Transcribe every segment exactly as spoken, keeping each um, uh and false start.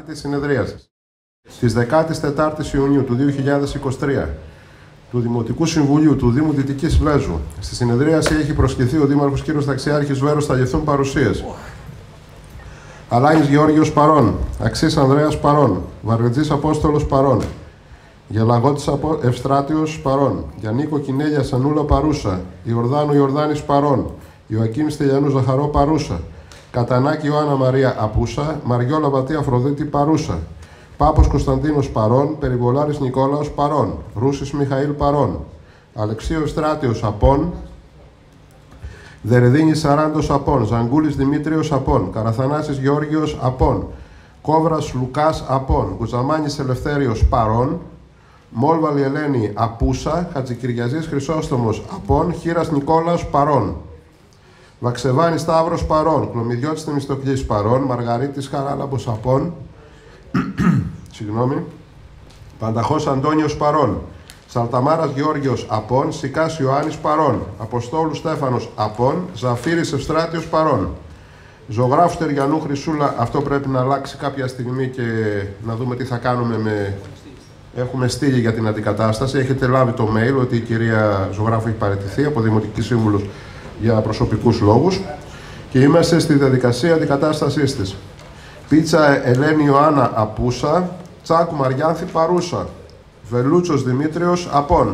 της συνεδρίασης της δεκάτης τετάρτης Ιουνίου του δύο χιλιάδες είκοσι τρία του Δημοτικού Συμβουλίου του Δήμου Δυτικής Βέζου. Στη συνεδρίαση έχει προσκληθεί ο Δήμαρχος κ. Ταξιάρχης Βέρος. Θα ληφθούν παρουσίαση. Αλάνης Γεώργιος παρών. Αξής Ανδρέας παρών. Βαρβετζής Απόστολος παρών. Γελαγώτης Ευστράτιος παρών. Γιαννίκο Κινέλια Σανούλα παρούσα. Ιορδάνου Ιορδάνης παρών. Ιωακήμ Στυλιανού Ζαχαρό παρούσα. Κατανάκη Ιωάννα Μαρία απούσα. Μαριόλα Βατή Αφροδίτη παρούσα. Πάπος Κωνσταντίνος παρών. Περιβολάρης Νικόλαος παρών. Ρούσης Μιχαήλ παρών. Αλεξίου Ευστράτιος απών. Δερεδίνης Σαράντος απών. Ζαγκούλης Δημήτριος απών. Καραθανάσης Γεώργιος απών. Κόβρας Λουκάς απών. Κουζαμάνης Ελευθέριος παρών. Μόλβαλη Ελένη απούσα. Χατζικυριαζής Χρυσόστομος απών. Χήρας Νικόλαος παρών. Βαξεβάνης Σταύρος παρών. Κλωμιδιώτης Θεμιστοκλής παρών. Μαργαρίτης Χαράλαμπος απών. Συγγνώμη. Πανταχός Αντώνιος παρών. Σαλταμάρας Γεώργιος απών. Σικάς Ιωάννης παρών. Αποστόλου Στέφανος απών. Ζαφύρης Ευστράτιος παρών. Ζωγράφου Τεριανού Χρυσούλα. Αυτό πρέπει να αλλάξει κάποια στιγμή και να δούμε τι θα κάνουμε με... Έχουμε στείλει για την αντικατάσταση. Έχετε λάβει το mail ότι η κυρία Ζωγράφου έχει παραιτηθεί από Δημοτική Σύμβουλος για προσωπικούς λόγους και είμαστε στη διαδικασία αντικατάστασής της. Πίτσα Ελένη Ιωάννα απούσα. Τσάκου Μαριάνθη παρούσα. Βελούτσος Δημήτριος απών.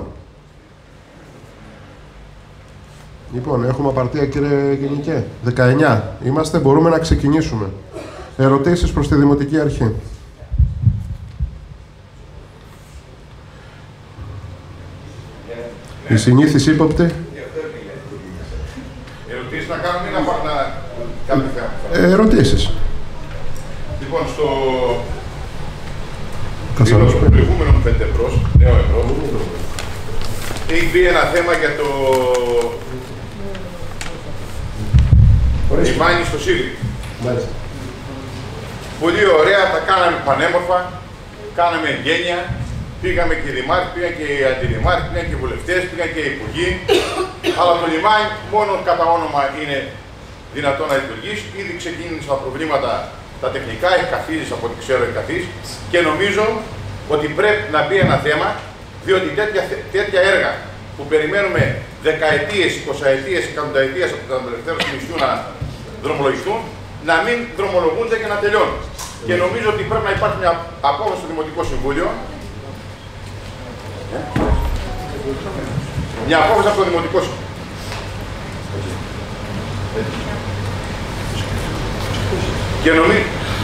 Λοιπόν, έχουμε απαρτία κύριε Γενικέ. δεκαεννιά. Είμαστε, μπορούμε να ξεκινήσουμε. Ερωτήσεις προς τη Δημοτική Αρχή. Η συνήθις ύποπτη. Ερωτήσεις να κάνουμε ή να κάνουμε θέμα. Ε, ερωτήσεις. Λοιπόν, στο βίντεο του προηγούμενου πέντε ευρώ, νέο ευρώ, έχει μπει ένα θέμα για το λιμάνι στο Σύρι. Πολύ ωραία, τα κάναμε πανέμορφα, κάναμε εγγένεια, πήγαμε και οι δημάρχοι, πήγαν και οι αντιδημάρχοι, πήγαν και οι βουλευτές, πήγαν και οι υπουργοί, αλλά το λιμάνι μόνο κατά όνομα είναι δυνατό να λειτουργήσει. Ήδη ξεκίνησαν τα προβλήματα τα τεχνικά, έχει καθίσει από ό,τι ξέρω έχει καθίσει και νομίζω ότι πρέπει να μπει ένα θέμα, διότι τέτοια, τέτοια έργα που περιμένουμε δεκαετίες, εικοσαετίες, εκατονταετίες από την απελευθέρωση του νησιού να δρομολογηθούν, να μην δρομολογούνται και να τελειώνουν. Και νομίζω ότι πρέπει να υπάρχει μια απόφαση στο Δημοτικό Συμβούλιο, μια απόφαση από το Δημοτικό Συμβούλιο. Και νομίζω...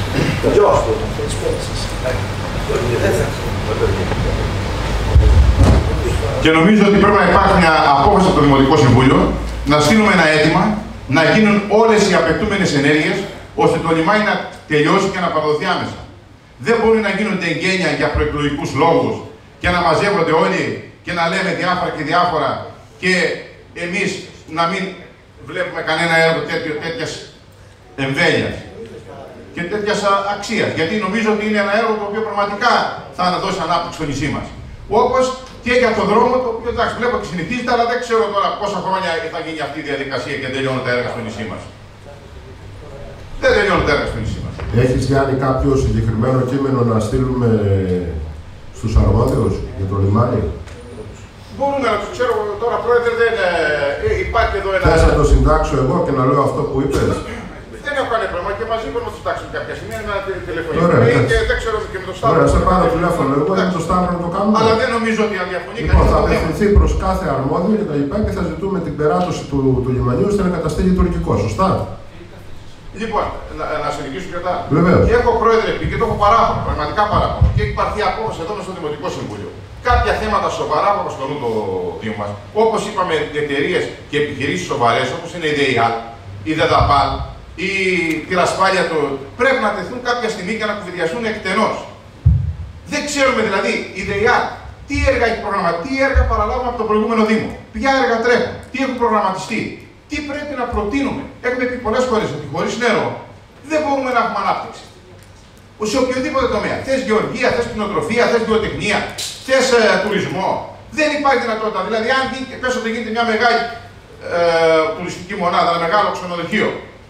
και νομίζω ότι πρέπει να υπάρχει μια απόφαση από το Δημοτικό Συμβούλιο, να στείλουμε ένα αίτημα, να γίνουν όλες οι απαιτούμενες ενέργειες, ώστε το λιμάνι να τελειώσει και να παραδοθεί άμεσα. Δεν μπορεί να γίνονται εγγένεια για προεκλογικούς λόγους και να μαζεύονται όλοι και να λέμε διάφορα και διάφορα και εμείς να μην βλέπουμε κανένα έργο τέτοιας εμβέλειας και τέτοια αξία. Γιατί νομίζω ότι είναι ένα έργο το οποίο πραγματικά θα αναδώσει ανάπτυξη στο νησί μας. Όπως και για τον δρόμο, το οποίο εντάξει, βλέπω και συνηθίζεται, αλλά δεν ξέρω τώρα πόσα χρόνια θα γίνει αυτή η διαδικασία και τελειώνουν τα έργα στο νησί μας. Δεν τελειώνουν τα έργα στο νησί μας. Έχεις κάνει κάποιο συγκεκριμένο κείμενο να στείλουμε στους αρμόδιους για το λιμάνι? Μπορούμε να τους ξέρω τώρα, πρόεδρε, δεν ε, υπάρχει εδώ ένα... Θες να το συντάξω εγώ και να λέω αυτό που είπες? Δεν έχω κανένα πρόβλημα και μαζί μπορούμε να το συντάξουμε κάποια στιγμή, ένα τηλεφωνικό. Ωραία, και δεν ξέρω και με το Σταύρο. Ωραία, σε πάρω τηλέφωνο εγώ ή με το Σταύρο να το κάνουμε. Αλλά δεν νομίζω ότι αν διαφωνεί λοιπόν, κανείς θα απευθυνθεί προς κάθε αρμόδιο και τα λοιπά και θα ζητούμε την περάτωση του, του λιμανιού ώστε να καταστεί λειτουργικό. Σωστά. Λοιπόν, να, να συνεχίσω και τα. Βεβαίως. Και έχω πρόεδρε και το έχω παράπονο, πραγματικά παράπονο. Και έχει πάρθει απόφαση εδώ στο Δημοτικό Συμβούλιο. Κάποια θέματα σοβαρά που απασχολούν το Δήμο μας, όπως είπαμε, εταιρείες και επιχειρήσεις σοβαρές, όπως είναι η ΔΕΙΑΛ, η ΔΕΔΑΠΑΛ, η πυρασπάλια του, πρέπει να τεθούν κάποια στιγμή και να κουβεντιαστούν εκτενώς. Δεν ξέρουμε δηλαδή η ΔΕΙΑΛ τι έργα έχει προγραμματιστεί, τι έργα παραλάβουμε από το προηγούμενο Δήμο, ποια έργα τρέχουν, τι έχουν προγραμματιστεί, τι πρέπει να προτείνουμε. Έχουμε πει πολλές φορές ότι χωρίς νερό δεν μπορούμε να έχουμε ανάπτυξη. Σε οποιοδήποτε τομέα. Θες γεωργία, θες κτηνοτροφία, θες βιοτεχνία, θες ε, τουρισμό. Δεν υπάρχει δυνατότητα. Δηλαδή, αν πες ότι γίνεται μια μεγάλη ε, τουριστική μονάδα, ένα μεγάλο ξενοδοχείο,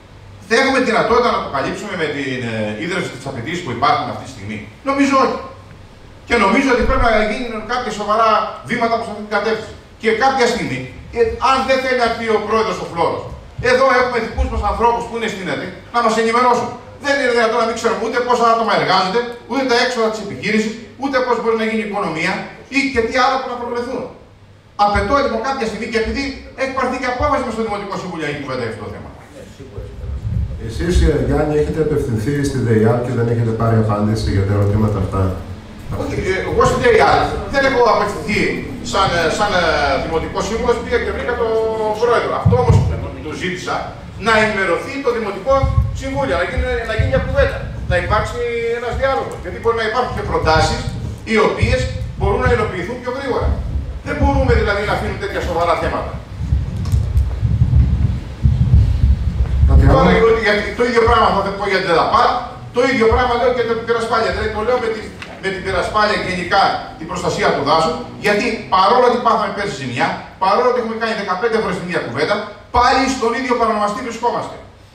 Θα έχουμε δυνατότητα να το καλύψουμε με την ε, ίδρυση της απαιτήσης που υπάρχουν αυτή τη στιγμή? Νομίζω όχι. Και νομίζω ότι πρέπει να γίνουν κάποια σοβαρά βήματα προς αυτή την κατεύθυνση. Και κάποια στιγμή, ε, αν δεν θέλει να πει ο πρόεδρος ο Φλόρος, εδώ έχουμε δικούς μας ανθρώπους που είναι στην ΕΤΕ να μας ενημερώσουν. Δεν είναι δυνατόν να μην ξέρουμε ούτε πόσα άτομα εργάζονται, ούτε τα έξοδα της επιχείρησης, ούτε πώς μπορεί να γίνει η οικονομία ή και τι άλλο που να προβλεφθούν. Απαιτώ λοιπόν κάποια στιγμή, και επειδή έχει πάρθει και απόφαση με στο Δημοτικό Συμβούλιο για κουβέντα αυτό το θέμα. Εσείς, Γιάννη, έχετε απευθυνθεί στη ΔΕΙΑΛ και δεν έχετε πάρει απάντηση για τα ερωτήματα αυτά? Όχι, εγώ στη ΔΕΙΑΛ δεν έχω απευθυνθεί σαν, σαν Δημοτικό Σύμβουλος, πήγα και βρήκα τον Πρόεδρο. Αυτό όμως του ζήτησα, να ενημερωθεί το Δημοτικό Συμβούλιο, να γίνει, να γίνει μια κουβέντα, να υπάρξει ένας διάλογος. Γιατί μπορεί να υπάρχουν και προτάσεις οι οποίες μπορούν να υλοποιηθούν πιο γρήγορα. Δεν μπορούμε δηλαδή να αφήνουμε τέτοια σοβαρά θέματα. Τώρα, το ίδιο πράγμα θα πω για την ΤΕΔΑΠΑΤ, το ίδιο πράγμα λέω και για την πυρασπάλια. Δηλαδή το λέω με, τη, με την πυρασπάλια και γενικά την προστασία του δάσου, γιατί παρόλο ότι πάθαμε πέρσι ζημιά, παρόλο ότι έχουμε κάνει δεκαπέντε φορές την ίδια κουβέντα, πάλι στον ίδιο παρονομαστή βρισκόμαστε.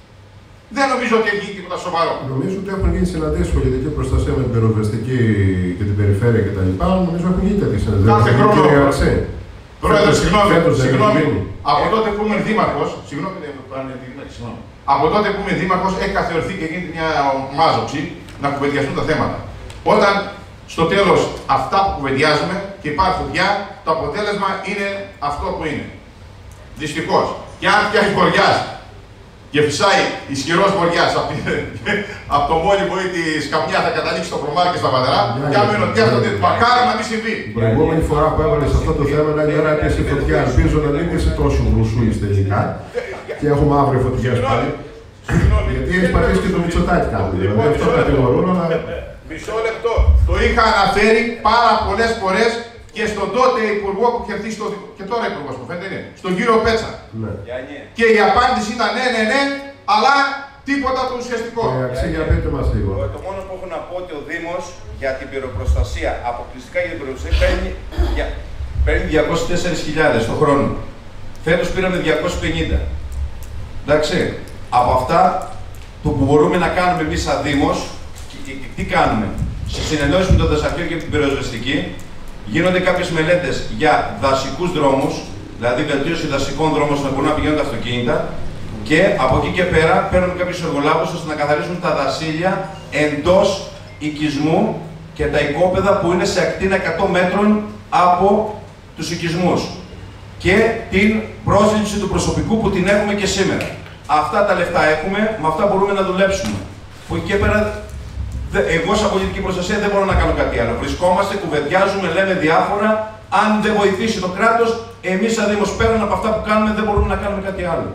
Δεν νομίζω ότι έχει γίνει τίποτα σοβαρό. Νομίζω ότι έχουν γίνει συναντήσεις πολιτική προστασία με την πυροσβεστική και την περιφέρεια κτλ. Νομίζω έχουν γίνει τέτοιες συναντήσεις. Κάθε χρόνο. Πρόεδρε, συγγνώμη, συγγνώμη. Από τότε που είμαι δήμαρχος, συγγνώμη, συγγνώμη. Από τότε που είμαι δήμαρχος, έχει καθιερωθεί και γίνεται μια μάζοξη να κουβεντιαστούν τα θέματα. Όταν στο τέλος αυτά που κουβεντιάζουμε και υπάρχει φωτιά, το αποτέλεσμα είναι αυτό που είναι. Δυστυχώς. Και αν φτιάχνει βοριάς και φυσάει ισχυρός βοριάς από, από το μόλιβο ή τη σκαπνιά θα καταλήξει στο προμάρ και στα Παδερά, και αν μείνω αυτό το μακάρι να μην συμβεί. Την προηγούμενη φορά που έβαλε σε αυτό το θέμα να είναι έπιασε φωτιά. Ελπίζω να μην είσαι τόσο γρουσούης τελικά. Και έχουμε αύριο φωτιές πάλι. Γιατί έχει πατήσει και το Μητσοτάκη κάπου. Δηλαδή αυτό κατηγορούν, αλλά. Μισό λεπτό. Το είχα αναφέρει πάρα πολλές φορές και στον τότε υπουργό που είχε έρθει, στο... και τώρα υπουργό που φαίνεται είναι, στον κύριο Πέτσα. Ναι. Και η απάντηση ήταν ναι, ναι, ναι, αλλά τίποτα το ουσιαστικό. Ε, αξίγια, πείτε μας λίγο. Το μόνο που έχω να πω ότι ο Δήμος για την πυροπροστασία, αποκλειστικά για την πυροπροστασία, παίρνει, για... παίρνει διακόσιες τέσσερις χιλιάδες το χρόνο. Φέτος πήραμε διακόσιες πενήντα. Εντάξει, από αυτά το που μπορούμε να κάνουμε εμείς σαν Δήμος, τι κάνουμε? Σε συνεννόηση με το δασαρχείο και την πυροσβεστική, γίνονται κάποιες μελέτες για δασικούς δρόμους, δηλαδή βελτίωση δασικών δρόμων ώστε να μπορούν να πηγαίνουν τα αυτοκίνητα, και από εκεί και πέρα παίρνουμε κάποιους εργολάβους ώστε να καθαρίσουν τα δασίλια εντός οικισμού και τα οικόπεδα που είναι σε ακτίνα εκατό μέτρων από τους οικισμούς. Και την πρόσληψη του προσωπικού που την έχουμε και σήμερα. Αυτά τα λεφτά έχουμε, με αυτά μπορούμε να δουλέψουμε. Που εκεί και πέρα, εγώ σαν πολιτική προστασία δεν μπορώ να κάνω κάτι άλλο. Βρισκόμαστε, κουβεντιάζουμε, λέμε διάφορα. Αν δεν βοηθήσει το κράτος, εμείς σαν Δήμος πέραν από αυτά που κάνουμε δεν μπορούμε να κάνουμε κάτι άλλο.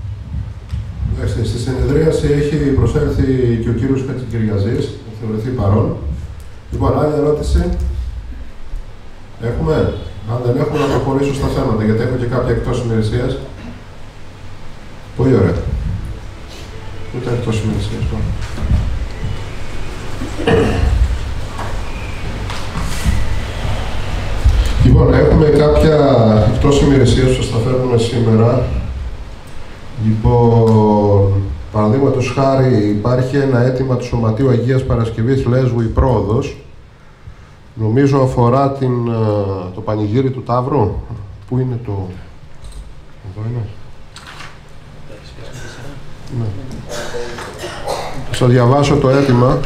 Εντάξει, στη συνεδρίαση έχει προσέλθει και ο κύριος Χατζικυριαζής, θα θεωρηθεί παρόν. Λοιπόν, άλλη ερώτηση. Έχουμε. Αν δεν έχουμε, να προχωρήσω στα θέματα, γιατί έχω και κάποια εκτός ημερησίας. Πολύ ωραία. Ούτε εκτός ημερησίας τώρα. Λοιπόν, έχουμε κάποια εκτός ημερησίας που σας τα φέρνουμε σήμερα. Λοιπόν, παραδείγματος χάρη, υπάρχει ένα αίτημα του Σωματείου Αγίας Παρασκευής Λέσβου η Πρόοδος. Νομίζω αφορά την, το πανηγύρι του Ταύρου. Πού είναι το... Εδώ είναι. Ναι. Θα σας διαβάσω το αίτημα.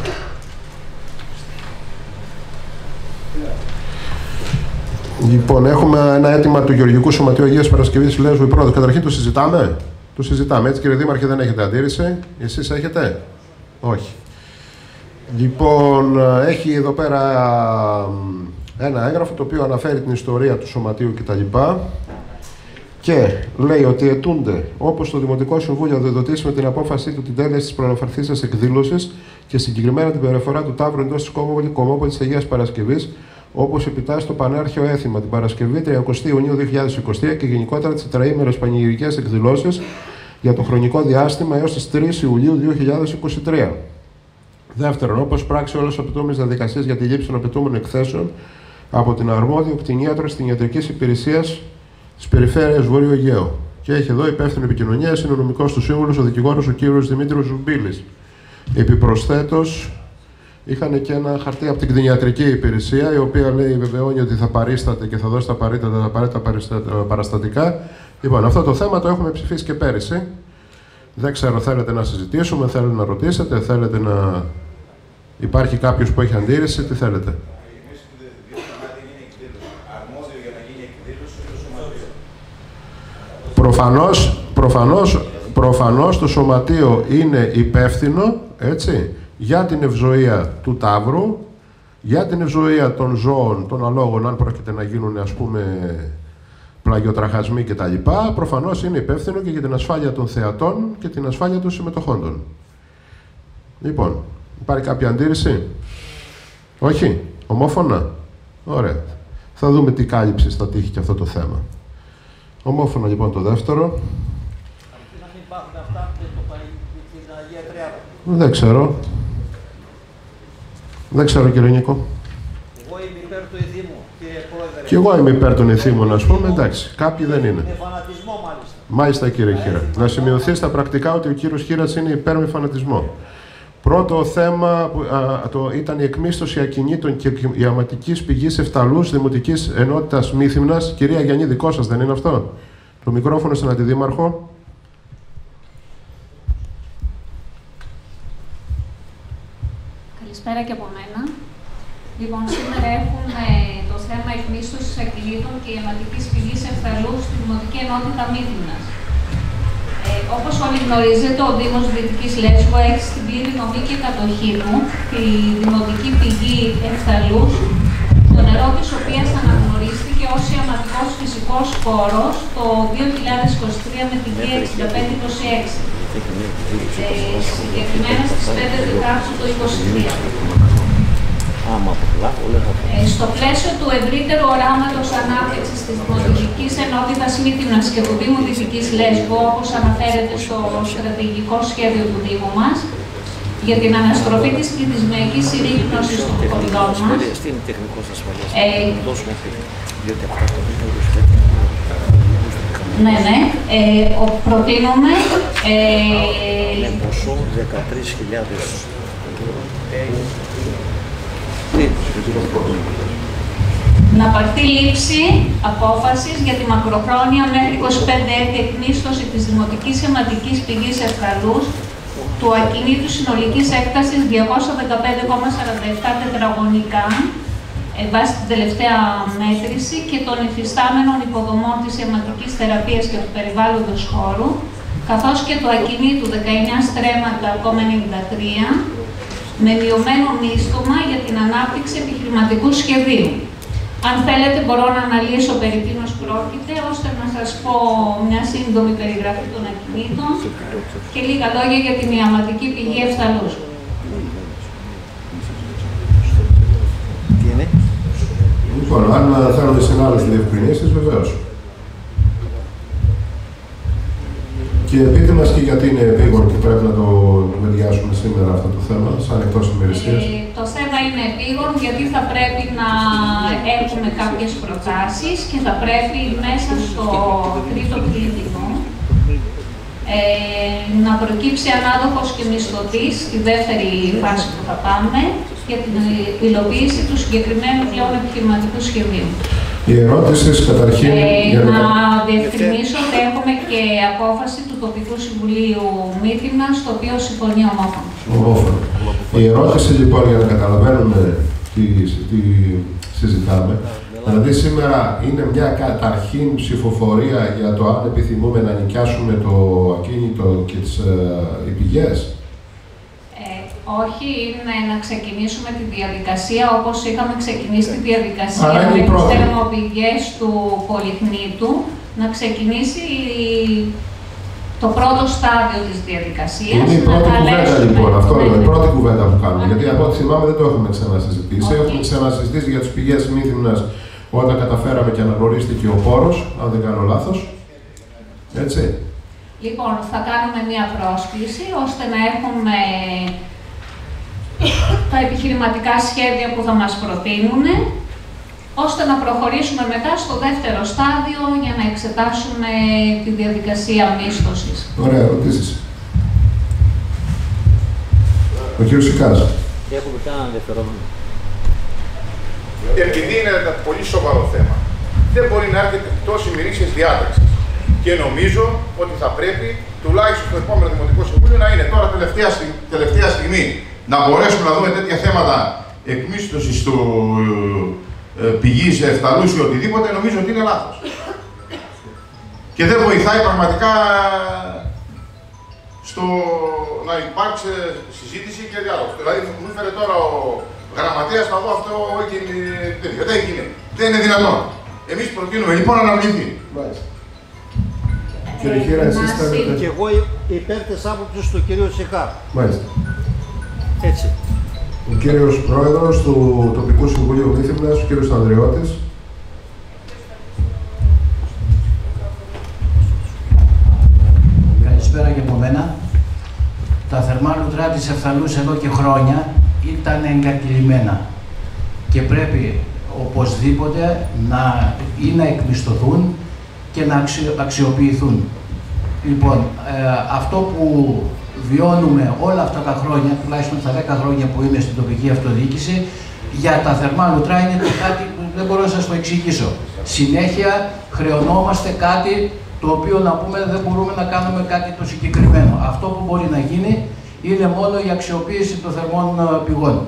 Λοιπόν, έχουμε ένα αίτημα του Γεωργικού Σωματείου Αγίας Παρασκευής Λέσβου η Πρόοδος. Καταρχήν το συζητάμε. Το συζητάμε. Έτσι, κύριε Δήμαρχε, δεν έχετε αντίρρηση. Εσείς έχετε? Όχι. Λοιπόν, έχει εδώ πέρα ένα έγγραφο το οποίο αναφέρει την ιστορία του Σωματείου κτλ. Και λέει ότι αιτούνται, όπως το Δημοτικό Συμβούλιο δεδοτήσει με την απόφασή του την τέλεση της προαναφερθήσας εκδήλωσης και συγκεκριμένα την περιφορά του Ταύρου εντός της Κομμόπολης Αγίας Παρασκευής, όπως επιτάσσει το πανάρχαιο έθιμα την Παρασκευή τριαντάου Ιουνίου δύο χιλιάδες είκοσι τρία και γενικότερα τις τετραήμερες πανηγυρικές εκδηλώσεις για το χρονικό διάστημα έως τις τρεις Ιουλίου δύο χιλιάδες είκοσι τρία. Δεύτερον, όπως πράξει όλες απαιτούμενες διαδικασίες για τη λήψη των απαιτούμενων εκθέσεων από την αρμόδιο κτηνίατρο στην ιατρική υπηρεσία της Περιφέρειας Βορείου Αιγαίου. Και έχει εδώ υπεύθυνο επικοινωνία, είναι ο νομικός του σύμβουλος, ο δικηγόρος ο κύριος Δημήτριος Ζουμπίλης. Επιπροσθέτως, είχαν και ένα χαρτί από την κτηνιατρική υπηρεσία, η οποία λέει, βεβαιώνει ότι θα παρίσταται και θα δώσει τα απαραίτητα παραστατικά. Λοιπόν, αυτό το θέμα το έχουμε ψηφίσει και πέρυσι. Δεν ξέρω, θέλετε να συζητήσουμε, θέλετε να ρωτήσετε, θέλετε να... Υπάρχει κάποιος που έχει αντίρρηση, τι θέλετε. Προφανώς, προφανώς, προφανώς το σωματείο είναι υπεύθυνο, έτσι, για την ευζοία του ταύρου, για την ευζοία των ζώων, των αλόγων, αν πρόκειται να γίνουν, ας πούμε, πλαγιοτραχασμοί κτλ. Προφανώς είναι υπεύθυνο και για την ασφάλεια των θεατών και την ασφάλεια των συμμετοχόντων. Λοιπόν, υπάρχει κάποια αντίρρηση? Όχι? Ομόφωνα? Ωραία. Θα δούμε τι κάλυψη θα τύχει και αυτό το θέμα. Ομόφωνα λοιπόν το δεύτερο. Δεν ξέρω. Δεν ξέρω, κύριε Νίκο. Εγώ είμαι υπέρ του ειδήμου, κύριε Πρόεδρε. Και εγώ είμαι υπέρ των ειδήμων, ας πούμε, εντάξει. Κάποιοι δεν είναι. Με φανατισμό, μάλιστα. Μάλιστα, κύριε Χίρα. Να σημειωθεί στα πρακτικά ότι ο κύριος Χίρας είναι υπέρ με φανατισμό. Πρώτο θέμα που, α, το, ήταν η εκμίσθωση ακινήτων και ιαματικής πηγής Εφταλούς Δημοτικής Ενότητας Μύθυμνας. Κυρία Γιάννη, δικό σας δεν είναι αυτό? Το μικρόφωνο στον Αντιδήμαρχο. Καλησπέρα και από μένα. Λοιπόν, σήμερα έχουμε το θέμα εκμίσθωσης ακινήτων και ιαματικής πηγής Εφταλούς στη Δημοτική Ενότητα Μύθυμνας. Ε, όπως όλοι γνωρίζετε, ο Δήμος Δυτικής Λέσβου έχει στην πλήρη νομή και κατοχή του τη δημοτική πηγή Εφταλούς, το νερό της οποίας αναγνωρίστηκε ως ιαματικός φυσικός χώρος το δύο χιλιάδες είκοσι τρία με την Γη εξήντα πέντε είκοσι έξι. Ε, συγκεκριμένα στις πέντε Δεκάτου το είκοσι τρία. Ε, στο πλαίσιο του ευρύτερου οράματος ανάπτυξης της Δημοτικής Ενότητας Μύθυμνας και του Δήμου Δυτικής Λέσβου, όπως αναφέρεται στο στρατηγικό σχέδιο του Δήμου μας, για την αναστροφή της πληθυσμιακής συρρήγνωσης των χωριών μας, ε, ναι, ναι, ε, προτείνουμε ε, δεκατρείς χιλιάδες να πάρθει λήψη απόφασης για τη μακροχρόνια μέχρι είκοσι πέντε έτη εκμίσθωση της δημοτικής αιματικής πηγής Εφταλούς του ακινήτου συνολικής έκτασης διακόσια δεκαπέντε κόμμα σαράντα επτά τετραγωνικά ε, βάσει την τελευταία μέτρηση και των υφιστάμενων υποδομών της αιματικής θεραπείας και του περιβάλλοντος χώρου, καθώς και του ακινήτου δεκαεννιά στρέμματα κόμμα ενενήντα τρία με μειωμένο μίσθωμα για την ανάπτυξη επιχειρηματικού σχεδίου. Αν θέλετε, μπορώ να αναλύσω περί τίνος πρόκειται, ώστε να σας πω μια σύντομη περιγραφή των ακινήτων και λίγα λόγια για την ιαματική πηγή Εφταλούς. Λοιπόν, αν θέλουν συνάλλες διευκρινήσεις, βεβαίως. Και πείτε μας και γιατί είναι επίγον και πρέπει να το μεριάσουμε σήμερα αυτό το θέμα, σαν εκτός ημερησίας. Ε, το θέμα είναι επίγον γιατί θα πρέπει να έχουμε κάποιες προτάσεις και θα πρέπει μέσα στο τρίτο πληθυμό ε, να προκύψει ανάδοχος και μισθωτής στη δεύτερη φάση που θα πάμε για την υλοποίηση του συγκεκριμένου πλέον επιχειρηματικού σχεδίου. Η ερώτηση καταρχήν... Ε, για να διευκρινίσω ότι έχουμε και απόφαση του Τοπικού Συμβουλίου Μύθυμνας, το οποίο συμφωνεί ομόφωνα. Ομόφωνα. Η ερώτηση λοιπόν, για να καταλαβαίνουμε τι, τι συζητάμε, δηλαδή σήμερα είναι μια καταρχήν ψηφοφορία για το αν επιθυμούμε να νοικιάσουμε το ακίνητο και τις ε, πηγές. Όχι, είναι να ξεκινήσουμε τη διαδικασία όπως είχαμε ξεκινήσει τη διαδικασία με τις θερμοπηγές του Πολυχνήτου, να ξεκινήσει το πρώτο στάδιο της διαδικασίας. Είναι η πρώτη κουβέντα λοιπόν, αυτό είναι η πρώτη κουβέντα που κάνουμε. Γιατί από ό,τι θυμάμαι δεν το έχουμε ξανασυζητήσει. Okay. Έχουμε ξανασυζητήσει για τις πηγές Μύθυμνας όταν καταφέραμε και αναγνωρίστηκε ο πόρος, αν δεν κάνω λάθος. Έτσι. Λοιπόν, θα κάνουμε μία πρόσκληση ώστε να έχουμε τα επιχειρηματικά σχέδια που θα μας προτείνουν, ώστε να προχωρήσουμε μετά στο δεύτερο στάδιο για να εξετάσουμε τη διαδικασία μίσθωσης. Ωραία, ερωτήσεις. Ο κύριος Σικάς. Έχουμε κανένα ενδιαφερόμενο. Επειδή είναι ένα πολύ σοβαρό θέμα, δεν μπορεί να έρχεται εκτός ημερήσιας διάταξης. Και νομίζω ότι θα πρέπει τουλάχιστον στο επόμενο Δημοτικό Συμβούλιο να είναι τώρα τελευταία, τελευταία στιγμή να μπορέσουμε να δούμε τέτοια θέματα εκμίσθωσης του ε, πηγής, εφταλούς ή οτιδήποτε, νομίζω ότι είναι λάθος. Και δεν βοηθάει πραγματικά στο να υπάρξει συζήτηση και διάλογο. Δηλαδή, μου έφερε τώρα ο γραμματέας να δω αυτό έγινε τέτοιο. Δεν έγινε. Δεν είναι δυνατόν. Εμείς προτείνουμε λοιπόν να αναβληθεί. Κύριε Χίρα, εσείς θέλετε. Και εγώ υπέρ της άποψης του κυρίου Σικά. Μάλιστα. Έτσι. Ο κύριος Πρόεδρος του Τοπικού Συμβουλίου Μύθυμνας, ο κύριος Ανδριώτης. Καλησπέρα και από μένα. Τα θερμάλουτρα της Εφθαλούς εδώ και χρόνια ήταν εγκατηλημένα και πρέπει οπωσδήποτε να ή να εκμισθωθούν και να αξιο, αξιοποιηθούν. Λοιπόν, ε, αυτό που βιώνουμε όλα αυτά τα χρόνια, τουλάχιστον τα δέκα χρόνια που είμαι στην τοπική αυτοδιοίκηση, για τα θερμάλουτρα είναι κάτι που δεν μπορώ να σας το εξηγήσω. Συνέχεια χρεωνόμαστε κάτι το οποίο να πούμε δεν μπορούμε να κάνουμε κάτι το συγκεκριμένο. Αυτό που μπορεί να γίνει είναι μόνο η αξιοποίηση των θερμών πηγών.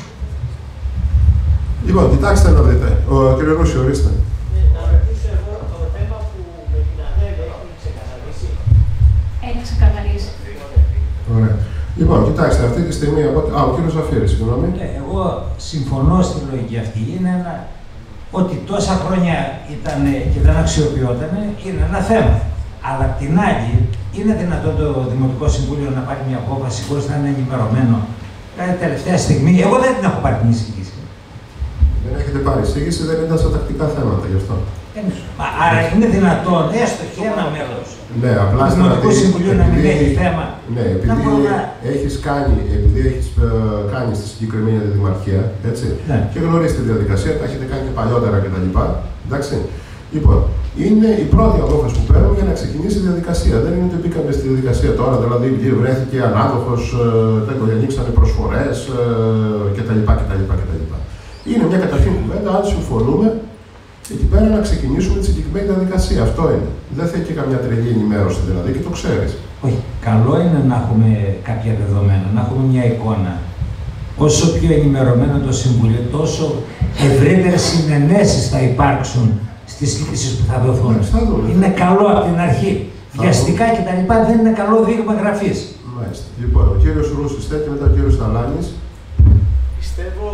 Λοιπόν, κοιτάξτε να δείτε. Ο κύριε Ρούση, ορίστε. Να ρωτήσω εγώ το θέμα που με την ΑΔΕΛ έχει ξεκαθαρίσει. Έχει ξεκαθαρίσει. Ωραία. Λοιπόν, κοιτάξτε, αυτή τη στιγμή. Από... Α, ο κύριος Ζαφύρης, συγγνώμη. Ναι, εγώ συμφωνώ στη λογική αυτή. Είναι ένα... ότι τόσα χρόνια ήταν και δεν αξιοποιόταν είναι ένα θέμα. Αλλά απ' την άλλη, είναι δυνατόν το Δημοτικό Συμβούλιο να πάρει μια απόφαση χωρίς να είναι ενημερωμένο. Δηλαδή, τελευταία στιγμή, εγώ δεν την έχω πάρει την εισήγηση. Δεν έχετε πάρει εισήγηση, δεν ήταν στα τακτικά θέματα γι' αυτό. Μα, άρα είναι δυνατόν, έστω και ένα μέλος ναι, απλά του Δημοτικού Συμβουλίου να μην έχει θέμα. Ναι, επειδή να... έχεις κάνει, επειδή έχεις ε, κάνει στη συγκεκριμένη δημαρχία, έτσι, ναι. και γνωρίζεις τη διαδικασία, τα έχετε κάνει και παλιότερα κτλ. Εντάξει. Λοιπόν, είναι η πρώτη απόφαση που παίρνουμε για να ξεκινήσει η διαδικασία. Δεν είναι ότι μπήκαμε στη διαδικασία τώρα, δηλαδή βρέθηκε ανάδοχος, ε, ανοίξανε προσφορές ε, κτλ. Είναι μια καταρχήν κουβέντα, αν συμφωνούμε, εκεί πέρα να ξεκινήσουμε τη συγκεκριμένη διαδικασία. Αυτό είναι. Δεν θέλει και καμιά τρελή ενημέρωση δηλαδή και το ξέρεις. Όχι. Καλό είναι να έχουμε κάποια δεδομένα, να έχουμε μια εικόνα. Όσο πιο ενημερωμένο το Συμβουλίο, τόσο ευρύτερες συνενέσεις θα υπάρξουν στις λύσεις που θα δοθούν. Είναι καλό από την αρχή. Βιαστικά κτλ. Δεν είναι καλό δείγμα γραφής. Μάλιστα. Λοιπόν, ο κύριος Ρούσης και μετά ο κύριος Ταλάνης. Πιστεύω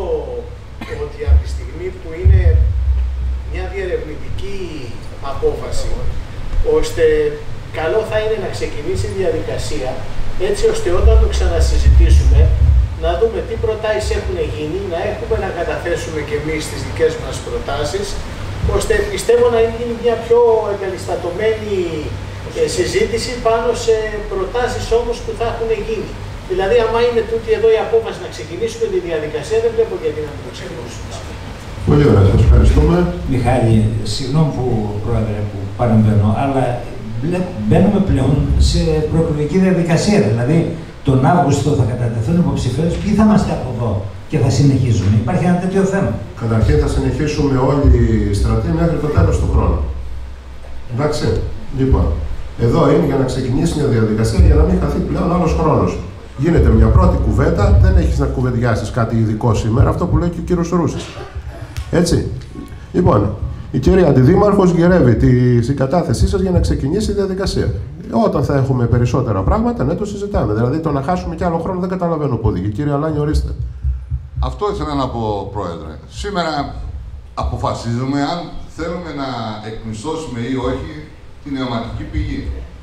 ότι από τη στιγμή που είναι μια διερευνητική απόφαση, ώστε καλό θα είναι να ξεκινήσει η διαδικασία, έτσι ώστε όταν το ξανασυζητήσουμε, να δούμε τι προτάσεις έχουν γίνει, να έχουμε να καταθέσουμε και εμείς τις δικές μας προτάσεις, ώστε πιστεύω να γίνει μια πιο εγκαταστατωμένη συζήτηση πάνω σε προτάσεις όμως που θα έχουν γίνει. Δηλαδή, άμα είναι τούτη εδώ η απόφαση να ξεκινήσουμε τη διαδικασία, δεν βλέπω γιατί να μην το ξεκινήσουμε. Πολύ ωραία, σας ευχαριστούμε. Μιχάλη, συγγνώμη που, Πρόεδρε, που παρεμβαίνω, αλλά μπαίνουμε πλέον σε προεκλογική διαδικασία. Δηλαδή, τον Αύγουστο θα κατατεθούν υποψηφίους, ποιοι θα είμαστε από εδώ και θα συνεχίζουμε. Υπάρχει ένα τέτοιο θέμα. Καταρχήν θα συνεχίσουμε όλοι οι στρατοί μέχρι το τέλος του χρόνου. Εντάξει. Λοιπόν, εδώ είναι για να ξεκινήσει μια διαδικασία για να μην χαθεί πλέον άλλος χρόνος. Γίνεται μια πρώτη κουβέντα, δεν έχεις να κουβεντιάσεις κάτι ειδικό σήμερα, αυτό που λέει και ο κύριος Ρούσης. Έτσι. Λοιπόν, η κυρία Αντιδήμαρχος γυρεύει τη συγκατάθεσή σας για να ξεκινήσει η διαδικασία. Όταν θα έχουμε περισσότερα πράγματα, ναι, το συζητάμε. Δηλαδή, το να χάσουμε κι άλλο χρόνο δεν καταλαβαίνω που οδηγεί. Κύριε Αλάνη, ορίστε. Αυτό ήθελα να πω, Πρόεδρε. Σήμερα αποφασίζουμε αν θέλουμε να εκμισθώσουμε ή όχι την νεωματική πηγή.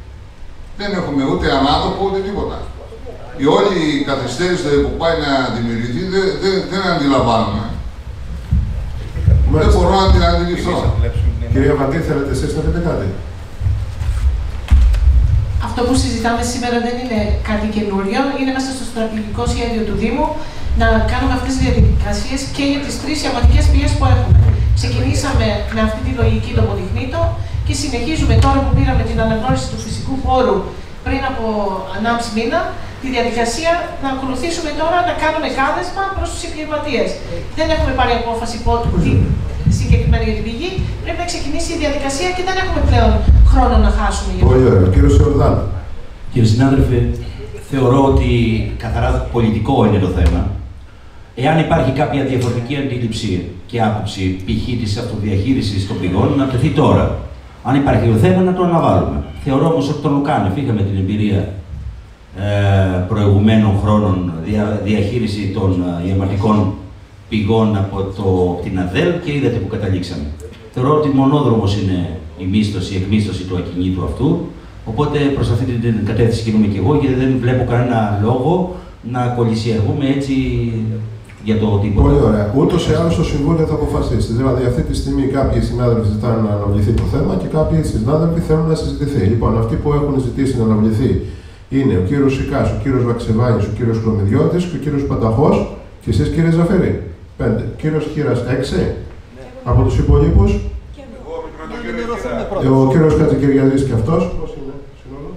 Δεν έχουμε ούτε ανάδοχο ούτε τίποτα. Η όλη καθυστέρηση που πάει να δημιουργηθεί δεν, δεν, δεν αντιλαμβάνουμε. Δεν μπορώ να την αντιληφθώ. Κυρία Βατή, θέλετε εσείς να πείτε κάτι? Αυτό που συζητάμε σήμερα δεν είναι κάτι καινούριο. Είναι μέσα στο στρατηγικό σχέδιο του Δήμου να κάνουμε αυτές τις διαδικασίες και για τις τρεις ιαματικές πηγές που έχουμε. Ξεκινήσαμε με αυτή τη λογική το Πολυχνήτο και συνεχίζουμε τώρα που πήραμε την αναγνώριση του φυσικού πόρου πριν από ενάμιση μήνα, τη διαδικασία να ακολουθήσουμε τώρα να κάνουμε κάλεσμα προς τους εγκληματίες. Δεν έχουμε πάρει απόφαση πότε συγκεκριμένα για την πηγή, πρέπει να ξεκινήσει η διαδικασία και δεν έχουμε πλέον χρόνο να χάσουμε. Πολύ ωραία. Κύριε Σιορδάνο. Κύριε συνάδελφε, θεωρώ ότι καθαρά πολιτικό είναι το θέμα. Εάν υπάρχει κάποια διαφορετική αντίληψη και άποψη, π.χ. της αυτοδιαχείρισης των πηγών, να τεθεί τώρα. Αν υπάρχει το θέμα, να το αναβάλουμε. Θεωρώ όμως ότι το Λουκάνευ, είχαμε την εμπειρία ε, προηγουμένων χρόνων δια, διαχείριση των ε, ιαματικών πηγών από το, την ΑΔΕΛ και είδατε που καταλήξαμε. Θεωρώ ότι μονόδρομος είναι η μίσθωση, η εκμίσθωση του ακινήτου αυτού. Οπότε προς αυτή την κατεύθυνση κινούμαι και εγώ, γιατί δεν βλέπω κανένα λόγο να κολλησιεργούμε έτσι για το τίποτα. Πολύ ωραία. Ούτως ή άλλως το Συμβούλιο θα αποφασίσει. Δηλαδή, αυτή τη στιγμή κάποιοι συνάδελφοι ζητάνε να αναβληθεί το θέμα και κάποιοι συνάδελφοι θέλουν να συζητηθεί. Λοιπόν, αυτοί που έχουν ζητήσει να αναβληθεί είναι ο κύριος Σικάς, ο κύριος Βαξεβάνης, ο κύριος Κλωμιδιώτης και ο κύριος Πανταχός. Και εσείς, κύριε Ζαφερή, πέντε. Κύριος Χίρας, έξι. Ναι. Από τους υπολείπους. Και ο κύριος Κατσικυριαδής και αυτός. Πώς είναι, σύνολο.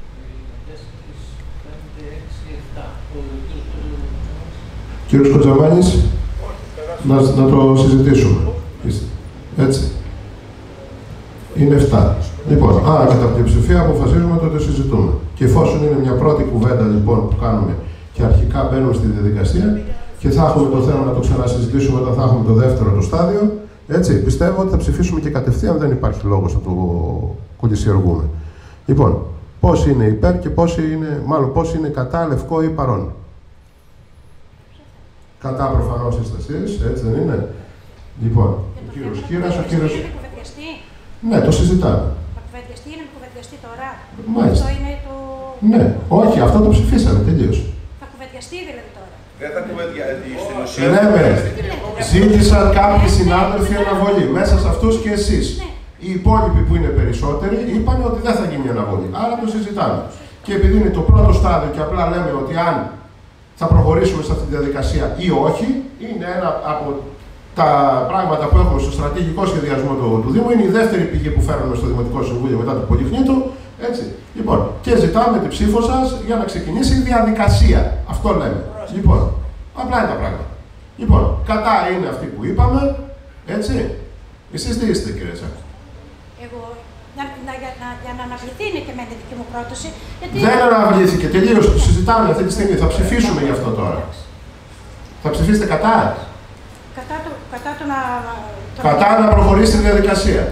Κύριος Κοτζαμάνης, να, να το συζητήσουμε. Έτσι. Είναι εφτά. Λοιπόν, α, κατά πλειοψηφία αποφασίζουμε το ότι συζητούμε. Και εφόσον είναι μια πρώτη κουβέντα λοιπόν που κάνουμε και αρχικά μπαίνουμε στη διαδικασία και θα έχουμε το θέμα να το ξανασυζητήσουμε όταν θα έχουμε το δεύτερο το στάδιο, έτσι, πιστεύω ότι θα ψηφίσουμε και κατευθείαν, δεν υπάρχει λόγος να το κολλησιεργούμε. Λοιπόν, πόσοι είναι υπέρ και πόσοι είναι, μάλλον πόσοι είναι κατά, λευκό ή παρόν. Κατά προφανώς είστε εσείς, έτσι δεν είναι. Λοιπόν, ο κύριος Κύρας, ο κύριος... Ναι, το συζητάμε. Θα κουβεντιαστεί, είναι να κουβεντιαστεί τώρα. Μάλιστα. Αυτό είναι το... Ναι, όχι, αυτό το ψηφίσαμε, τελείως. Θα κουβεντιαστεί δηλαδή τώρα. Δεν θα κουβεντιαστεί στην ουσία. Ναι, ναι. Ζήτησαν κάποιοι συνάδελφοι αναβολή, μέσα σε αυτούς και εσείς. Ναι. Οι υπόλοιποι που είναι περισσότεροι είπαν ότι δεν θα γίνει αναβολή. Άρα το συζητάμε. Και επειδή είναι το πρώτο στάδιο και απλά λέμε ότι αν θα προχωρήσουμε σε αυτή τη διαδικασία ή όχι, είναι ένα από τα πράγματα που έχουμε στο στρατηγικό σχεδιασμό του, του Δήμου. Είναι η δεύτερη πηγή που φέρνουμε στο Δημοτικό Συμβούλιο μετά το Πολυχνήτο. Έτσι. Λοιπόν, και ζητάμε την ψήφο σας για να ξεκινήσει η διαδικασία. Αυτό λέμε. Λοιπόν, απλά είναι τα πράγματα. Λοιπόν, κατά είναι αυτοί που είπαμε. Έτσι. Εσείς τι είστε, κύριε Τσάκη? Εγώ, να, να, για, να, για να αναβληθεί είναι και με τη δική μου πρόταση. Γιατί... Δεν αναβλήθηκε. Τελείως. Το συζητάμε αυτή τη στιγμή. Θα ψηφίσουμε γι' αυτό τώρα. Θα ψηφίσετε κατά. Κατά το, κατά το να... Το κατά να προχωρήσει τη διαδικασία.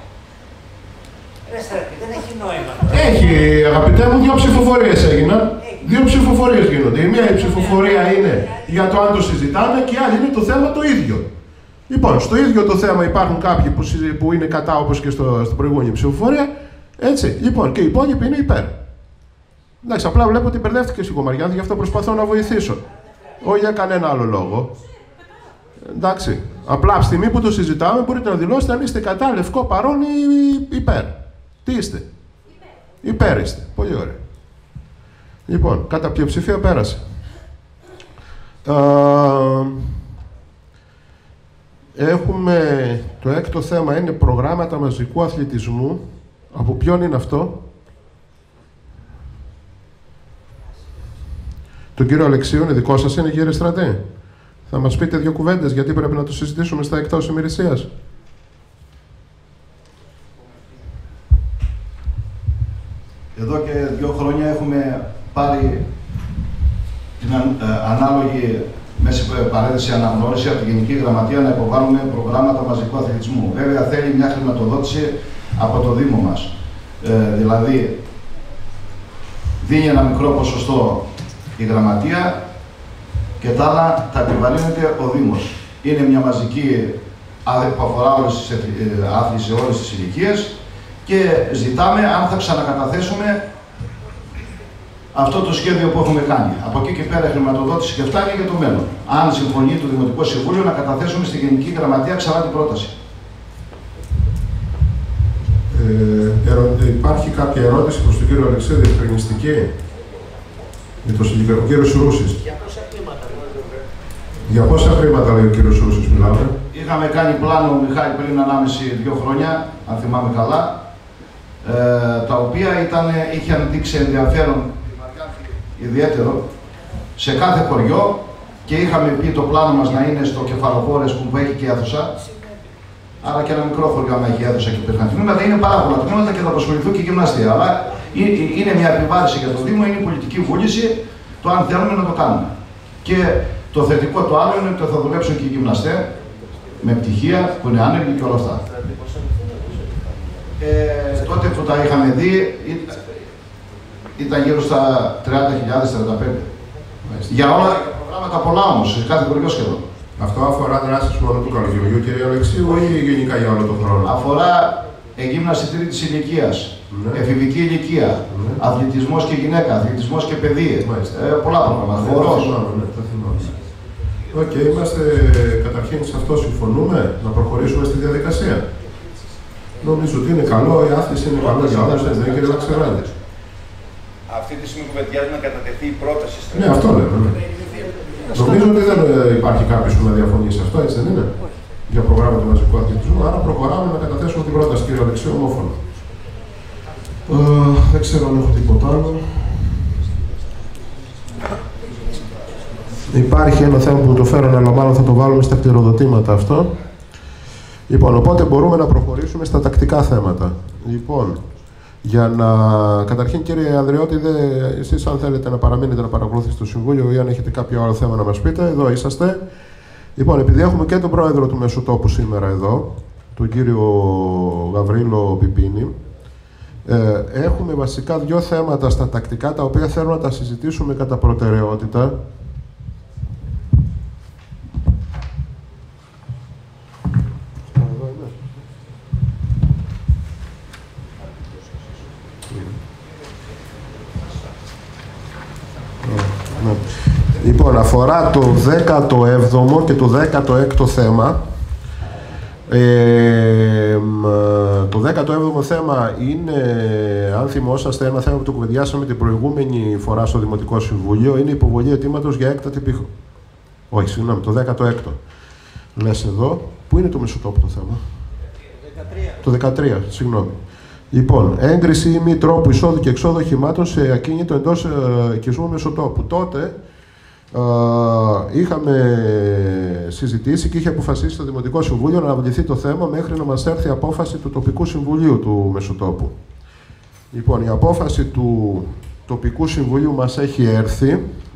Δεν έχει νόημα. Έχει, αγαπητέ μου, δύο ψηφοφορίες έγιναν. Δύο ψηφοφορίες γίνονται. Η μία η ψηφοφορία είναι για το αν το συζητάμε και η άλλη είναι το θέμα το ίδιο. Λοιπόν, στο ίδιο το θέμα υπάρχουν κάποιοι που, που είναι κατά, όπως και στο, στην προηγούμενη ψηφοφορία. Έτσι. Λοιπόν, και οι υπόλοιποι είναι υπέρ. Εντάξει, απλά βλέπω ότι μπερδεύτηκε η Κομαριάνθη, γι' αυτό προσπαθώ να βοηθήσω. Όχι για κανένα άλλο λόγο. Εντάξει. Απλά από τη στιγμή που το συζητάμε μπορείτε να δηλώσετε αν είστε κατά, λευκό, παρόν ή υπέρ. Τι είστε? Υπέρ. Υπέρ είστε. Πολύ ωραία. Λοιπόν, κατά πλειοψηφία πέρασε. Α, έχουμε, το έκτο θέμα είναι προγράμματα μαζικού αθλητισμού. Από ποιον είναι αυτό? Τον κύριο Αλεξίου, είναι δικό σας, είναι, κύριε Στρατή? Θα μας πείτε δύο κουβέντες γιατί πρέπει να το συζητήσουμε στα εκτός ημερησίας. Εδώ και δύο χρόνια έχουμε πάρει την ανάλογη μέση παρένθεση αναγνώριση από την Γενική Γραμματεία να υποβάλουμε προγράμματα μαζικού αθλητισμού. Βέβαια θέλει μια χρηματοδότηση από το Δήμο μας. Ε, δηλαδή, δίνει ένα μικρό ποσοστό η Γραμματεία και τα άλλα τα επιβαρύνεται ο Δήμος. Είναι μια μαζική που αφορά όλες τις άθληση σε όλες τις ηλικίες και ζητάμε αν θα ξανακαταθέσουμε αυτό το σχέδιο που έχουμε κάνει. Από εκεί και πέρα η χρηματοδότηση και αυτά είναι για το μέλλον. Αν συμφωνεί το Δημοτικό Συμβούλιο να καταθέσουμε στη Γενική Γραμματεία ξανά την πρόταση. Ε, ερω... Υπάρχει κάποια ερώτηση προς τον κύριο Αλεξίου, διευκρινιστική? Για το συγκεκριμένο, ο κύριος Ρούσης. Για πόσα χρήματα, Για πόσα χρήματα, λέει ο κύριος Ρούσης, μιλάμε? Είχα είχαμε κάνει πλάνο, Μιχάλη, πριν ανάμεση δύο χρόνια, αν θυμάμαι καλά, ε, τα οποία ήταν, είχαν δείξει ενδιαφέρον ιδιαίτερο σε κάθε χωριό και είχαμε πει το πλάνο μας να είναι στο Κεφαλοχώρες που έχει και αίθουσα. Άρα και ένα μικρό χωριό, άμα έχει αίθουσα και υπήρχαν τμήματα, είναι πάρα πολλά τμήματα και θα απασχοληθούν και γυμναστία. Αλλά είναι μια επιβάρηση για το Δήμο, είναι η πολιτική βούληση το αν θέλουμε να το κάνουμε. Και το θετικό το άλλο είναι ότι θα δουλέψουν και οι γυμναστές με πτυχία που είναι άνεργοι και όλα αυτά. Ε, τότε που τα είχαμε δει ήταν γύρω στα τριάντα χιλιάδες, τριάντα πέντε. Για όλα τα προγράμματα πολλά όμως, σε κάθε χωριό σχεδόν. Αυτό αφορά δράσεις μόνο του καλοκαιριού, κύριε Αλεξίου, ή γενικά για όλο τον χρόνο? Αφορά εγύμναση τρίτης ηλικίας, ναι. Εφηβική ηλικία, ναι. Αθλητισμός και γυναίκα, αθλητισμός και παιδί, ε, πολλά προγράμματα, ναι, χορός. Ναι, το θυμάμαι. Οκ, okay, είμαστε καταρχήν σε αυτό συμφωνούμε, να προχωρήσουμε στη διαδικασία. Νομίζω ότι είναι καλό, η άθληση είναι καλό για όλους, δεν είναι, κύριε Λαξεράδη? Αυτή τη στιγμή κουβεντιάζει να κατατεθεί η πρόταση στην. Ναι, αυτό λέμε. Ναι. Νομίζω ότι δεν υπάρχει κάποιο που να διαφωνεί σε αυτό, έτσι δεν είναι? Για προγράμματα μαζικού αθλητισμού. Άρα προχωράμε να καταθέσουμε την πρόταση, κύριε Αλεξίου, ομόφωνα. Ε, δεν ξέρω αν έχω τίποτα άλλο. Υπάρχει ένα θέμα που το φέρω, αλλά μάλλον θα το βάλουμε στα κτηροδοτήματα αυτό. Λοιπόν, οπότε μπορούμε να προχωρήσουμε στα τακτικά θέματα. Λοιπόν, για να... Καταρχήν, κύριε Ανδριώτη, δε... εσείς αν θέλετε να παραμείνετε να παρακολουθήσετε το Συμβούλιο ή αν έχετε κάποιο άλλο θέμα να μας πείτε, εδώ είσαστε. Λοιπόν, επειδή έχουμε και τον πρόεδρο του Μεσοτόπου σήμερα εδώ, τον κύριο Γαβρίλο Πιπίνη, ε, έχουμε βασικά δύο θέματα στα τακτικά, τα οποία θέλω να τα συζητήσουμε κατά προτεραιότητα. Λοιπόν, αφορά το δέκατο έβδομο και το δέκατο έκτο θέμα. Ε, το δέκατο έβδομο θέμα είναι, αν θυμόσαστε, ένα θέμα που το κουβεντιάσαμε την προηγούμενη φορά στο Δημοτικό Συμβούλιο. Είναι η υποβολή αιτήματος για έκτατη π... Όχι, συγγνώμη, το δέκατο έκτο. Λες εδώ, πού είναι το Μεσοτόπου το θέμα? δεκατρία. Το δεκατρία, συγγνώμη. Λοιπόν, έγκριση ή μη τρόπου εισόδου και εξόδου οχημάτων σε ακίνητο εντός ε, οικισμού Μεσοτόπου. Τότε ε, είχαμε συζητήσει και είχε αποφασίσει το Δημοτικό Συμβούλιο να αναβληθεί το θέμα μέχρι να μας έρθει η απόφαση του τοπικού συμβουλίου του Μεσοτόπου. Λοιπόν, η απόφαση του τοπικού συμβουλίου μας έχει έρθει.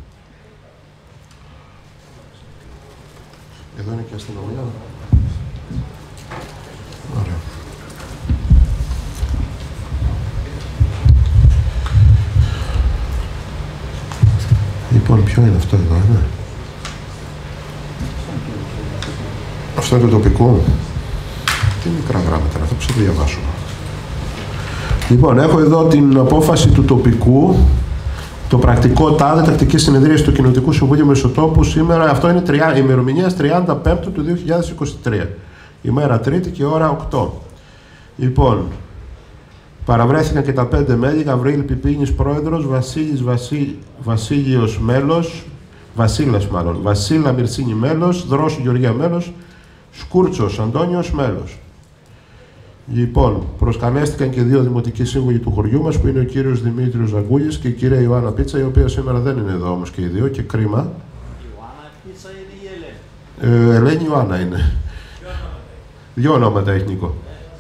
Εδώ είναι και αστυνομία. Ωραία. Λοιπόν, ποιο είναι αυτό εδώ, είναι? Αυτό είναι το τοπικό. Τι μικρά γράμματα, αυτό που θα το διαβάσω. Λοιπόν, έχω εδώ την απόφαση του τοπικού, το πρακτικό τάδε, τακτική συνεδρίαση του Κοινοτικού Συμβουλίου Μεσοτόπου σήμερα. Αυτό είναι τριά, ημερομηνία τριάντα πέμπτου του δύο χιλιάδες είκοσι τρία. Ημέρα Τρίτη και ώρα οκτώ. Λοιπόν, παραβρέθηκαν και τα πέντε μέλη: Γαβρίλη Πιπίνης πρόεδρος, Βασίλης Βασί... Βασίλειος μέλος, Βασίλας μάλλον, Βασίλα Μυρσίνη μέλος, Δρόσου Γεωργία μέλος, Σκούρτσος Αντώνιος μέλος. Λοιπόν, προσκαλέστηκαν και δύο δημοτικοί σύμβουλοι του χωριού μας, που είναι ο κύριος Δημήτριος Ζαγκούλης και η κυρία Ιωάννα Πίτσα, η οποία σήμερα δεν είναι εδώ όμως και οι δύο, και κρίμα. Ιωάννα Πίτσα είναι η Ελένη. Ε, Ελένη Ιωάννα είναι. Δύο ονόματα έχει, Νίκο.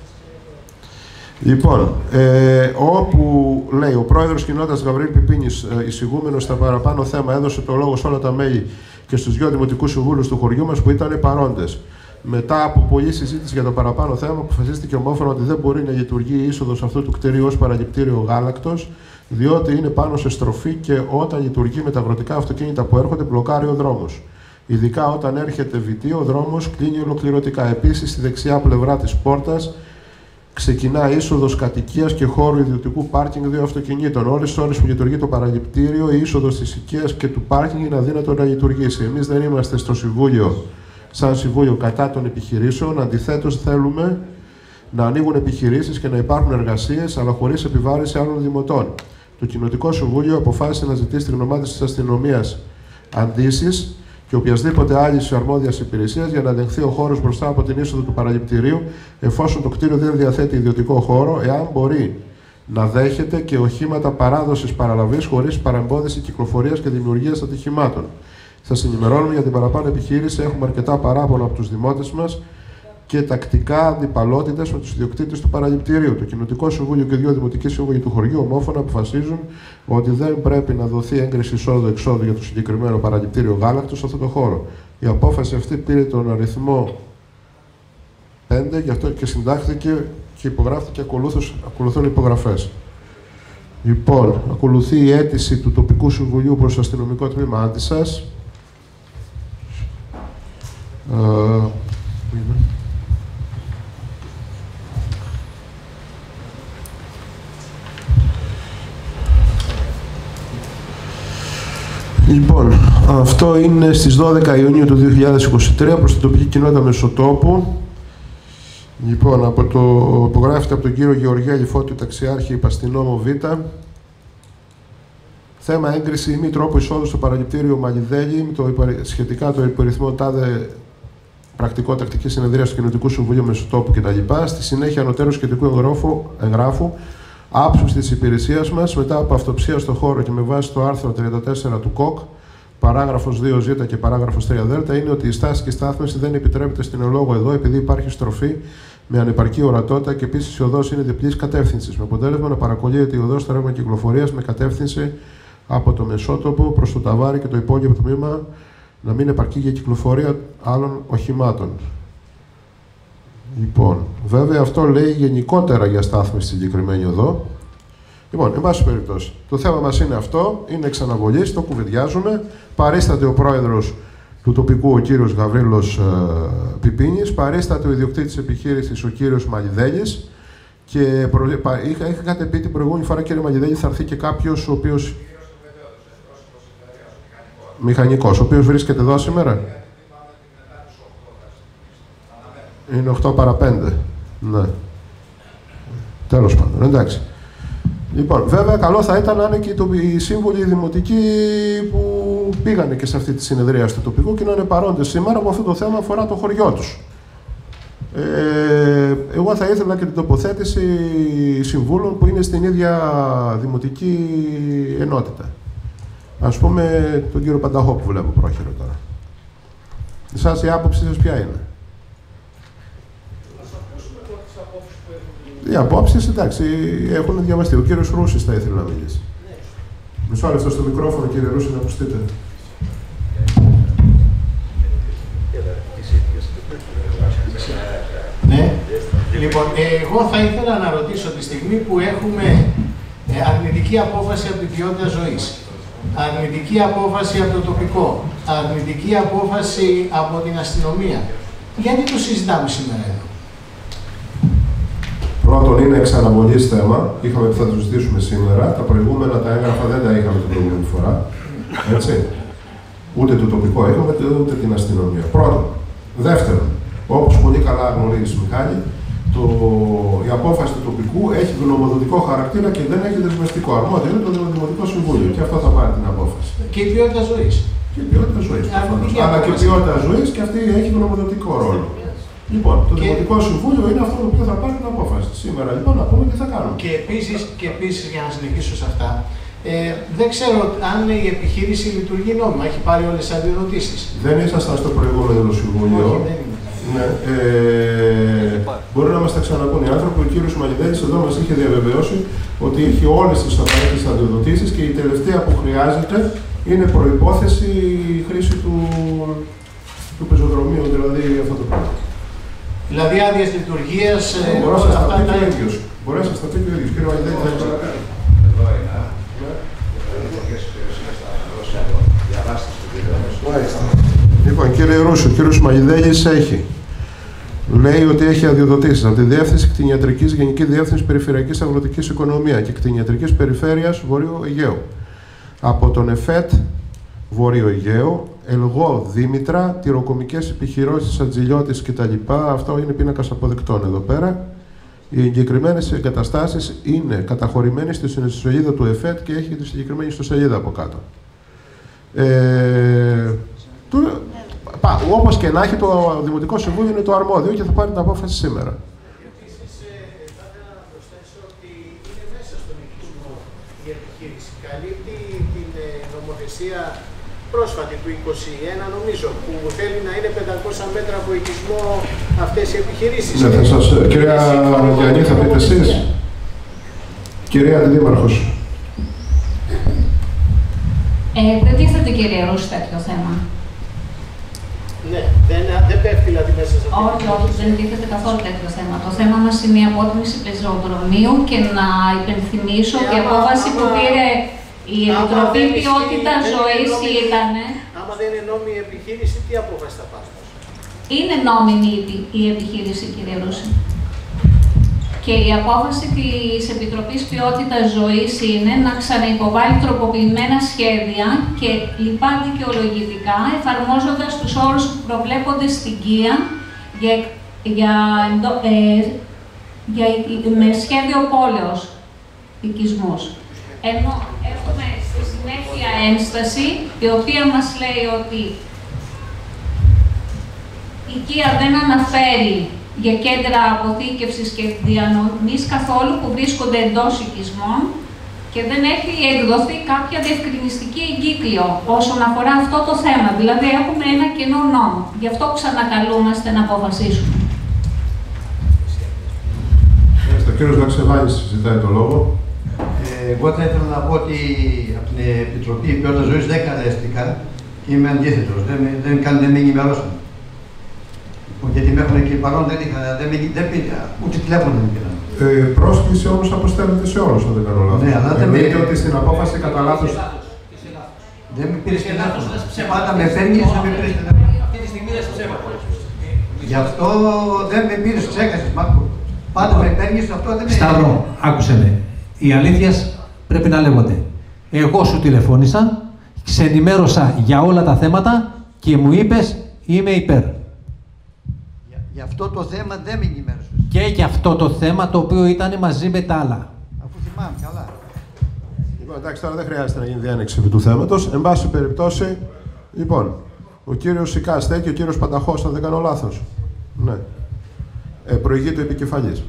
Λοιπόν, ε, όπου λέει ο πρόεδρος κοινότητας Γαβρίλη Πιπίνης, ε, εισηγούμενος στα παραπάνω θέμα, έδωσε το λόγο σε όλα τα μέλη και στους δύο δημοτικούς συμβούλους του χωριού μας που ήταν παρόντες. Μετά από πολλή συζήτηση για το παραπάνω θέμα, αποφασίστηκε ομόφωνα ότι δεν μπορεί να λειτουργεί η είσοδος αυτού του κτηρίου ως παραληπτήριο γάλακτος, διότι είναι πάνω σε στροφή και όταν λειτουργεί με τα αγροτικά αυτοκίνητα που έρχονται, μπλοκάρει ο δρόμος. Ειδικά όταν έρχεται βιτή, ο δρόμος κλείνει ολοκληρωτικά. Επίσης, στη δεξιά πλευρά της πόρτας ξεκινά είσοδος κατοικίας και χώρου ιδιωτικού πάρκινγκ δύο αυτοκινήτων. Όλες τις ώρες που λειτουργεί το παραληπτήριο, η είσοδος της οικίας και του πάρκινγκ είναι αδύνατο να λειτουργήσει. Εμείς δεν είμαστε στο Συμβούλιο, σαν Συμβούλιο, κατά των επιχειρήσεων. Αντιθέτως, θέλουμε να ανοίγουν επιχειρήσεις και να υπάρχουν εργασίες, αλλά χωρίς επιβάρυνση άλλων δημοτών. Το Κοινοτικό Συμβούλιο αποφάσισε να ζητήσει την γνωμάτιση της αστυνομίας αντίσεις και οποιασδήποτε άλλη αρμόδια υπηρεσία για να ελεγχθεί ο χώρο μπροστά από την είσοδο του παραληπτηρίου, εφόσον το κτίριο δεν διαθέτει ιδιωτικό χώρο, εάν μπορεί να δέχεται και οχήματα παράδοσης παραλαβής χωρίς παρεμπόδιση κυκλοφορίας και δημιουργίας ατυχημάτων. Σας ενημερώνουμε για την παραπάνω επιχείρηση. Έχουμε αρκετά παράπονα από τους δημότες μας και τακτικά αντιπαλότητες με τους ιδιοκτήτες του παραληπτηρίου. Το Κοινοτικό Συμβούλιο και δύο Δημοτικοί Σύμβουλοι του χωριού ομόφωνα αποφασίζουν ότι δεν πρέπει να δοθεί έγκριση εισόδου-εξόδου για το συγκεκριμένο παραληπτήριο γάλακτος σε αυτό το χώρο. Η απόφαση αυτή πήρε τον αριθμό πέντε, γι' αυτό και συντάχθηκε και υπογράφηκε και ακολουθούν υπογραφές. Λοιπόν, ακολουθεί η αίτηση του τοπικού συμβουλίου προς το αστυνομικό τμήμα Άντισσας. Uh, λοιπόν, αυτό είναι στις δώδεκα Ιουνίου του δύο χιλιάδες είκοσι τρία προς την τοπική κοινότητα Μεσοτόπου. Λοιπόν, από το, υπογράφεται από τον κύριο Γεωργέλη Φώτιο, ταξιάρχη Παστινόμο Β. Θέμα έγκριση ή μη τρόπο εισόδου στο παραληπτήριο Μαλιδέλη, το, σχετικά το υπεριθμό τάδε πρακτικό τακτική συνεδρία του Κοινοτικού Συμβουλίου Μεσοτόπου κτλ. Στη συνέχεια, ανωτέρω σχετικού εγγράφου, εγγράφου άψου τη υπηρεσία μα μετά από αυτοψία στο χώρο και με βάση το άρθρο τριάντα τέσσερα του ΚΟΚ, παράγραφος δύο Ζ και παράγραφος τρία Δ, είναι ότι η στάση και η στάθμιση δεν επιτρέπεται στην ελόγω εδώ επειδή υπάρχει στροφή με ανεπαρκή ορατότητα και επίση η οδός είναι διπλής κατεύθυνσης. Με αποτέλεσμα να παρακολύεται η οδός στο ρεύμα κυκλοφορίας με κατεύθυνση από το Μεσότοπο προς το Ταβάρι και το υπόλοιπο τμήμα να μην επαρκεί για κυκλοφορία άλλων οχημάτων. Λοιπόν, βέβαια αυτό λέει γενικότερα για στάθμιση στη συγκεκριμένη οδό. Λοιπόν, εν πάση περιπτώσει, το θέμα μας είναι αυτό, είναι εξαναβολής, το κουβεντιάζουμε. Παρίσταται ο πρόεδρος του τοπικού, ο κύριος Γαβρίλος ε, Πιπίνης, παρίσταται ο ιδιοκτήτης επιχείρησης, ο κύριος Μαλιδέλης, και προ... είχα, είχατε πει την προηγούμενη φορά, κύριε Μαλιδέλη, θα έρθει και κάποιος ο οποίος... Μηχανικός, ο οποίος βρίσκεται εδώ σήμερα. Είναι οκτώ παρά πέντε. Ναι. Τέλος πάντων, εντάξει. Λοιπόν, βέβαια, καλό θα ήταν να είναι και οι σύμβουλοι δημοτικοί που πήγανε και σε αυτή τη συνεδρία του τοπικού και να είναι παρόντες σήμερα, που αυτό το θέμα αφορά το χωριό τους. Ε, εγώ θα ήθελα και την τοποθέτηση συμβούλων που είναι στην ίδια δημοτική ενότητα. Ας πούμε, τον κύριο Πανταχώ που βλέπω πρόχειρο τώρα. Εσάς η άποψη σας ποια είναι? Οι απόψεις, εντάξει, έχουν διαβαστεί. Ο κύριος Ρούσης θα ήθελε να μιλήσει. Μισό λεπτό στο μικρόφωνο, κύριε Ρούση, να ακουστείτε. Ναι. Λοιπόν, εγώ θα ήθελα να ρωτήσω τη στιγμή που έχουμε αρνητική απόφαση από την ποιότητα ζωής, αρνητική απόφαση από το τοπικό, αρνητική απόφαση από την αστυνομία, γιατί το συζητάμε σήμερα εδώ? Πρώτον, είναι εξαναβολής θέμα. Είχαμε πει θα το συζητήσουμε σήμερα. Τα προηγούμενα τα έγγραφα δεν τα είχαμε την προηγούμενη φορά. Έτσι. Ούτε το τοπικό είχαμε, ούτε την αστυνομία. Πρώτον. Δεύτερον, όπως πολύ καλά γνωρίζεις, Μιχάλη, το... η απόφαση του τοπικού έχει γνωμοδοτικό χαρακτήρα και δεν έχει δεσμευτικό. Αρμόδιο είναι το Δημοτικό Συμβούλιο και αυτό θα πάρει την απόφαση. Και η ποιότητα ζωής. Και η ποιότητα ζωής. Αλλά και η ποιότητα ζωής και αυτή έχει γνωμοδοτικό ρόλο. Λοιπόν, το και... Δημοτικό Συμβούλιο είναι αυτό το οποίο θα πάρει την απόφαση. Σήμερα λοιπόν να πούμε τι θα κάνουμε. Και επίσης, και επίσης για να συνεχίσω σε αυτά, ε, δεν ξέρω αν η επιχείρηση λειτουργεί νόμιμα, έχει πάρει όλες τις αντιδοτήσεις. Δεν ήσασταν στο προηγούμενο Συμβούλιο. Όχι, δεν είναι. Ναι. Ε, μπορεί να μας τα ξαναπούν οι άνθρωποι. Ο κύριος Μαλιδέλης εδώ μας είχε διαβεβαιώσει ότι έχει όλες τις απαραίτητες αντιδοτήσεις και η τελευταία που χρειάζεται είναι προϋπόθεση η χρήση του, του πεζοδρομίου, δηλαδή αυτό το πράγμα. Δηλαδή άδειες λειτουργίας, μπορεί να σας τα πει και ο ίδιος. Μπορεί να σας τα πει και ο ίδιος. Κύριε Μαλιδέλη, θα ήθελα. Λοιπόν, κύριε Ρούσο, ο κύριος Μαλιδέλης έχει. Λέει ότι έχει αδειοδοτήσεις από τη Διεύθυνση Κτηνιατρικής Γενική Διεύθυνση Περιφερειακής Αγροτικής Οικονομίας και Κτηνιατρικής Περιφέρειας Βορείου Αιγαίου. Από τον ΕΦΕΤ Βορείου Αιγαίου, Ελγό Δήμητρα, τυροκομικές επιχειρώσεις Ατζηλιώτης κτλ. Αυτό είναι πίνακας αποδεκτών εδώ πέρα. Οι εγκεκριμένες εγκαταστάσεις είναι καταχωρημένες στη ιστοσελίδα του ΕΦΕΤ και έχει τη συγκεκριμένη ιστοσελίδα από κάτω. Ε, Όπως και να έχει, το Δημοτικό Συμβούλιο είναι το αρμόδιο και θα πάρει την απόφαση σήμερα. Επίσης, θα ήθελα να προσθέσω ότι είναι μέσα στον οικισμό η επιχείρηση. Καλύπτει την νομοθεσία πρόσφατη του είκοσι ένα, νομίζω, που θέλει να είναι πεντακόσια μέτρα από οικισμό αυτές οι επιχειρήσεις. Ναι, θα σας... Κυρία Γιάννη, θα πείτε εσείς. Κυρία Αντιδήμαρχος. Ε, δεν τίθεται, κύριε Ρούση, τέτοιο θέμα. Ναι, δεν, δεν πέφτει δηλαδή μέσα σε αυτό. Όχι, όχι, δεν τίθεται καθόλου τέτοιο θέμα. Το θέμα μας είναι η απότμιση πεζοδρομίου και να υπενθυμίσω ότι η απόφαση που πήρε η Επιτροπή Ποιότητα Ζωής ήταν. Άμα δεν είναι νόμιμη η επιχείρηση, τι απόφαση θα πάρει? Είναι νόμιμη η επιχείρηση, κύριε Ρούση. Και η απόφαση της Επιτροπής Ποιότητας Ζωής είναι να ξαναυποβάλει τροποποιημένα σχέδια και λοιπά δικαιολογητικά, εφαρμόζοντας τους όρους που προβλέπονται στην ΚΙΑ για, για, ε, για, με σχέδιο πόλεως οικισμούς. Ενώ έχουμε στη συνέχεια ένσταση, η οποία μας λέει ότι η ΚΙΑ δεν αναφέρει για κέντρα αποθήκευσης και διανομής καθόλου που βρίσκονται εντός οικισμών και δεν έχει εκδοθεί κάποια διευκρινιστική εγκύκλιο όσον αφορά αυτό το θέμα. Δηλαδή έχουμε ένα κενό νόμο. Γι' αυτό ξανακαλούμαστε να αποφασίσουμε. Ο κύριος Λαξεβάνης ζητάει το λόγο. Ε, εγώ θα ήθελα να πω ότι από την Επιτροπή Ποιότητας Ζωής δεν καλέστηκα και είμαι αντίθετος. Δεν, δεν, δεν, δεν με ενημερώσαν. Γιατί με έχουν εκεί παρόν, δεν είχα, δεν, δεν πήγα, ούτε τηλέφωνο δεν πήραν. Ε, πρόσκληση όμως αποστέλλεται σε όλους, αν δεν κάνω λάθος. Ναι, αλλά δεν Εννοείται ότι στην απόφαση κατά λάθος. Δεν με πήρες και λάθος. Πάντα με φέρνεις, δεν με πήρες και λάθος. Αυτή τη στιγμή δεν σε ψέμα. Γι' αυτό δεν με πήρες, ξέχασες, Μάρκο. Πάντα με παίρνεις, αυτό δεν με... Σταύρο, άκουσε με. Οι αλήθειες πρέπει να λέγονται. Εγώ σου τηλεφώνησα, σε ενημέρωσα για όλα τα θέματα και μου είπες είμαι υπέρ. Γι' αυτό το θέμα δεν με ενημέρωσες. Και για αυτό το θέμα το οποίο ήταν μαζί με τα άλλα. Αφού θυμάμαι καλά. Λοιπόν, εντάξει, τώρα δεν χρειάζεται να γίνει διάνεξη επί του θέματος. Εν πάση περιπτώσει, λοιπόν, ο κύριος Σικάς και ο κύριος Πανταχός, αν δεν κάνω λάθος. Ναι. Ε, προηγείται επικεφαλής.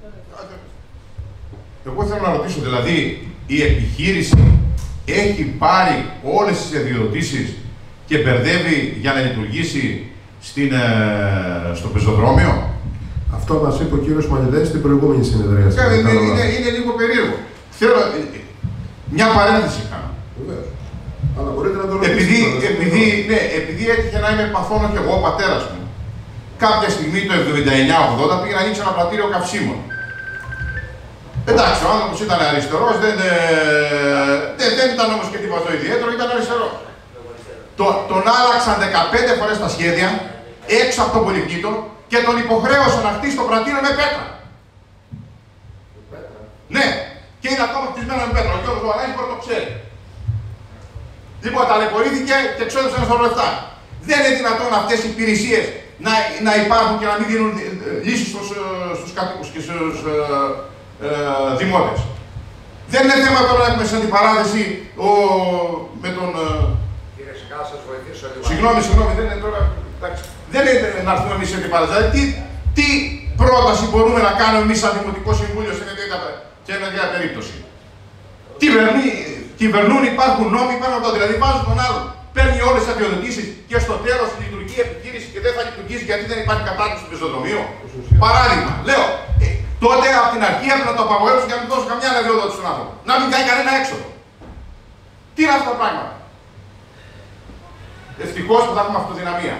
Εγώ θέλω να ρωτήσω, δηλαδή, η επιχείρηση έχει πάρει όλες τις αδειοδοτήσεις και μπερδεύει για να λειτουργήσει στην, ε, στο πεζοδρόμιο. Αυτό μας είπε ο κύριος Μαλιδές στην προηγούμενη συνεδρία. Είναι, είναι, είναι, είναι λίγο περίεργο. Θέλω μια παρένθεση κάνω. Βεβαίως. Αλλά μπορείτε να το ρωτήσετε. Επειδή, επειδή, ναι, επειδή έτυχε να είμαι παθόνο και εγώ, ο πατέρας μου, κάποια στιγμή το εβδομήντα εννιά ογδόντα πήγε να ανοίξει ένα πλατήριο καυσίμων. Εντάξει, ο άνθρωπος ήταν αριστερός, δεν, ε, δεν, δεν ήταν όμως και τίποτα ιδιαίτερο, ήταν αριστερός. Το, τον άλλαξαν δεκαπέντε φορές τα σχέδια, έξω από τον πολυκήτο και τον υποχρέωσαν να χτίσει το πρατήριο με πέτρα. Πέτρα. Ναι, και είναι ακόμα χτισμένο με πέτρα. Ο Γιώργος Βαράνης μπορεί να το ξέρει. Λοιπόν, ταλαιπωρήθηκε και ξόδεψαν στα λεφτά. Δεν είναι δυνατόν αυτές οι υπηρεσίες να, να υπάρχουν και να μην δίνουν λύσεις στους, στους κατοίκους και στους ε, ε, δημότες. Δεν είναι θέμα τώρα να έχουμε σε αντιπαράθεση ο, με τον... Κύριε Σικά, σας βοηθήσω λίγο. Συγγνώμη, συγγνώμη, δεν είναι τώρα... Εντάξει, δεν είναι να έρθουμε εμείς σε αντιπαράθεση. Δηλαδή, τι, τι πρόταση μπορούμε να κάνουμε εμείς σαν Δημοτικό Συμβούλιο σε μια τέτοια περίπτωση. Κυβερνούν, κυβερνούν, υπάρχουν νόμοι πάνω από το, δηλαδή βάζουν τον άλλον. Παίρνει όλες τις αδειοδοτήσεις και στο τέλος λειτουργεί η επιχείρηση και δεν θα λειτουργήσει γιατί δεν υπάρχει κατάρτιση στο πεζοδρομίο. Παράδειγμα, λέω, ε, τότε από την αρχή έπρεπε να το απαγορεύσουν και να μην δώσουν καμιά αδειοδότηση στον άνθρωπο. Να μην κάνει κανένα έξοδο. Τι είναι αυτά τα πράγματα. Ευτυχώς που θα έχουμε αυτοδυναμία.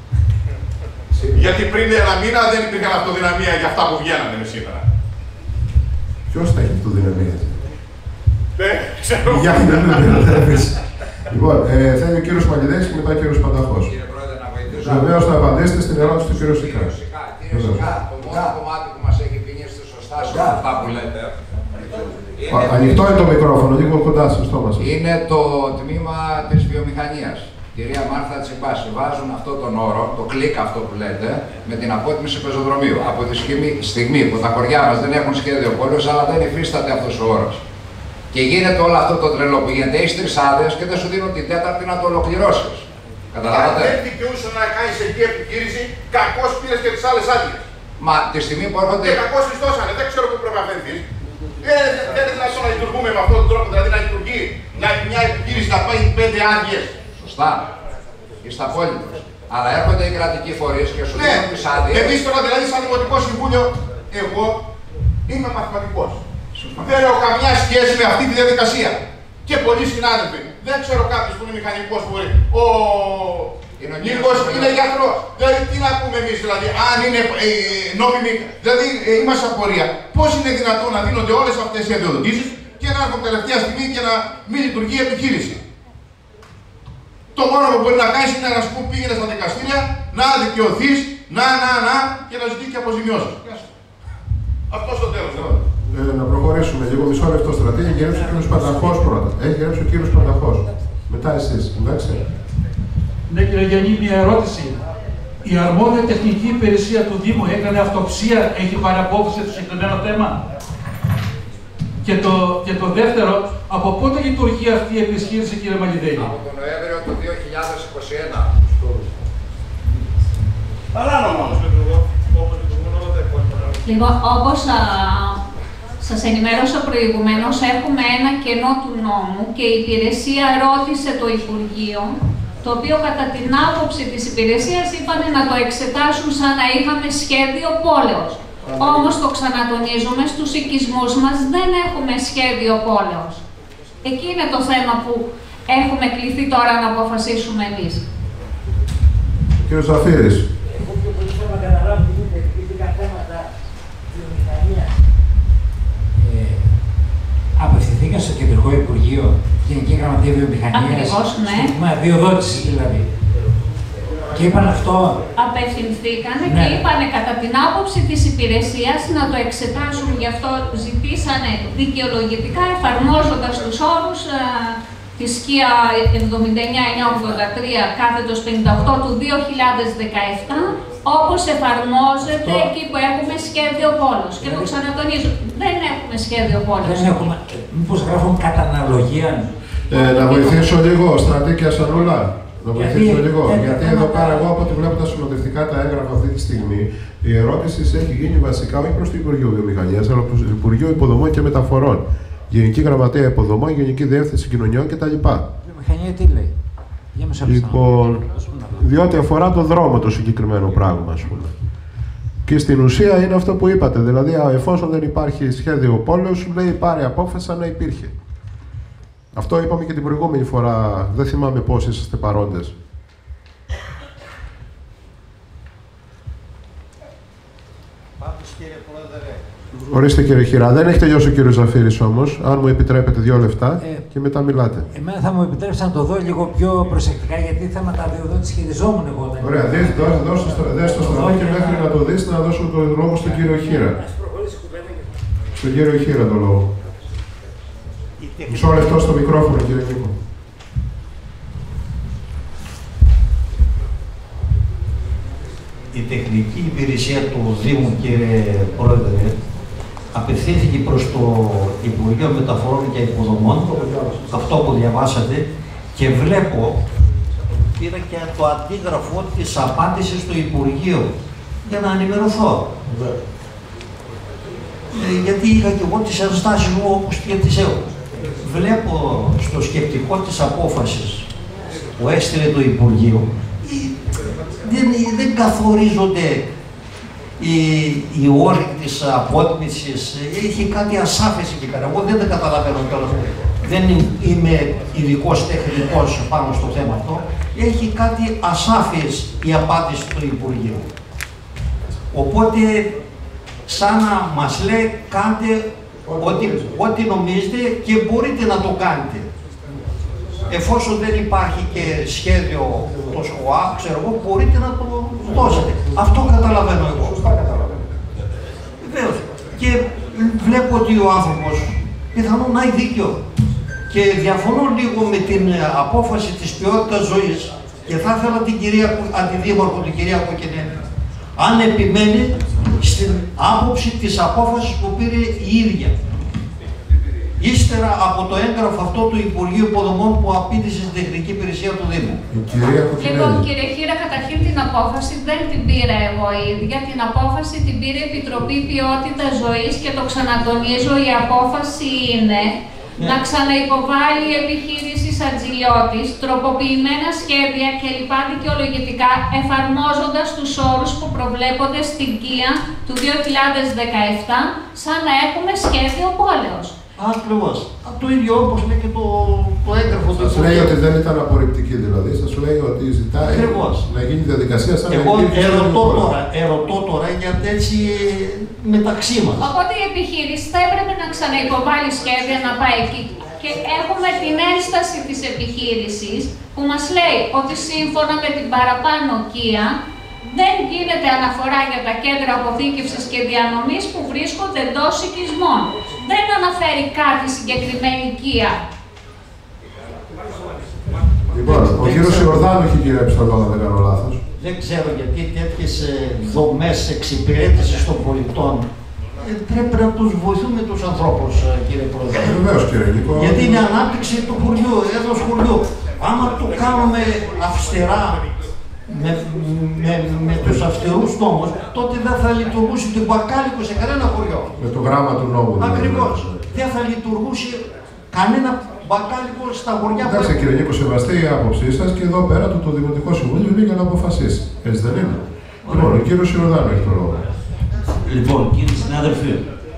Γιατί πριν ένα μήνα δεν υπήρχαν αυτοδυναμία για αυτά που βγαίνανε με σήμερα. Ποιος θα έχει αυτοδυναμία? Ναι, ξέρω. Για να μην μπερδεύεις. Λοιπόν, ε, θα είναι ο κύριος Μαλιδές και μετά ο κύριος Πανταχός. Κύριε Πρόεδρε, να βοηθήσω. Βεβαίως να απαντήσετε στην ερώτηση του κύριου Σικά. Κύριε Σικά, το μόνο κομμάτι που μας έχει πεινήσει σωστά σε όλα αυτά που λέτε. Ανοιχτό είναι το μικρόφωνο, λίγο κοντά στο στόμα σας. Είναι το τμήμα της βιομηχανίας. Κυρία Μάρθα Τσιπάση, βάζουν αυτό τον όρο, το κλικ αυτό που λέτε, με την απότιμηση πεζοδρομίου. Από τη στιγμή, στιγμή που τα χωριά μας δεν έχουν σχέδιο πόλεως, αλλά δεν υφίσταται αυτός ο όρος. Και γίνεται όλο αυτό το τρελό που γίνεται, έχεις τρεις άδειες και δεν σου δίνουν την τέταρτη να το ολοκληρώσεις. Καταλάβατε. Δεν δικαιούσε να κάνει εκεί επιχείρηση, κακώς πήρες και τις άλλες άδειες. Μα τη στιγμή που έρχονται. Και κακώς πιστώσανε, δεν ξέρω πού πρέπει να φέρθεις. Δεν είναι δυνατόν να λειτουργούμε με αυτόν τον τρόπο, δηλαδή να λειτουργεί μια επιχείρηση να πάει πέντε άδειες. Σωστά. Είστε απόλυτος. Αλλά έρχονται οι κρατικοί φορείς και σου ναι. δίνουν τις άδειες. Εμείς τώρα δηλαδή σαν Δημοτικό Συμβούλιο, εγώ είμαι μαθηματικός. Δεν έχω καμιά σχέση με αυτή τη διαδικασία. Και πολλοί συνάδελφοι. Δεν ξέρω κάποιος που είναι μηχανικός που μπορεί. Ο Νίκος είναι γιατρός. Δηλαδή τι να πούμε εμείς, δηλαδή, αν είναι ε, νόμιμοι. Δηλαδή ε, είμαστε απορία. Πώς είναι δυνατόν να δίνονται όλες αυτές οι αδειοδοτήσεις και να έρχονται τελευταία στιγμή και να μην λειτουργεί η επιχείρηση. Το μόνο που μπορεί να κάνεις είναι να σου πει πήγαινε στα δικαστήρια, να δικαιωθείς, να, να, να και να ζητήσει και αποζημιώσεις. Αυτό στο τέλος δηλαδή. Ε, να προχωρήσουμε λίγο, μισό λεπτό στρατή. Έχει γυρέψει ο κύριος Πανταχός πρώτα. Έχει γυρέψει ο κύριος Πανταχός. Μετά εσείς, εντάξει. Ναι, κύριε Γιάννη, μια ερώτηση. Η αρμόδια τεχνική υπηρεσία του Δήμου έκανε αυτοψία, έχει πάρει απόφαση για το συγκεκριμένο θέμα. Και το, και το δεύτερο, από πότε λειτουργεί αυτή η επιχείρηση, κύριε Μαλιδέλη? Από τον Νοέμβριο του δύο χιλιάδες είκοσι ένα. Παράνομο όμως. Λοιπόν, όπως α, σας ενημέρωσα προηγουμένως, έχουμε ένα κενό του νόμου και η υπηρεσία ρώτησε το Υπουργείο, το οποίο κατά την άποψη της υπηρεσίας είπανε να το εξετάσουν σαν να είχαμε σχέδιο πόλεως. Όμως το ξανατονίζουμε, στους οικισμούς μας δεν έχουμε σχέδιο πόλεως. Εκεί είναι το θέμα που έχουμε κληθεί τώρα να αποφασίσουμε εμείς. Κύριος Ζαφύρης. Εγώ πιο πολύ θέλω να καταλάβω τι είναι τεχνικά θέματα βιομηχανίας. Ε, απευθυνθήκαν στο Κεντρικό Υπουργείο, Γενική Γραμματεία Βιομηχανίας. Ακριβώς, ναι. Μα διοδότηση δηλαδή. Και είπαν αυτό. Απευθυνθήκανε ναι. και είπανε κατά την άποψη της υπηρεσίας να το εξετάσουν, γι' αυτό ζητήσανε δικαιολογητικά εφαρμόζοντας τους όρους α, της ΚΙΑ εβδομήντα εννιά εννιακόσια ογδόντα τρία κάθετος πενήντα οκτώ του δύο χιλιάδες δεκαεπτά, όπως εφαρμόζεται αυτό... εκεί που έχουμε σχέδιο πόλος. Και το ξανατονίζω, δεν έχουμε σχέδιο πόλος. Δεν έχουμε, μήπως γράφουν κατά αναλογία. Ε, να βοηθήσω λίγο, Στρατή και Ασανούλα. Να βοηθήσω γιατί, λίγο. Ε, γιατί ε, εδώ πέρα, εγώ από ό,τι βλέπω τα συνοδευτικά τα έγγραφα αυτή τη στιγμή, η ερώτηση έχει γίνει βασικά όχι προς το Υπουργείο Βιομηχανίας, αλλά προς το Υπουργείο Υποδομών και Μεταφορών. Γενική Γραμματεία Υποδομών, Γενική Διεύθυνση Κοινωνιών κτλ. Η βιομηχανία τι λέει? Λοιπόν, διότι αφορά το δρόμο το συγκεκριμένο πράγμα, ας πούμε. Και στην ουσία είναι αυτό που είπατε. Δηλαδή, εφόσον δεν υπάρχει σχέδιο πόλεως, σου λέει πάρει απόφαση σαν να υπήρχε. Αυτό είπαμε και την προηγούμενη φορά. Δεν θυμάμαι πώς είσαστε παρόντες. Πάντως, κύριε Πρόεδρε. Ορίστε κύριε Χειρά. Δεν έχει τελειώσει ο κύριος Ζαφύρης όμως. Αν μου επιτρέπετε δύο λεπτά ε, και μετά μιλάτε. Εμένα θα μου επιτρέψει να το δω λίγο πιο προσεκτικά, γιατί θέματα αδειοδότηση χειριζόμουν εγώ. Ωραία, δες το στρατό και μέχρι να το δεις να δώσω το λόγο στον κύριο Χείρα. Στον κύριο Χείρα το λόγο. Μισό λεπτό στο μικρόφωνο, κύριε Νίκο. Η τεχνική υπηρεσία του Δήμου, κύριε Πρόεδρε, απευθύνθηκε προς το Υπουργείο Μεταφορών και Υποδομών, αυτό που διαβάσατε, και βλέπω, πήρα και το αντίγραφο της απάντησης του Υπουργείου, για να ενημερωθώ. Ε, γιατί είχα και εγώ τις ενστάσεις μου όπως και τις έχω. Βλέπω στο σκεπτικό της απόφασης που έστειλε το Υπουργείο, δεν, δεν καθορίζονται οι, οι όροι της απότμησης, έχει κάτι ασάφεση εκεί πέρα. Εγώ δεν τα καταλαβαίνω κιόλας. Δεν είμαι ειδικός τεχνικός πάνω στο θέμα αυτό. Έχει κάτι ασάφειες η απάντηση του Υπουργείου. Οπότε, σαν να μας λέει, κάντε ό,τι, ό,τι νομίζετε και μπορείτε να το κάνετε. Εφόσον δεν υπάρχει και σχέδιο το ΣΚΟΑ, ξέρω εγώ, μπορείτε να το δώσετε. Αυτό καταλαβαίνω εγώ. Σωστά καταλαβαίνω. Βεβαίως. Και βλέπω ότι ο άνθρωπος πιθανόν να έχει δίκιο. Και διαφωνώ λίγο με την απόφαση της ποιότητας ζωής και θα ήθελα την κυρία Αντιδήμαρχο, την κυρία Κοκκινέλη, αν επιμένει στην άποψη της απόφασης που πήρε η ίδια. ύστερα από το έγγραφο αυτό του Υπουργείου Υποδομών που απήντησε στην τεχνική υπηρεσία του Δήμου. Λοιπόν, κύριε Χήρα, καταρχήν την απόφαση δεν την πήρα εγώ ίδια. Την απόφαση την πήρε η Επιτροπή Ποιότητας Ζωής και το ξανατονίζω, η απόφαση είναι ναι. να ξαναυποβάλει η επιχείρηση Σαντζιλιώτης τροποποιημένα σχέδια και λοιπά δικαιολογητικά, εφαρμόζοντας τους όρους που προβλέπονται στην ΚΙΑ του δύο χιλιάδες δεκαεπτά, σαν να έχουμε σχέδιο πόλεως. Ακριβώς. Το ίδιο όπως λέει και το, το έγγραφο του. Σας λέει ότι δεν ήταν απορριπτική, δηλαδή. Σας λέει ότι ζητάει Ακριβώς. να γίνει διαδικασία σαν Εγώ να γίνει. ερωτώ τώρα, ερωτώ τώρα γιατί έτσι μεταξύ μας. Οπότε η επιχείρηση θα έπρεπε να ξαναυποβάλει σχέδια να πάει εκεί. Και έχουμε την ένσταση της επιχείρησης που μας λέει ότι σύμφωνα με την παραπάνω ΚΙΑ δεν γίνεται αναφορά για τα κέντρα αποθήκευσης και διανομής που βρίσκονται εντός οικισμών. Δεν αναφέρει κάτι συγκεκριμένη ΚΙΑ. Λοιπόν, ο κύριος Ιορδάνου έχει γυρέψει το λόγο, δεν κάνω λάθος. Δεν ξέρω γιατί τέτοιες δομές εξυπηρέτησης των πολιτών πρέπει να τους βοηθούμε τους ανθρώπους, κύριε Πρόεδρε. Βεβαίως, κύριε Νίκο. Γιατί είναι ανάπτυξη του χωριού, έδος χωριού. Άμα το κάνουμε αυστηρά, με, με, με τους αυστηρούς νόμους, τότε δεν θα λειτουργούσε το μπακάλικο σε κανένα χωριό. Με το γράμμα του νόμου. Ακριβώς. Δεν θα λειτουργούσε κανένα μπακάλικο στα χωριά που... Εντάξει, κύριε Νίκο, σεβαστεί η άποψή σας και εδώ πέρα το, το Δημοτικό Συμβούλιο είναι για να αποφασίσει. Έτσι δεν είναι? Λοιπόν, ο κύριος Ιορδάνου έχει το λόγο. Λοιπόν, κύριοι συνάδελφοι,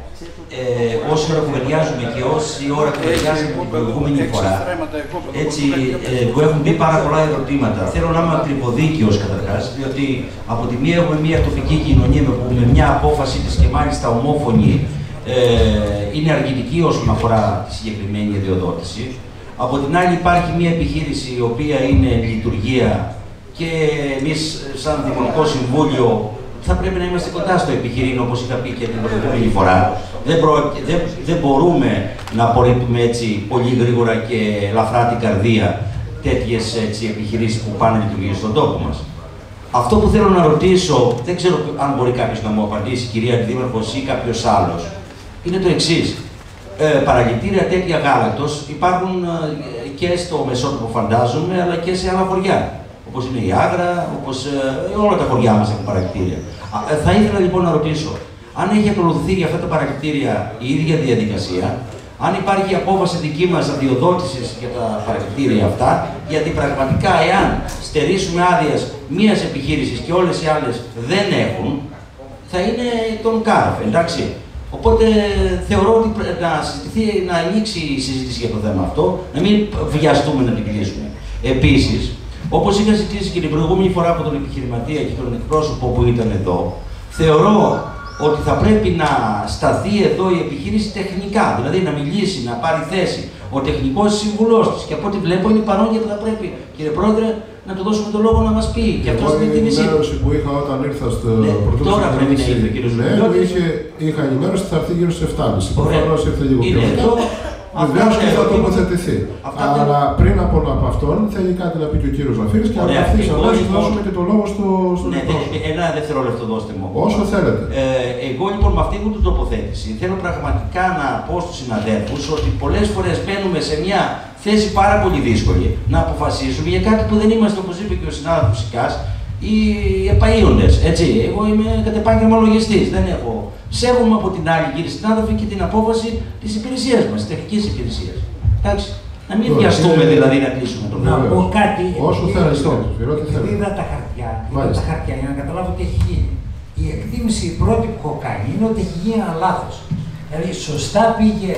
ε, όση ώρα κουβεντιάζουμε και όση ώρα κουβεντιάζουμε την προηγούμενη φορά, έτσι, ε, που έχουν μπει πάρα πολλά ερωτήματα. Θέλω να είμαι ακριβοδίκαιος καταρχάς, διότι από τη μία έχουμε μια τοπική κοινωνία που με μια απόφαση της και μάλιστα ομόφωνη ε, είναι αρνητική όσον αφορά τη συγκεκριμένη αδειοδότηση. Από την άλλη υπάρχει μια επιχείρηση η οποία είναι λειτουργία και εμείς σαν Δημοτικό Συμβούλιο θα πρέπει να είμαστε κοντά στο επιχειρήν, όπως είχα πει και την προηγούμενη φορά. Δεν, προ... δεν, δεν μπορούμε να απορρίπτουμε έτσι πολύ γρήγορα και ελαφρά την καρδία τέτοιες έτσι, επιχειρήσεις που πάνε να λειτουργήσουν στον τόπο μας. Αυτό που θέλω να ρωτήσω, δεν ξέρω αν μπορεί κάποιος να μου απαντήσει, κυρία Δήμαρχος ή κάποιος άλλος, είναι το εξής. Ε, παραλυτήρια τέτοια γάλακτος υπάρχουν ε, και στο Μεσότοπο φαντάζομαι, αλλά και σε άλλα χωριά. Όπως είναι η Άγρα, όπως ε, όλα τα χωριά μας έχουν παραλυτήρια. Ε, θα ήθελα λοιπόν να ρωτήσω, αν έχει ακολουθηθεί για αυτά τα παραλυτήρια η ίδια διαδικασία, αν υπάρχει απόφαση δική μας αδειοδότησης για τα παραλυτήρια αυτά, γιατί πραγματικά εάν στερήσουμε άδειας μίας επιχείρησης και όλες οι άλλες δεν έχουν, θα είναι τον κάραφ, εντάξει. Οπότε θεωρώ ότι να συζητηθεί, να ανοίξει η συζήτηση για το θέμα αυτό, να μην βιαστούμε να την κλείσουμε. Επίσης, όπως είχα ζητήσει και την προηγούμενη φορά από τον επιχειρηματία και τον εκπρόσωπο που ήταν εδώ, θεωρώ ότι θα πρέπει να σταθεί εδώ η επιχείρηση τεχνικά, δηλαδή να μιλήσει, να πάρει θέση ο τεχνικός σύμβουλός της. Και από ό,τι βλέπω είναι παρόν και θα πρέπει, κύριε Πρόεδρε, να του δώσουμε τον λόγο να μας πει. Και αυτό στην εκτίμησή. Η ενημέρωση που είχα όταν ήρθα στο ναι, πρωτού τώρα πρέπει να ήρθε ο κύριος Ζουλιώτης. Ναι, είχα ενημέρωση ότι θα έρθει γύρω στις εφτά και μισή. Προφανώς ήρθε λίγο πιο μετά. Βεβαίως και θα τοποθετηθεί. Αλλά πριν από αυτόν θέλει κάτι να πει και ο κύριος Ζαφύρης και να αυτή αμέσως δώσουμε και το λόγο στο εκπρόσωπο. Ένα δευτερόλεπτο δώστε μου. Όσο θέλετε. Εγώ λοιπόν με αυτή την τοποθέτηση θέλω πραγματικά να πω στους συναδέλφους ότι πολλές φορές μπαίνουμε σε μια θέση πάρα πολύ δύσκολη να αποφασίσουμε για κάτι που δεν είμαστε, όπως είπε και ο συνάδελφος Σικάς, οι επαΐοντες, έτσι. Εγώ είμαι κατ' επάγγελμα λογιστής, δεν έχω. Σέβομαι από την άλλη, κύριε συνάδελφοι, και την απόφαση της υπηρεσίας μας, της τεχνικής υπηρεσίας. Εντάξει. Να μην βιαστούμε δηλαδή να κλείσουμε τον Να πω κάτι. Όσο θέλετε. Είδα τα χαρτιά, είδα τα χαρτιά για να καταλάβω τι έχει γίνει. Η εκτίμηση η πρώτη που έχω κάνει είναι ότι έχει γίνει ένα λάθος. Δηλαδή, σωστά πήγε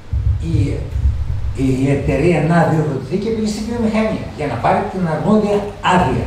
η, η εταιρεία να αδειοδοτηθεί και πήγε στην βιομηχανία για να πάρει την αρμόδια άδεια.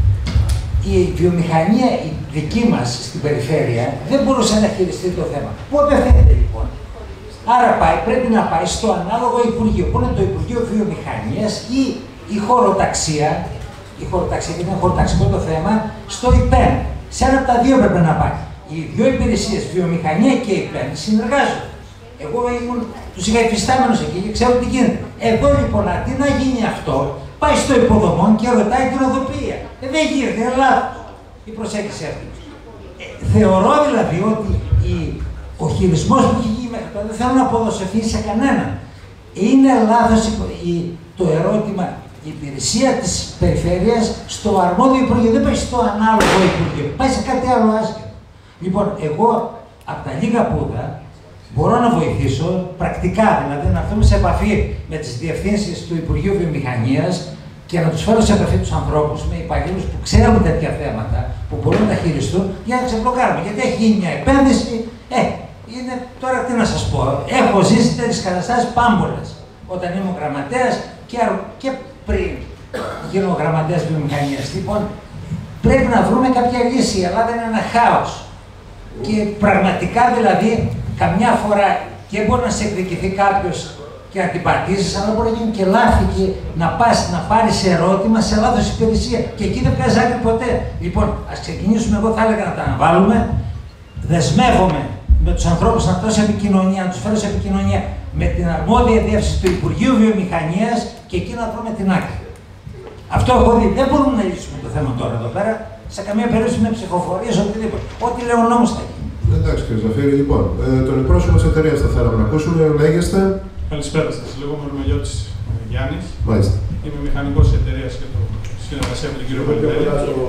Η βιομηχανία η δική μας στην περιφέρεια δεν μπορούσε να χειριστεί το θέμα. Πού απευθύνεται λοιπόν? Άρα πάει, πρέπει να πάει στο ανάλογο Υπουργείο, που είναι το Υπουργείο Βιομηχανίας ή η χωροταξία, η χωροταξία, γιατί είναι χωροταξικό το θέμα, στο ΙΠΕΝ. Σε ένα από τα δύο πρέπει να πάει. Οι δύο υπηρεσίες, βιομηχανία και ΙΠΕΝ, συνεργάζονται. Εγώ ήμουν, τους είχα υφιστάμενους εκεί και ξέρω τι γίνεται. Εδώ λοιπόν, αντί να γίνει αυτό, πάει στο υποδομόν και ρωτάει την οδοποιία. Ε, δεν γίνεται, είναι λάθος η προσέγγιση αυτή. Ε, θεωρώ δηλαδή ότι η, ο χειρισμός που έχει γίνει μέχρι δεν θέλω να αποδοσιευθεί σε κανέναν. Είναι λάθος το ερώτημα, η υπηρεσία της περιφέρειας στο αρμόδιο Υπουργείο, δεν πάει στο ανάλογο Υπουργείο, πάει σε κάτι άλλο άσχετο. Λοιπόν, εγώ από τα λίγα που είδα, μπορώ να βοηθήσω πρακτικά, δηλαδή να έρθουμε σε επαφή με τις διευθύνσεις του Υπουργείου Βιομηχανίας και να τους φέρω σε επαφή τους ανθρώπους με υπαλλήλους που ξέρουν τέτοια θέματα, που μπορούν να τα χειριστούν για να ξεμπλοκάρουμε. Γιατί έχει γίνει μια επένδυση, ε, είναι τώρα τι να σας πω, έχω ζήσει τέτοιες καταστάσεις πάμπολες. Όταν ήμουν γραμματέας και, και πριν γίνω γραμματέας βιομηχανίας. Λοιπόν, πρέπει να βρούμε κάποια λύση. Η Ελλάδα είναι ένα χάος. Και πραγματικά δηλαδή, καμιά φορά και μπορεί να σε εκδικηθεί κάποιος και να την πατήσεις, αλλά μπορεί να γίνουν και λάθη και να πας να πάρεις ερώτημα σε λάθος υπηρεσία. Και εκεί δεν βγάζει άκρη ποτέ. Λοιπόν, ας ξεκινήσουμε, εγώ θα έλεγα να τα αναβάλουμε. Δεσμεύομαι με τους ανθρώπους να δώσω επικοινωνία, να τους φέρω σε επικοινωνία με την αρμόδια διεύθυνση του Υπουργείου Βιομηχανίας και εκεί να βρούμε την άκρη. Αυτό έχω δει. Δεν μπορούμε να λύσουμε το θέμα τώρα εδώ πέρα, σε καμία περίπτωση με ψηφοφορίες, οτιδήποτε. Ό,τι λέει ο νόμος θα γίνει. Εντάξει, κύριε Ζαφύρη, λοιπόν, ε, τον εκπρόσωπο της εταιρείας θα θέλαμε να ακούσουμε. Λέγεστε. Καλησπέρα σας. Λέγομαι Ορμελιώτης Γιάννης. Μάλιστα. Είμαι μηχανικός της εταιρείας και το συνεργασία με τον κύριο Πελιδέλη.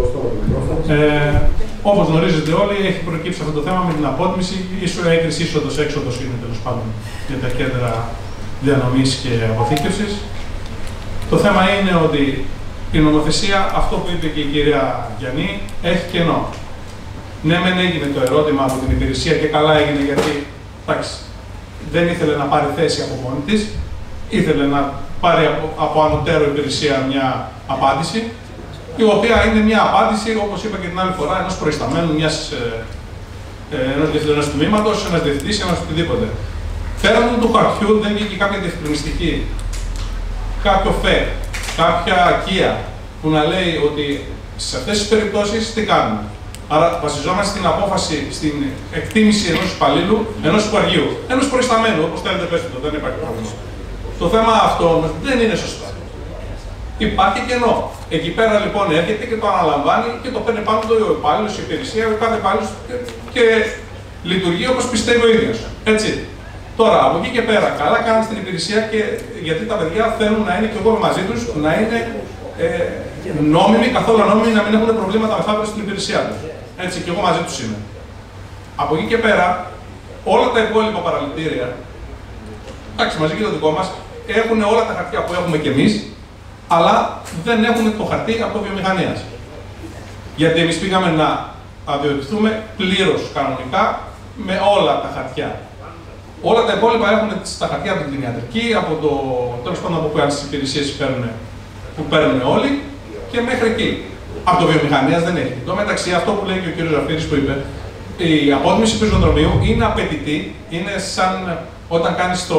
Ε, όπως γνωρίζετε όλοι, έχει προκύψει αυτό το θέμα με την απότμιση. Η έγκριση είσοδος-έξοδος είναι τέλος πάντων για τα κέντρα διανομής και αποθήκευσης. Το θέμα είναι ότι η νομοθεσία, αυτό που είπε και η κυρία Γιαννή, έχει κενό. Ναι, μεν έγινε το ερώτημα από την υπηρεσία και καλά έγινε γιατί εντάξει, δεν ήθελε να πάρει θέση από μόνη της, ήθελε να πάρει από, από ανωτέρω υπηρεσία μια απάντηση, η οποία είναι μια απάντηση, όπως είπα και την άλλη φορά, ενός προϊσταμένου, μιας, ε, ε, ενός διευθυντή ενός τμήματος, ένας διευθυντής, ένας οτιδήποτε. Πέραν του χαρτιού δεν βγήκε κάποια διευκρινιστική, κάποιο φε, κάποια ακία που να λέει ότι σε αυτές τις περιπτώσεις τι κάνουμε. Άρα βασιζόμαστε στην απόφαση, στην εκτίμηση ενός υπαλλήλου, ενός υπουργείου, ενός προϊσταμένου, όπως θέλετε πέστε το, δεν υπάρχει πρόβλημα. Το θέμα αυτό όμως δεν είναι σωστό. Υπάρχει κενό. Εκεί πέρα λοιπόν έρχεται και το αναλαμβάνει και το παίρνει πάνω του ο υπάλληλος, η υπηρεσία, ο κάθε υπάλληλος και, και λειτουργεί όπως πιστεύει ο ίδιος. Έτσι. Τώρα, από εκεί και πέρα, καλά κάνουν στην υπηρεσία και γιατί τα παιδιά θέλουν να είναι και εγώ μαζί τους, να είναι ε, νόμιμοι, καθόλου ανώμιμοι, να μην έχουν προβλήματα μεθαύριο στην υπηρεσία τους. Έτσι, και εγώ μαζί τους είμαι. Από εκεί και πέρα, όλα τα υπόλοιπα παραλυτήρια, εντάξει, μαζί και το δικό μας, έχουν όλα τα χαρτιά που έχουμε κι εμείς, αλλά δεν έχουν το χαρτί από βιομηχανίας. Γιατί εμείς πήγαμε να αδειοδοτηθούμε πλήρως κανονικά με όλα τα χαρτιά. Όλα τα υπόλοιπα έχουν τα χαρτιά από την κτηνιατρική, από το τέλος πάντων από που άλλες υπηρεσίες που παίρνουν όλοι και μέχρι εκεί. Από το βιομηχανίας δεν έχει. Εν τω μεταξύ, αυτό που λέει και ο κ. Ζαφύρης που είπε, η απότμιση πεζοδρομίου είναι απαιτητή, είναι σαν όταν κάνεις το,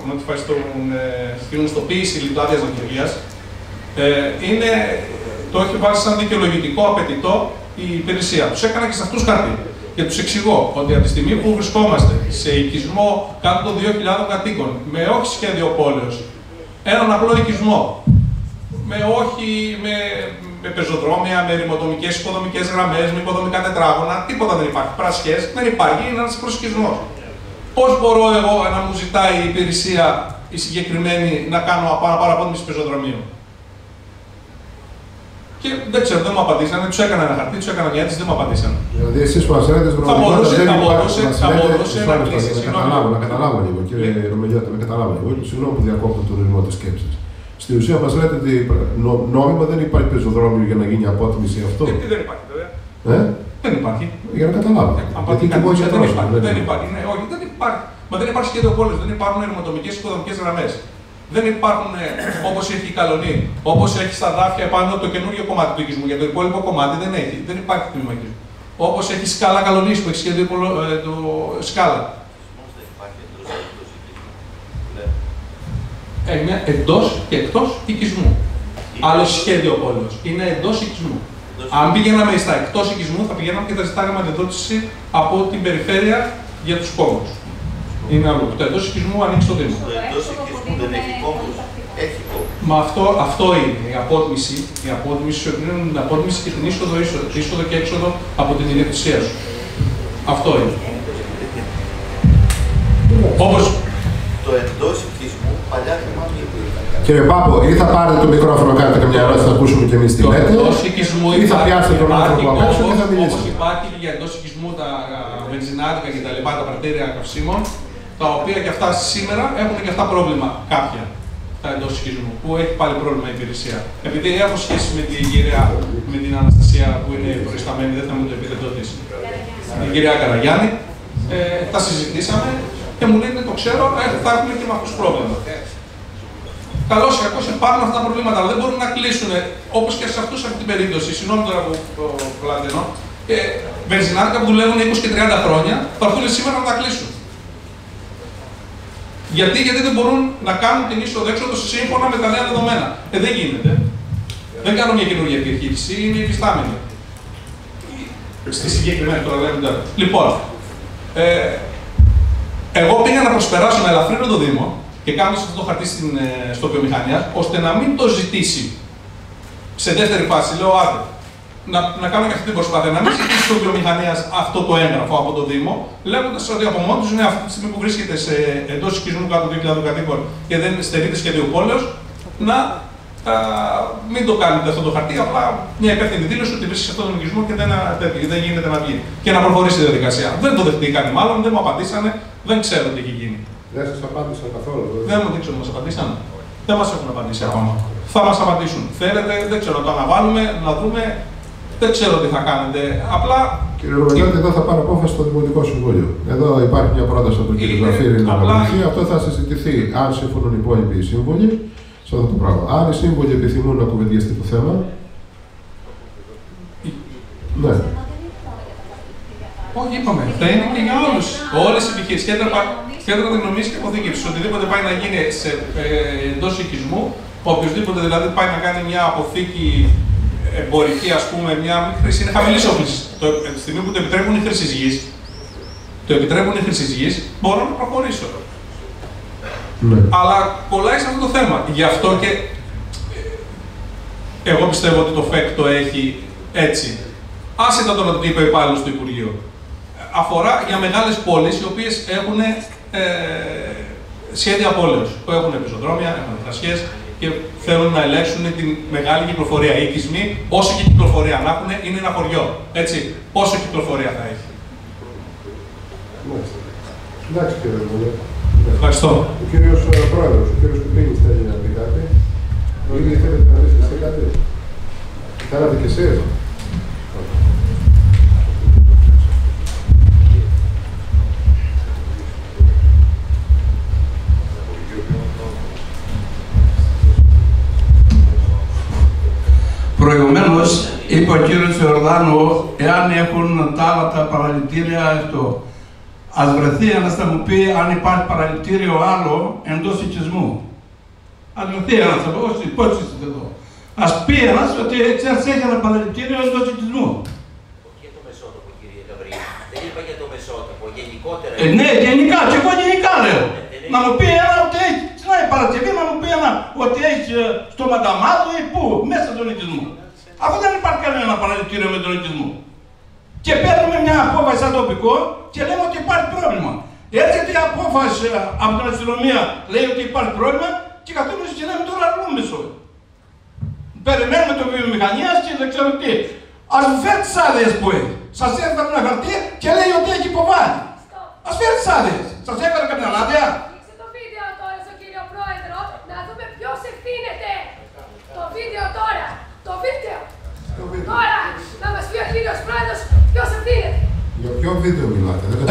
στον, γνωστοποίηση λιτάδειας λειτουργίας, ε, είναι, το έχει βάλει σαν δικαιολογητικό απαιτητό η υπηρεσία. Τους έκανα και σε αυτούς χαρτί. Και τους εξηγώ ότι από τη στιγμή που βρισκόμαστε σε οικισμό κάτω των δύο χιλιάδων κατοίκων, με όχι σχέδιο πόλεως, έναν απλό οικισμό, με όχι με, με πεζοδρόμια, με ρημοτομικές οικοδομικές γραμμές, με οικοδομικά τετράγωνα, τίποτα δεν υπάρχει. Πρασιές, δεν υπάρχει, είναι ένας προσκισμός. Πώς μπορώ εγώ να μου ζητάει η υπηρεσία η συγκεκριμένη να κάνω παραπότμιση πεζοδρομίου? Και δεν ξέρω, δεν μου απαντήσανε, τους έκανα ένα χαρτί, τους έκανα μια αίτηση, δεν μου απαντήσανε. Δηλαδή, εσείς που μας λέτε στην πραγματικότητα δεν υπάρχει. Θα μπορούσε να καταλάβω, να καταλάβω λίγο, κύριε Ρωμελιώτη, να καταλάβω λίγο. Συγγνώμη που διακόπτω τον ρυθμό της σκέψης. Στην ουσία μας λέτε ότι νόμιμα δεν υπάρχει πεζοδρόμιο για να γίνει απότιμηση αυτό. Γιατί δεν υπάρχει, βέβαια. Ε? Δεν υπάρχει. Για να καταλάβω. Γιατί και εγώ δεν υπάρχει. Δεν υπάρχει. Ναι, όχι, δεν υπάρχει. Μα δεν υπάρχει σχέδιο πόλεως, δεν υπάρχουν αιρματομικές οικοδομικές γραμμές. Δεν υπάρχουν όπως έχει η Καλονή, όπως έχει στα δάφια επάνω το καινούργιο κομμάτι του οικισμού. Για το υπόλοιπο κομμάτι δεν έχει. Δεν υπάρχει τμήμα οικισμού. Όπως έχει σκάλα Καλονής που έχει σχέδιο ε, το σκάλα. Είναι εντός και εκτός οικισμού. Άλλο σχέδιο πόλεως. Είναι εντός οικισμού. Αν πηγαίναμε στα εκτός οικισμού, θα πηγαίναμε και θα ζητάγαμε αντιδότηση από την περιφέρεια για τους κόμβους. Είναι αλλού. Το εντός οικισμού ανοίξει το Δήμο. Το εντός οικισμού δεν έχει κόμβους. Έχει κόμβους. Μα αυτό, αυτό είναι η απότμιση. Η απότμιση σου εκδίνουν την απότμιση και την είσοδο, είσοδο, είσοδο και έξοδο από την ιδιοκτησία σου. Αυτό είναι. Όπως το εντός οικισμού παλιά θυμάμαι γιατί ήταν. Κύριε Πάπο, ή θα πάρετε το μικρόφωνο, κάνετε και μια ερώτηση, θα ακούσουμε και εμείς τι λέτε, ή θα πιάσετε τον άνθρωπο απ' έξω και θα μιλήσετε. Όπως υπάρχει και για εντός οικισμού τα βενζινάδικα και τα λοιπά, τα πρατήρια καυσίμων, τα οποία και αυτά σήμερα έχουν και αυτά πρόβλημα κάποια, τα εντός οικισμού, που έχει πάλι πρόβλημα η υπηρεσία. Επειδή έχω σχέση με την κυρία, με την Αναστασία που είναι προϊσταμένη, δεν θα μου το επίθετό της, την κυρία Καραγιάννη, ε, τα συζητήσαμε και μου λένε, το ξέρω, ε, θα έχουμε και με αυτούς πρόβλημα. Καλώς ή κακώς υπάρχουν αυτά τα προβλήματα, αλλά δεν μπορούν να κλείσουν, όπως και σε αυτούς αυτή την περίπτωση. Συγγνώμη τώρα που το λατρινώ. Ε, βενζινάδικα που δουλεύουν είκοσι και τριάντα χρόνια, θα έρθουν σήμερα να τα κλείσουν. Γιατί, γιατί δεν μπορούν να κάνουν την είσοδο-έξοδο σύμφωνα με τα νέα δεδομένα. Ε, δεν γίνεται. Δεν κάνω μια καινούργια επιχείρηση, είναι υφιστάμενη. Στη συγκεκριμένη τώρα λέμε τώρα. Λοιπόν, ε, εγώ πήγα να προσπεράσω να ελαφρύνω το Δήμο και κάνω αυτό το χαρτί στην, στο βιομηχανία, ώστε να μην το ζητήσει σε δεύτερη φάση. Λέω, άντε, να, να κάνω και αυτή την προσπάθεια, να μην ζητήσει το βιομηχανία αυτό το έγγραφο από το Δήμο, λέγοντα ότι από μόνο του είναι αυτή τη στιγμή που βρίσκεται εντός οικισμού κάτω από δύο χιλιάδες κατοίκων και δεν στερείται σχέδιο πόλεως, να α, μην το κάνετε αυτό το χαρτί, απλά μια υπεύθυνη δήλωση ότι βρίσκεται σε αυτόν τον οικισμό και δεν, δεν γίνεται να βγει. Και να προχωρήσει η διαδικασία. Δεν το δεχτήκαν μάλλον, δεν μου απαντήσανε, δεν ξέρω τι έχει γίνει. Δεν σας απάντησαν καθόλου. Δεν μου δείξουν να μας απαντήσαν. Δεν μας έχουν απαντήσει ακόμα. Θα μας απαντήσουν. Θέλετε, δεν ξέρω, να το αναβάλουμε, να δούμε. Δεν ξέρω τι θα κάνετε. Απλά. Κύριε Ρωμελιώτη, εδώ θα πάρει απόφαση στο Δημοτικό Συμβούλιο. Εδώ υπάρχει μια πρόταση από τον κύριο Ζαφύρη να αναβληθεί. Αυτό θα συζητηθεί αν συμφωνούν οι υπόλοιποι οι σύμβουλοι σε αυτό το πράγμα. Αν οι σύμβουλοι επιθυμούν να κουβεντιαστεί το θέμα. Ναι. Όχι, είπαμε. Θα είναι και για όλους. Όλες οι επιχειρήσεις, κέντρα, κέντρα διανομής και αποθήκευσης. Οτιδήποτε πάει να γίνει σε, ε, εντός οικισμού, οποιοδήποτε δηλαδή πάει να κάνει μια αποθήκη εμπορική, ας πούμε, μια χρήση, είναι χαμηλής όφλησης. Τη στιγμή που το επιτρέπουν οι χρήσεις γης, το επιτρέπουν οι χρήσεις γης, μπορώ να προχωρήσω. Ναι. Αλλά κολλάει σε αυτό το θέμα. Γι' αυτό και εγώ πιστεύω ότι το ΦΕΚ το έχει έτσι. Άσχετα τώρα τι είπε ο υπάλληλος του Υπουργείου. Αφορά για μεγάλες πόλεις οι οποίες έχουν ε, σχέδια πόλεως. Που έχουν πεζοδρόμια, έχουν τρασιές και θέλουν να ελέγξουν την μεγάλη κυκλοφορία. Οι οικισμοί, όσο και κυκλοφορία να έχουν, είναι ένα χωριό. Έτσι, πόσο κυκλοφορία θα έχει. Εντάξει, κύριε Ρωμελιώτη. Ευχαριστώ. Ο κύριος Πρόεδρος, ο κύριος Κουπίνης θέλει να πει κάτι. Ήδη θέλετε να πείτε εσύ κάτι. Θέλατε κι εσείς. Προηγουμένως είπε ο κύριος Ιορδάνου, εάν έχουν τα άλλα τα παραλυτήρια αυτό. Ας βρεθεί ένας να μου πει αν υπάρχει παραλυτήριο άλλο εντός οικισμού. Ας βρεθεί ένας, όχι, πώς είστε εδώ. Ας πει ένας ότι έτσι ας έχει ένα παραλυτήριο εντός οικισμού. Όχι για το Μεσότοπο, κύριε Γαβρίλη. Δεν είπα για το Μεσότοπο, γενικότερα. Ε, ναι, γενικά, και εγώ γενικά λέω. Να μου πει ένα ότι έχει, στην άλλη Παρασκευή να μου πει ένα ότι έχει στο Μανταμάδο ή πού, μέσα στον οικισμό. Αφού δεν υπάρχει κανένα παραλυτήριο με τον οικισμό. Και παίρνουμε μια απόφαση σαν τοπικό και λέμε ότι υπάρχει πρόβλημα. Έρχεται η απόφαση από την αστυνομία, λέει ότι υπάρχει πρόβλημα και καθόμαστε και ξεκινάμε τώρα αρνούμεσο. Περιμένουμε το βιομηχανία και δεν ξέρω τι. Ας μου φέρει τις άδειες που έχει. Σας έφερε ένα χαρτί και λέει ότι έχει υποβάλει. Ας φέρει τις άδειες. Σας έφερε καμιά άδεια. Δείξτε το βίντεο τώρα στον κύριο Πρόεδρο, να δούμε ποιος ευθύνεται. Το βίντεο τώρα. Το βίντεο. Τώρα, να μας πει ο κύριος Πρόεδρος ποιος ευθύνεται. Για ποιο βίντεο μιλάτε, δεν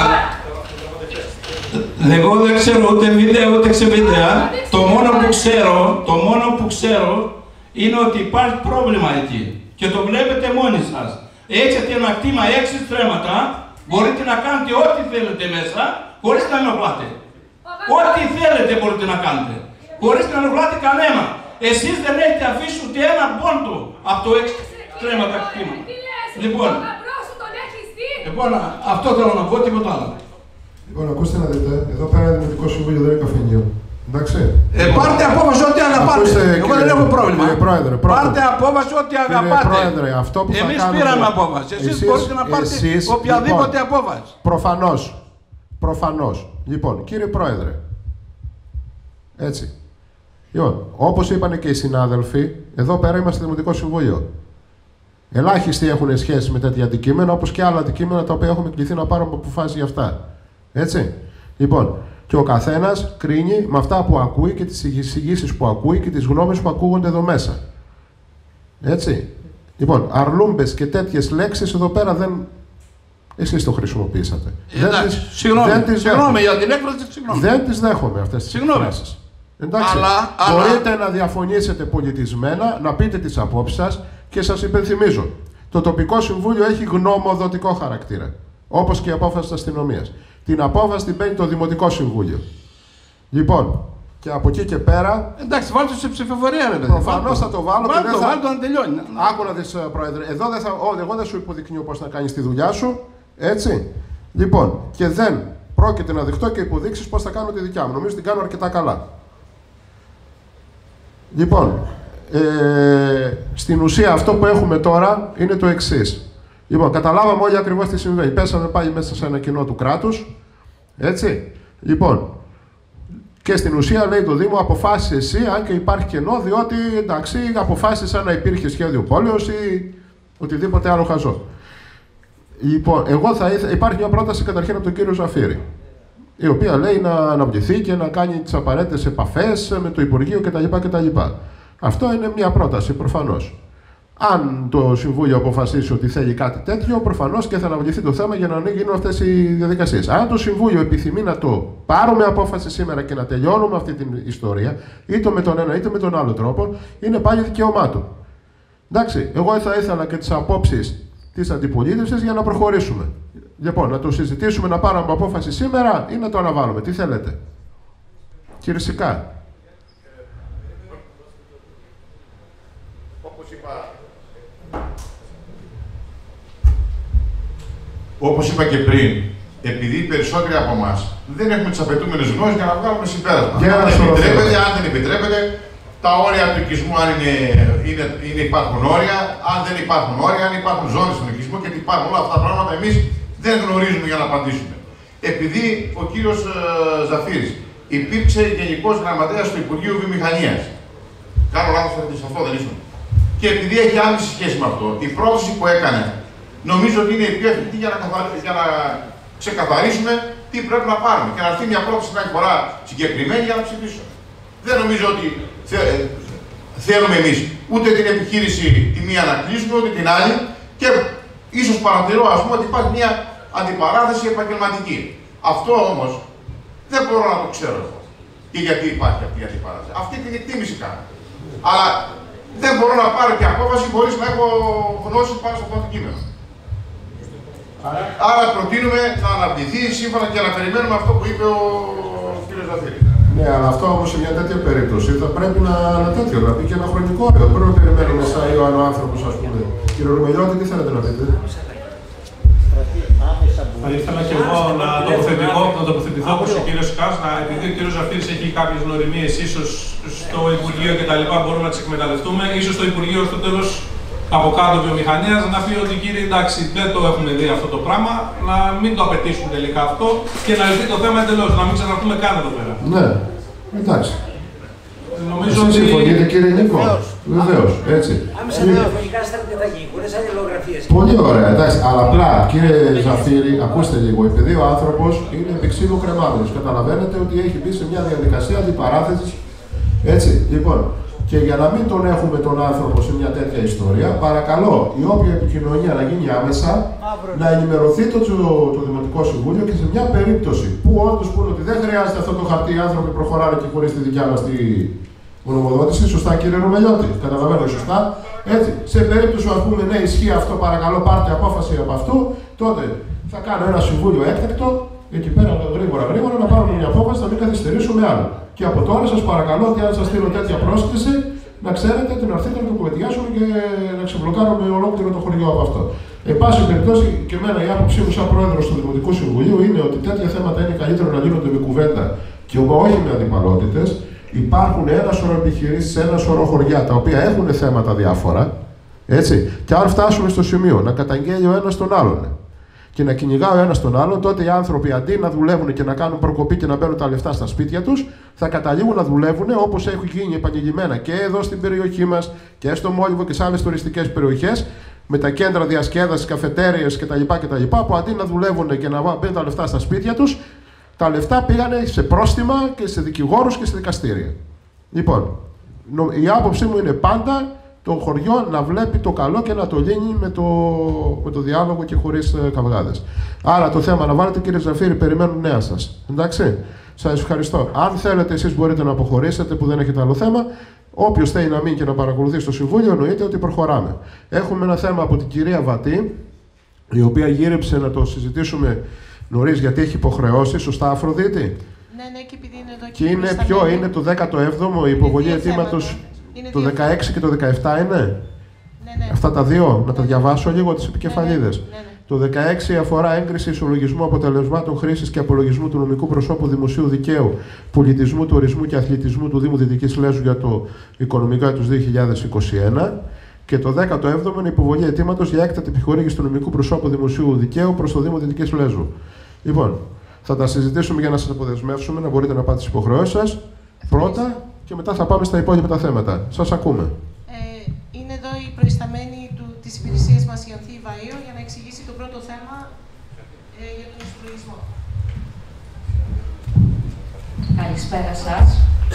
Εγώ δεν ξέρω ούτε βίντεο ούτε ξεβίντεο. Το μόνο που ξέρω, το μόνο που ξέρω είναι ότι υπάρχει πρόβλημα εκεί. Και το βλέπετε μόνοι σας. Έχετε ένα κτήμα έξι στρέμματα, μπορείτε να κάνετε ό,τι θέλετε μέσα, χωρίς να ενοχλάτε. Ό,τι θέλετε μπορείτε να κάνετε, χωρίς να ενοχλάτε κανένα. Εσείς δεν έχετε αφήσει ούτε ένα πόντο από το έξι στρέμματα κτήμα. Λοιπόν, λοιπόν, αυτό θέλω να πω, τίποτα άλλο. Λοιπόν, ακούστε να δείτε, εδώ πέρα είναι Δημοτικό Συμβούλιο, δεν είναι καφενείο. Εντάξει. Ε, πάρτε απόφαση ό,τι αγαπάτε. Εγώ δεν έχω πρόβλημα. Κύριε Πρόεδρε, πρώτον, πάρτε απόφαση ό,τι αγαπάτε. Πρόεδρε, αυτό που Εμείς θα κάνουμε, πήραμε απόφαση. Εσείς, εσείς μπορείτε να πάρετε εσείς, οποιαδήποτε λοιπόν, απόφαση. Προφανώς. Προφανώς. Λοιπόν, κύριε Πρόεδρε, έτσι. Λοιπόν, όπως είπαν και οι συνάδελφοι, εδώ πέρα είμαστε Δημοτικό Συμβούλιο. Ελάχιστοι έχουν σχέση με τέτοια αντικείμενα, όπως και άλλα αντικείμενα τα οποία έχουμε κληθεί να πάρουμε αποφάσεις για αυτά. Έτσι. Λοιπόν, και ο καθένας κρίνει με αυτά που ακούει και τις εισηγήσεις που ακούει και τις γνώμες που ακούγονται εδώ μέσα. Έτσι. Λοιπόν, αρλούμπες και τέτοιες λέξεις εδώ πέρα δεν... Εσείς το χρησιμοποιήσατε. Εντάξει, συγγνώμη, συγγνώμη για την έκφραση, συγγνώμη. Δεν τις δέχομαι αυτές τις εκφράσεις. Εντάξει, αλλά, μπορείτε αλλά... να διαφωνήσετε πολιτισμένα, να πείτε τις απόψεις σας και σας υπενθυμίζω. Το τοπικό συμβούλιο έχει γνωμοδοτικό χαρακτήρα, όπως και η απόφαση της αστυνομίας. Την απόφαση την παίρνει το Δημοτικό Συμβούλιο. Λοιπόν, και από εκεί και πέρα... Εντάξει, βάλτε σε ψηφοφορία, ρε παιδί. Προφανώς θα το βάλω. Βάλτε το, βάλτε το να τελειώνει. Άκου να δεις, Πρόεδρε. Εδώ δεν θα, ό, εγώ δεν σου υποδεικνύω πώς να κάνεις τη δουλειά σου. Έτσι. Λοιπόν, και δεν πρόκειται να δεχτώ και υποδείξεις πώς θα κάνω τη δικιά μου. Νομίζω την κάνω αρκετά καλά. Λοιπόν, ε, στην ουσία αυτό που έχουμε τώρα είναι το εξής. Λοιπόν, καταλάβαμε όλοι ακριβώς τι συμβαίνει. Πέσαμε πάλι μέσα σε ένα κοινό του κράτους. Έτσι. Λοιπόν, και στην ουσία λέει το Δήμο, αποφάσισε εσύ, αν και υπάρχει κενό, διότι εντάξει, αποφάσισε να υπήρχε σχέδιο πόλεως ή οτιδήποτε άλλο χαζό. Λοιπόν, εγώ θα ήθελα, υπάρχει μια πρόταση καταρχήν από τον κύριο Ζαφύρη, η οποία λέει να αναβληθεί και να κάνει τις απαραίτητες επαφές με το Υπουργείο κτλ. κτλ. Αυτό είναι μια πρόταση, προφανώς. Αν το Συμβούλιο αποφασίσει ότι θέλει κάτι τέτοιο, προφανώς και θα αναβληθεί το θέμα για να μην γίνουν αυτές οι διαδικασίες. Αν το Συμβούλιο επιθυμεί να το πάρουμε απόφαση σήμερα και να τελειώνουμε αυτή την ιστορία, είτε με τον ένα είτε με τον άλλο τρόπο, είναι πάλι δικαίωμά του. Εντάξει, εγώ θα ήθελα και τις απόψεις της αντιπολίτευσης για να προχωρήσουμε. Λοιπόν, να το συζητήσουμε, να πάρουμε απόφαση σήμερα ή να το αναβάλουμε. Τι θέλετε? Κύριε Σικά. Όπως είπα, όπως είπα και πριν, επειδή οι περισσότεροι από εμάς δεν έχουμε τις απαιτούμενες γνώσεις για να βγάλουμε συμπέρασμα. Αν επιτρέπεται, αν δεν επιτρέπεται, τα όρια του οικισμού, αν είναι, είναι, είναι, υπάρχουν όρια, αν δεν υπάρχουν όρια, αν υπάρχουν ζώνες στον οικισμό και υπάρχουν όλα αυτά τα πράγματα, εμείς δεν γνωρίζουμε για να απαντήσουμε. Επειδή ο κύριος ε, Ζαφύρης υπήρξε γενικός γραμματέας του Υπουργείου Βιομηχανίας. Κάνω λάθος σε αυτό, δεν ήσουν. Και επειδή έχει άμεση σχέση με αυτό, η πρόταση που έκανε νομίζω ότι είναι η πιο εφικτή για να, για να ξεκαθαρίσουμε τι πρέπει να πάρουμε και να έρθει μια πρόταση την άλλη φορά συγκεκριμένη για να ψηφίσουμε. Δεν νομίζω ότι θε, θέλουμε εμείς ούτε την επιχείρηση τη μία να κλείσουμε, ούτε την άλλη και ίσως παρατηρώ ας πούμε ότι υπάρχει μια αντιπαράθεση επαγγελματική. Αυτό όμως δεν μπορώ να το ξέρω εγώ. Και γιατί υπάρχει αυτή η αντιπαράθεση. Αυτή την εκτίμηση κάνω. Αλλά δεν μπορώ να πάρω και απόφαση χωρίς να έχω γνώση πάνω στο αυτό το κείμενο. Άρα, Άρα προτείνουμε να αναβληθεί σύμφωνα και να περιμένουμε αυτό που είπε ο κ. Ζαφύρη. Ναι, αλλά αυτό όμως σε μια τέτοια περίπτωση θα πρέπει να, να τέτοιο, να πει και ένα χρονικό όριο. Δεν μπορούμε να περιμένουμε σαν ή ο άλλο άνθρωπος, ας πούμε. Κύριε Ρουμελιώτη, τι θέλετε να πείτε? Θα ήθελα και εγώ να τοποθετηθώ, να τοποθετηθώ όπως ο κύριος Κάς, να, επειδή ο κύριος Ζαφύρης έχει κάποιες γνωριμίες, ίσως στο Υπουργείο κτλ. Μπορούμε να τις εκμεταλλευτούμε. Ίσως το Υπουργείο στο τέλος από κάτω βιομηχανίας να πει ότι κύριε, εντάξει, δεν το έχουμε δει αυτό το πράγμα, να μην το απαιτήσουν τελικά αυτό και να λυθεί το θέμα εντελώς, να μην ξαναρθούμε καν εδώ πέρα. Ναι, εντάξει. Νομίζω Εσείς ότι... συμφωνείτε, κύριε Νίκο? Βεβαίως, έτσι. Άμεσα τηλεφωνικά στέλνετε θα γίνει, χωρίς αλληλογραφίες. Πολύ ωραία, εντάξει. Αλλά απλά, κύριε Ζαφύρη, ακούστε λίγο, επειδή ο άνθρωπος είναι επεξήλου κρεμάμενος. Καταλαβαίνετε ότι έχει μπει σε μια διαδικασία αντιπαράθεσης. Έτσι, λοιπόν. Και για να μην τον έχουμε τον άνθρωπο σε μια τέτοια ιστορία, παρακαλώ η όποια επικοινωνία να γίνει άμεσα, να ενημερωθεί το, το, το Δημοτικό Συμβούλιο και σε μια περίπτωση που όντως πούνε ότι δεν χρειάζεται αυτό το χαρτί, οι άνθρωποι προχωράνε και χωρίς τη δικιά μας τη γνωμοδότηση. Σωστά, κύριε Ρουμελιώτη, καταλαβαίνω σωστά. Έτσι, σε περίπτωση που ας πούμε ναι, ισχύει αυτό, παρακαλώ πάρτε απόφαση από αυτού, τότε θα κάνω ένα συμβούλιο έκτακτο, εκεί πέρα γρήγορα γρήγορα να πάρουμε μια απόφαση, να μην καθυστερήσουμε άλλο. Και από τώρα σας παρακαλώ ότι αν σας στείλω τέτοια πρόσκληση, να ξέρετε την αρθείτε να το κουβεντιάσουμε και να ξεμπλοκάρουμε ολόκληρο το χωριό από αυτό. Εν πάση περιπτώσει, και εμένα η άποψή μου σαν πρόεδρος του Δημοτικού Συμβουλίου είναι ότι τέτοια θέματα είναι καλύτερο να γίνονται με κουβέντα και όχι με αντιπαλότητες. Υπάρχουν ένα σωρό επιχειρήσεις σε ένα σωρό χωριά τα οποία έχουν θέματα διάφορα. Έτσι. Και αν φτάσουμε στο σημείο να καταγγέλει ο ένας τον άλλον και να κυνηγά ο ένας τον άλλον, τότε οι άνθρωποι αντί να δουλεύουν και να κάνουν προκοπή και να μπαίνουν τα λεφτά στα σπίτια τους, θα καταλήγουν να δουλεύουν όπως έχει γίνει επανειλημμένα και εδώ στην περιοχή μας και στο Μόλιβο και σε άλλες τουριστικές περιοχές, με τα κέντρα διασκέδασης, καφετέριες κτλ. κτλ. Που αντί να δουλεύουν και να μπαίνουν τα λεφτά στα σπίτια τους, τα λεφτά πήγανε σε πρόστιμα και σε δικηγόρους και σε δικαστήρια. Λοιπόν, η άποψή μου είναι πάντα το χωριό να βλέπει το καλό και να το λύνει με το, με το διάλογο και χωρίς ε, καυγάδες. Άρα το θέμα να βάλετε, κύριε Ζαφύρη, περιμένουν νέα σας. Εντάξει, σας ευχαριστώ. Αν θέλετε εσείς μπορείτε να αποχωρήσετε που δεν έχετε άλλο θέμα. Όποιος θέλει να μείνει και να παρακολουθεί στο Συμβούλιο, εννοείται ότι προχωράμε. Έχουμε ένα θέμα από την κυρία Βατή, η οποία γύρεψε να το συζητήσουμε νωρίς γιατί έχει υποχρεώσει. Σωστά, Αφροδίτη? Ναι, ναι, και επειδή είναι εδώ και, και είναι ποιο, είναι το δέκατο έβδομο η υποβολή αιτήματος, το δεκαέξι και το δεκαεπτά είναι. Ναι, ναι. Αυτά τα δύο, να τα διαβάσω λίγο τις επικεφαλίδες. Ναι, ναι, ναι. Το δεκαέξι αφορά έγκριση ισολογισμού αποτελεσμάτων χρήσης και απολογισμού του νομικού προσώπου δημοσίου δικαίου, πολιτισμού, τουρισμού και αθλητισμού του Δήμου Δυτικής Λέσβου για το οικονομικό έτος δύο χιλιάδες είκοσι ένα. Και το δέκατο έβδομο είναι υποβολή αιτήματος για έκτατη επιχορήγηση του νομικού προσώπου δημοσίου δικαίου προς το Δήμο Δυτικής Λέσβου. Λοιπόν, θα τα συζητήσουμε για να σας αποδεσμεύσουμε, να μπορείτε να πάτε στις υποχρεώσεις σας πρώτα και μετά θα πάμε στα υπόλοιπα τα θέματα. Σας ακούμε. Ε, είναι εδώ η προϊσταμένη του, της υπηρεσίας μας, η Ανθή Βαΐο, για να εξηγήσει το πρώτο θέμα ε, για τον ισολογισμό. Καλησπέρα σας.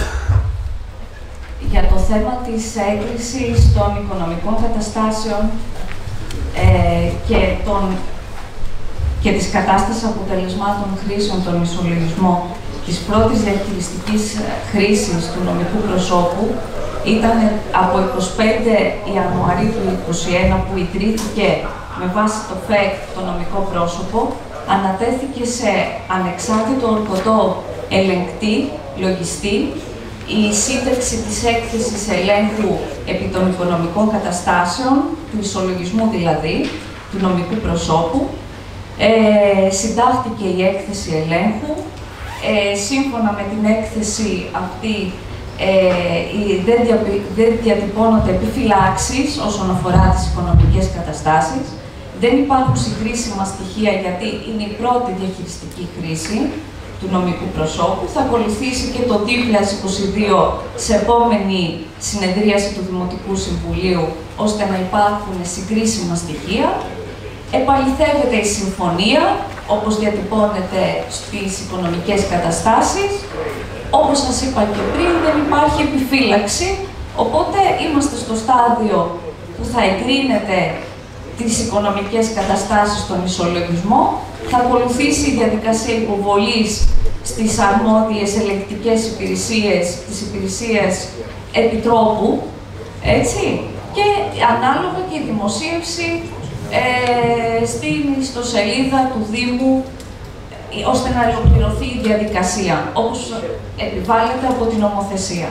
Για το θέμα της έγκρισης των οικονομικών καταστάσεων ε, και, των, και της κατάστασης αποτελεσμάτων χρήσεων των ισολογισμών της πρώτης διαχειριστικής χρήσης του νομικού προσώπου ήταν από είκοσι πέντε Ιανουαρίου του είκοσι ένα που ιδρύθηκε με βάση το ΦΕΚ το νομικό πρόσωπο, ανατέθηκε σε ανεξάρτητο ορκωτό ελεγκτή, λογιστή, η σύνταξη της έκθεσης ελέγχου επί των οικονομικών καταστάσεων, του ισολογισμού δηλαδή, του νομικού προσώπου. Ε, συντάχθηκε η έκθεση ελέγχου. Ε, σύμφωνα με την έκθεση αυτή, ε, δεν, δια, δεν διατυπώνονται επιφυλάξεις όσον αφορά τις οικονομικές καταστάσεις. Δεν υπάρχουν συγκρίσιμα στοιχεία γιατί είναι η πρώτη διαχειριστική χρήση του νομικού προσώπου. Θα ακολουθήσει και το δύο χιλιάδες είκοσι δύο σε επόμενη συνεδρίαση του Δημοτικού Συμβουλίου, ώστε να υπάρχουν συγκρίσιμα στοιχεία. Επαληθεύεται η συμφωνία, όπως διατυπώνεται στις οικονομικές καταστάσεις. Όπως σας είπα και πριν, δεν υπάρχει επιφύλαξη, οπότε είμαστε στο στάδιο που θα εγκρίνεται τις οικονομικές καταστάσεις στον ισολογισμό. Θα ακολουθήσει η διαδικασία υποβολής στις αρμόδιες ελεγκτικές υπηρεσίες της υπηρεσίας Επιτρόπου, έτσι, και ανάλογα και η δημοσίευση ε, στην ιστοσελίδα του Δήμου, ώστε να ολοκληρωθεί η διαδικασία, όπως επιβάλλεται από την νομοθεσία.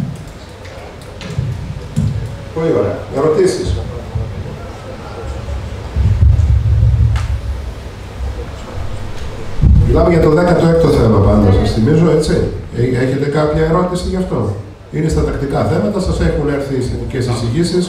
Πολύ ωραία. Ερωτήσεις? Μιλάμε για το δέκατο έκτο θέμα πάντα, σας θυμίζω, έτσι. Έχετε κάποια ερώτηση γι' αυτό? Είναι στα τακτικά θέματα, σας έχουν έρθει οι σχετικές εισηγήσεις.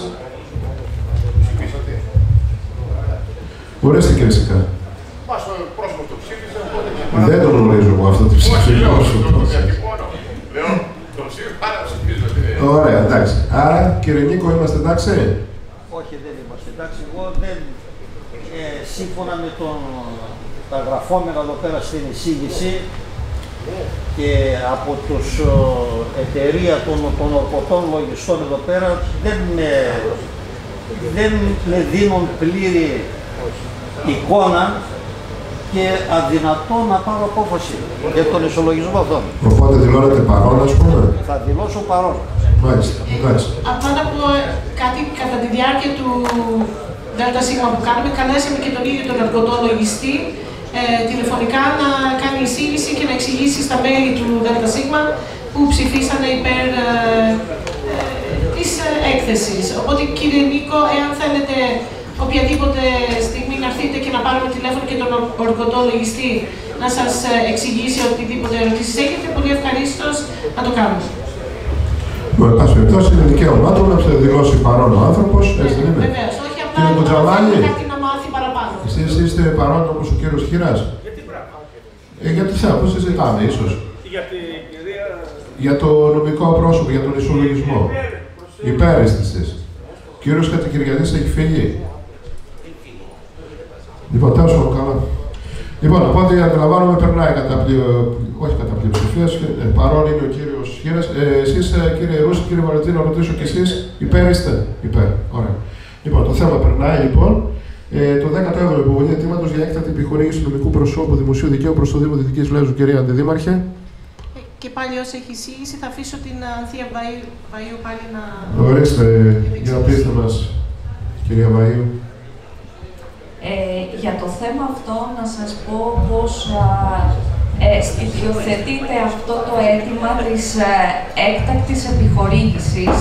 Ορίστε κύριε Σικά. Μα στο πρόσωπο το ψήφισε, οπότε... Δεν το γνωρίζω εγώ αυτό το ψήφισε. Όχι, λέω, το διατυπώνω. Λέω, το ψήφισε, άρα ψηφίζω. Ωραία, εντάξει. Άρα, κύριε Νίκο, είμαστε εντάξει? Όχι, δεν είμαστε εντάξει. Εγώ δεν... Ε, σύμφωνα με τον, τα γραφόμενα εδώ πέρα στην εισήγηση και από τους εταιρεία των, των ορκωτών λογιστών εδώ πέρα δεν με, δεν με δίνουν πλήρη εικόνα και αδυνατό να πάρω απόφαση για τον ισολογισμό αυτόν. Οπότε δηλώνετε παρόν, ας πούμε. Θα δηλώσω παρόν. Μάλιστα, εντάξει. Απλά να πω κάτι κατά τη διάρκεια του ΔΣ που κάνουμε, καλέσαμε και τον ίδιο τον εργοτό λογιστή ε, τηλεφωνικά να κάνει εισήγηση και να εξηγήσει στα μέλη του ΔΣ που ψηφίσανε υπέρ ε, ε, της έκθεσης. Οπότε κύριε Νίκο, εάν θέλετε οποιαδήποτε στιγμή να έρθετε και να πάρουμε τηλέφωνο και τον ορκωτό λογιστή να σας εξηγήσει οτιδήποτε ερωτήσεις έχετε, πολύ ευχαρίστως να το κάνουμε. Με πάση περιπτώσει είναι δικαίωμά του να σε δηλώσει παρόν ο άνθρωπος, έτσι δεν είναι? Βεβαίως, όχι απλά να μάθει κάτι να μάθει παραπάνω. Εσείς εσείς είστε παρόν όπως ο κύριος Χίρας. Γιατί πράγμα. Ε, γιατί θα, πώς συζητάμε ίσως. Για την κυρία... Για το νομικό πρόσωπο, για τον ισολογισμό. Υπέρ είστε εσείς. Ο κύριος Κατοικηριανής έχει φύγει. Λοιπόν, τέλος πάντων, καλά. Λοιπόν, οπότε αντιλαμβάνομαι περνάει κατά πλειο... όχι κατά πλειοψηφία. Ε, παρόν είναι ο κύριος Χίρας. Ε, εσείς, κύριε Ρούση, κύριε Βαλεντίνο, να ρωτήσω και εσείς, υπέρ είστε. Υπέρ, ωραία. Λοιπόν, το θέμα περνάει λοιπόν. Ε, το δέκατο έβδομο υποβολή αιτήματος για έκτακτη επιχορήγηση του νομικού προσώπου δημοσίου δικαίου προς το Δήμο Δυτικής Λέσβου, κυρία Αντιδήμαρχε. Και πάλι όσο έχει εισήγηση, θα αφήσω την Ανθία Βαΐου, Βαΐου πάλι να... Ορίστε, για να πείστε μας, κυρία Βαΐου. Ε, για το θέμα αυτό, να σας πω πως α, ε, στοιχειοθετείται αυτό το αίτημα της ε, έκτακτης επιχορήγησης.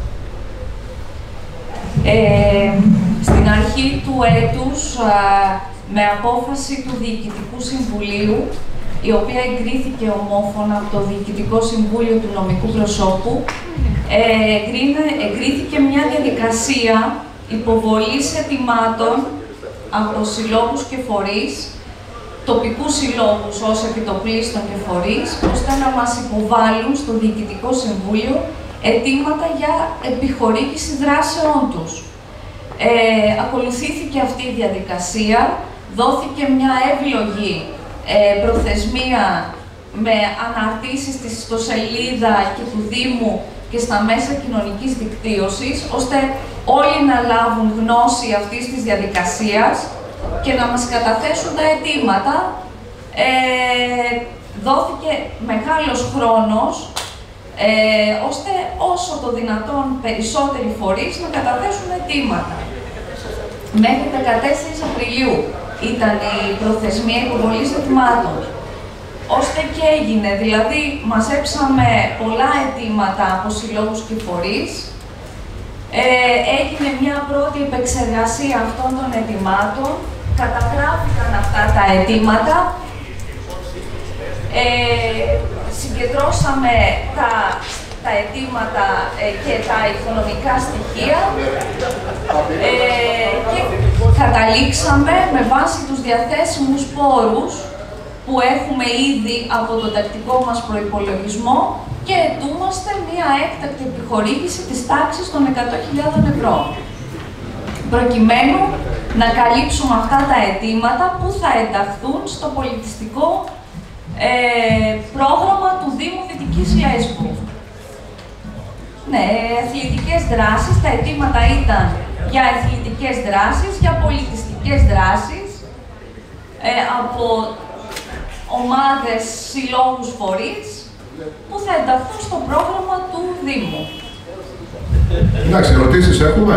Ε, στην αρχή του έτους, α, με απόφαση του Διοικητικού Συμβουλίου, η οποία εγκρίθηκε ομόφωνα από το Διοικητικό Συμβούλιο του Νομικού Προσώπου, ε, εγκρίθηκε μια διαδικασία υποβολής αιτημάτων από συλλόγους και φορείς, τοπικούς συλλόγους ως επιτοπλίστων και φορείς, ώστε να μας υποβάλουν στο Διοικητικό Συμβούλιο αιτήματα για επιχορήγηση δράσεών τους. Ε, ακολουθήθηκε αυτή η διαδικασία, δόθηκε μια εύλογη ε, προθεσμία με αναρτήσεις στη ιστοσελίδα και του Δήμου και στα μέσα κοινωνικής δικτύωσης, ώστε όλοι να λάβουν γνώση αυτής της διαδικασίας και να μας καταθέσουν τα αιτήματα. Ε, δόθηκε μεγάλος χρόνος, ε, ώστε όσο το δυνατόν περισσότεροι φορείς να καταθέσουν αιτήματα. Μέχρι δεκατέσσερις Απριλίου ήταν η προθεσμία υποβολής αιτημάτων. Ώστε και έγινε, δηλαδή μαζέψαμε πολλά αιτήματα από συλλόγους και φορείς. Ε, έγινε μια πρώτη επεξεργασία αυτών των αιτημάτων, καταγράφηκαν αυτά τα αιτήματα, ε, συγκεντρώσαμε τα, τα αιτήματα ε, και τα οικονομικά στοιχεία ε, και καταλήξαμε με βάση τους διαθέσιμους πόρους που έχουμε ήδη από τον τακτικό μας προϋπολογισμό και ετούμαστε μία έκτακτη επιχορήγηση της τάξης των εκατό χιλιάδων ευρώ. Προκειμένου να καλύψουμε αυτά τα αιτήματα που θα ενταχθούν στο πολιτιστικό ε, πρόγραμμα του Δήμου Δυτικής Λέσβου. Ναι, αθλητικές δράσεις, τα αιτήματα ήταν για αθλητικές δράσεις, για πολιτιστικές δράσεις, ε, από ομάδες, συλλόγους, φορείς, που θα ενταχθούν στο πρόγραμμα του Δήμου. Εντάξει, ερωτήσεις έχουμε.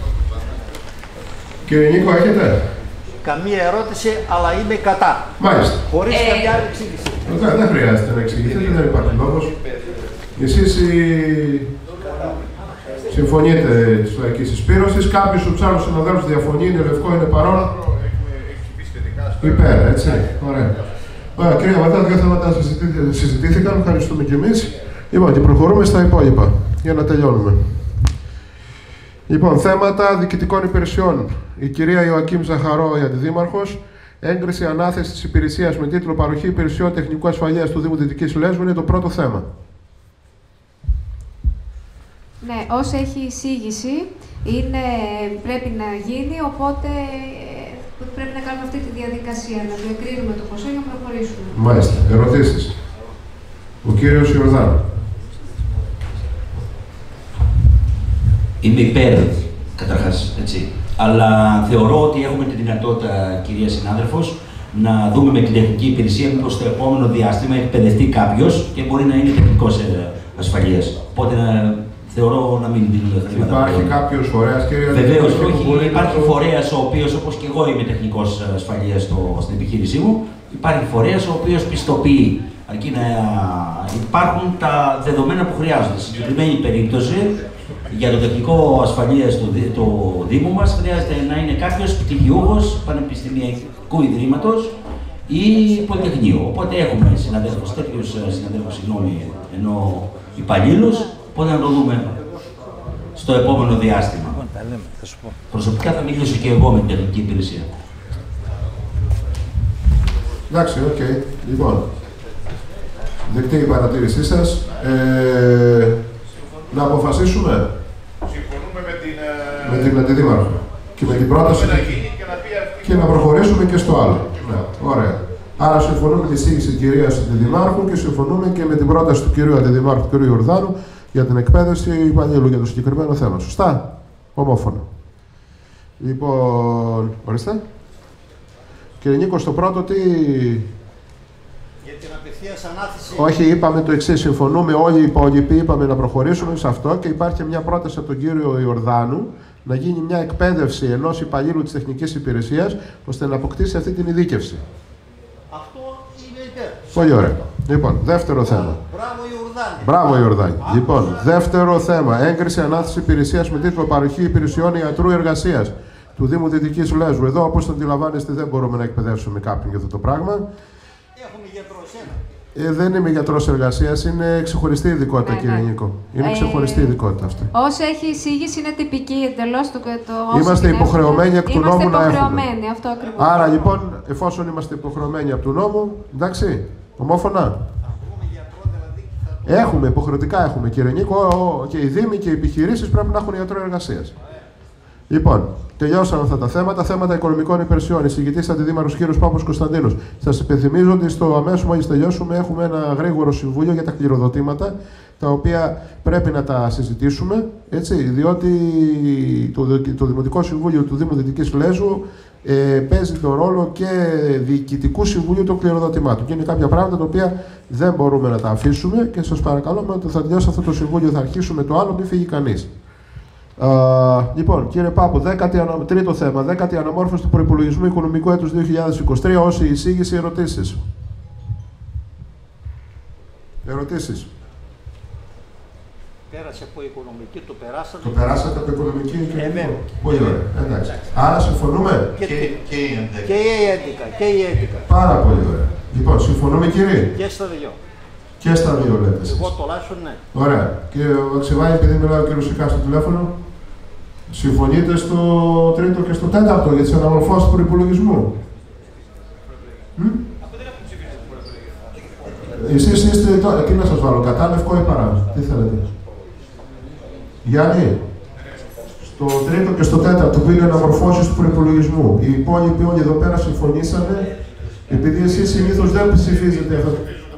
Κύριε Νίκο, έχετε? Καμία ερώτηση, αλλά είμαι κατά. Μάλιστα. Χωρίς ε... καμιά άλλη εξήγηση. Okay, δεν χρειάζεται να εξηγηθείτε, δεν υπάρχει λόγος. Εσείς οι... συμφωνείτε της λαϊκής συσπήρωσης, κάποιος από τους άλλους συναδέλφους διαφωνεί, είναι λευκό, είναι παρόν. Υπέρ, έτσι. Ωραία. Ωραία, κύριε Βατά, δύο θέματα συζητήθηκαν, ευχαριστούμε κι εμείς. Λοιπόν, και προχωρούμε στα υπόλοιπα, για να τελειώνουμε. Λοιπόν, θέματα διοικητικών υπηρεσιών. Η κυρία Ιωακίμ Ζαχαρό, η Αντιδήμαρχος, έγκριση ανάθεση της υπηρεσίας με τίτλο Παροχή Υπηρεσιών Τεχνικού Ασφαλείας του Δήμου Δυτικής Λέσβου είναι το πρώτο θέμα. Ναι, όσο έχει εισήγηση, είναι, πρέπει να γίνει, οπότε πρέπει να κάνουμε αυτή τη διαδικασία, να το εγκρίνουμε το ποσό για να προχωρήσουμε. Μάλιστα. Ερωτήσεις. Ο κύριος Ιορδάνου. Είμαι υπέρ, καταρχάς, έτσι. Αλλά θεωρώ ότι έχουμε τη δυνατότητα, κυρία συνάδελφος, να δούμε με την τεχνική υπηρεσία μήπως στο επόμενο διάστημα εκπαιδευτεί κάποιος και μπορεί να είναι τεχνικός ασφαλείας. Οπότε να, θεωρώ να μην δίνουμε χρήματα. Υπάρχει κάποιος φορέας, κύριε Βεβαίως, όχι. Υπάρχει το... φορέας ο οποίος, όπως και εγώ είμαι τεχνικός ασφαλείας στο, στην επιχείρησή μου, υπάρχει φορέας ο οποίος πιστοποιεί. Αρκεί να υπάρχουν τα δεδομένα που χρειάζονται. Στην συγκεκριμένη περίπτωση, για το τεχνικό ασφαλείας του το Δήμου μας, χρειάζεται να είναι κάποιος πτυχιούχος πανεπιστημιακού ιδρύματος ή πολυτεχνείου. Οπότε έχουμε συναδέλφους, τέτοιους συναδέλφους, συγγνώμη, ενώ υπαλλήλους, οπότε να το δούμε στο επόμενο διάστημα. Προσωπικά θα μιλήσω και εγώ με την τεχνική υπηρεσία. Εντάξει, οκ. Okay. Λοιπόν, δεκτή η παρατήρησή σας. Ε, να αποφασίσουμε. Συμφωνούμε με την, με την αντιδήμαρχο. Και με την πρόταση. Να γίνει και, να πει αυτή... και να προχωρήσουμε και στο άλλο. Ναι, ωραία. Άρα συμφωνούμε με τη εισήγηση της κυρίας Αντιδημάρχου και συμφωνούμε και με την πρόταση του κυρίου Αντιδημάρχου, του κυρίου Ιορδάνου, για την εκπαίδευση υπαλλήλου για το συγκεκριμένο θέμα. Σωστά. Ομόφωνα. Λοιπόν, ορίστε. Κύριε Νίκο, στο πρώτο τι... Για την απευθείας ανάθεση... Όχι, είπαμε το εξής. Συμφωνούμε όλοι οι υπόλοιποι, είπαμε να προχωρήσουμε σε αυτό και υπάρχει μια πρόταση από τον κύριο Ιορδάνου να γίνει μια εκπαίδευση ενός υπαλλήλου της τεχνικής υπηρεσίας ώστε να αποκτήσει αυτή την ειδίκευση. Αυτό είναι υπέρ. Πολύ ωραία. Λοιπόν, δεύτερο θέμα. Μπράβο Ιορδάνη. Μπράβο Ιορδάνη. Λοιπόν, δεύτερο θέμα. Έγκριση ανάθεση υπηρεσίας με τίτλο Παροχή υπηρεσιών ιατρού εργασίας του Δήμου Δυτικής Λέσβου. Εδώ, όπως το αντιλαμβάνεστε, δεν μπορούμε να εκπαιδεύσουμε κάποιον για αυτό το πράγμα. Έχουμε γιατρό σένα. Ε, δεν είμαι γιατρός εργασίας, είναι ξεχωριστή ειδικότητα, ναι, κύριε ναι. Νίκο. Είναι ε, ξεχωριστή ειδικότητα αυτή. Όσο έχει εισήγηση είναι τυπική εντελώς το. το είμαστε υποχρεωμένοι εκ του νόμου να έχουμε. Αυτό ακριβώς. Άρα λοιπόν, εφόσον είμαστε υποχρεωμένοι από του νόμου, εντάξει, ομόφωνα. Έχουμε, υποχρεωτικά έχουμε, κύριε Νίκο, και οι Δήμοι και οι επιχειρήσεις πρέπει να έχουν γιατρό εργασίας. Λοιπόν, τελειώσαμε αυτά τα θέματα. Θέματα οικονομικών υπηρεσιών. Εισηγητής Αντιδήμαρχος κ. Πάπος Κωνσταντίνος. Σας υπενθυμίζω ότι στο αμέσως μόλις τελειώσουμε έχουμε ένα γρήγορο συμβούλιο για τα κληροδοτήματα, τα οποία πρέπει να τα συζητήσουμε, έτσι, διότι το, το Δημοτικό Συμβούλιο του Δήμου Δυτικής Λέσβου ε, παίζει τον ρόλο και διοικητικού συμβουλίου των κληροδοτημάτων. Και είναι κάποια πράγματα τα οποία δεν μπορούμε να τα αφήσουμε και σας παρακαλώ, όταν θα τελειώσει αυτό το συμβούλιο θα αρχίσουμε το άλλο, μην φύγει κανείς. Uh, λοιπόν, κύριε Πάπο, δέκατη, τρίτο θέμα, δέκατη αναμόρφωση του προϋπολογισμού οικονομικού έτους δύο χιλιάδες είκοσι τρία, όσοι εισήγηση, ερωτήσεις. Ερωτήσεις. Πέρασε από οικονομική, το περάσατε. Το περάσατε από οικονομική και ε, ναι. Πολύ ωραία, εντάξει. Άρα συμφωνούμε. Και, και, και, και η έντικα, και η έντικα. Πάρα πολύ ωραία. Λοιπόν, συμφωνούμε κύριε. Και στα δυο. Και στα δύο λέτε. Εγώ τουλάχιστον ναι. Ωραία. Κύριε Αξιβάη, επειδή μιλάω ο κύριος Σικά στο τηλέφωνο, συμφωνείτε στο τρίτο και στο τέταρτο για τις αναμορφώσεις του προϋπολογισμού. Εσείς είστε τώρα, τι να σας βάλω, κατά, λευκό ή παρά, τι θέλετε. Γιάννη, στο τρίτο και στο τέταρτο που είναι αναμορφώσεις του προϋπολογισμού, οι υπόλοιποι όλοι εδώ πέρα συμφωνήσανε, επειδή εσείς συνήθως δεν ψηφίζετε αυτό.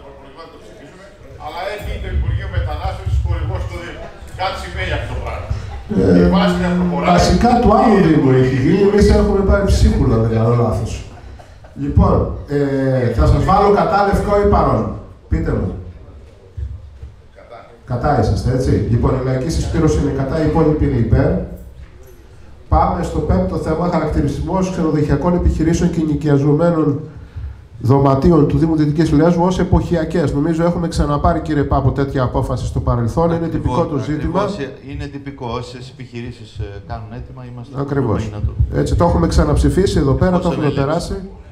Κάτι σημαίνει αυτό το πράγμα. Ε, βασικά του άλλου Δήμου έχει γίνει, εμείς έχουμε πάρει ψίχουλα, δεν κάνω λάθος. Λοιπόν, ε, θα σας βάλω κατά, λευκό ή παρόν. Πείτε μου. Κατά. Κατά είσαστε, έτσι. Λοιπόν, η λαϊκή συσπήρωση είναι κατά, οι υπόλοιποι είναι υπέρ. Πάμε στο πέμπτο θέμα, χαρακτηρισμός ξενοδοχειακών επιχειρήσεων και ενοικιαζομένων δωματίων του Δήμου Δυτικής Λέσβου ως εποχιακές. Νομίζω έχουμε ξαναπάρει, κύριε Πάπο, τέτοια απόφαση στο παρελθόν. Είναι τυπικό το ζήτημα. Ακριβώς, είναι τυπικό. Όσες επιχειρήσεις κάνουν έτοιμα, είμαστε. Ακριβώς. Έτσι, το έχουμε ξαναψηφίσει εδώ πέρα, το έχουμε περάσει.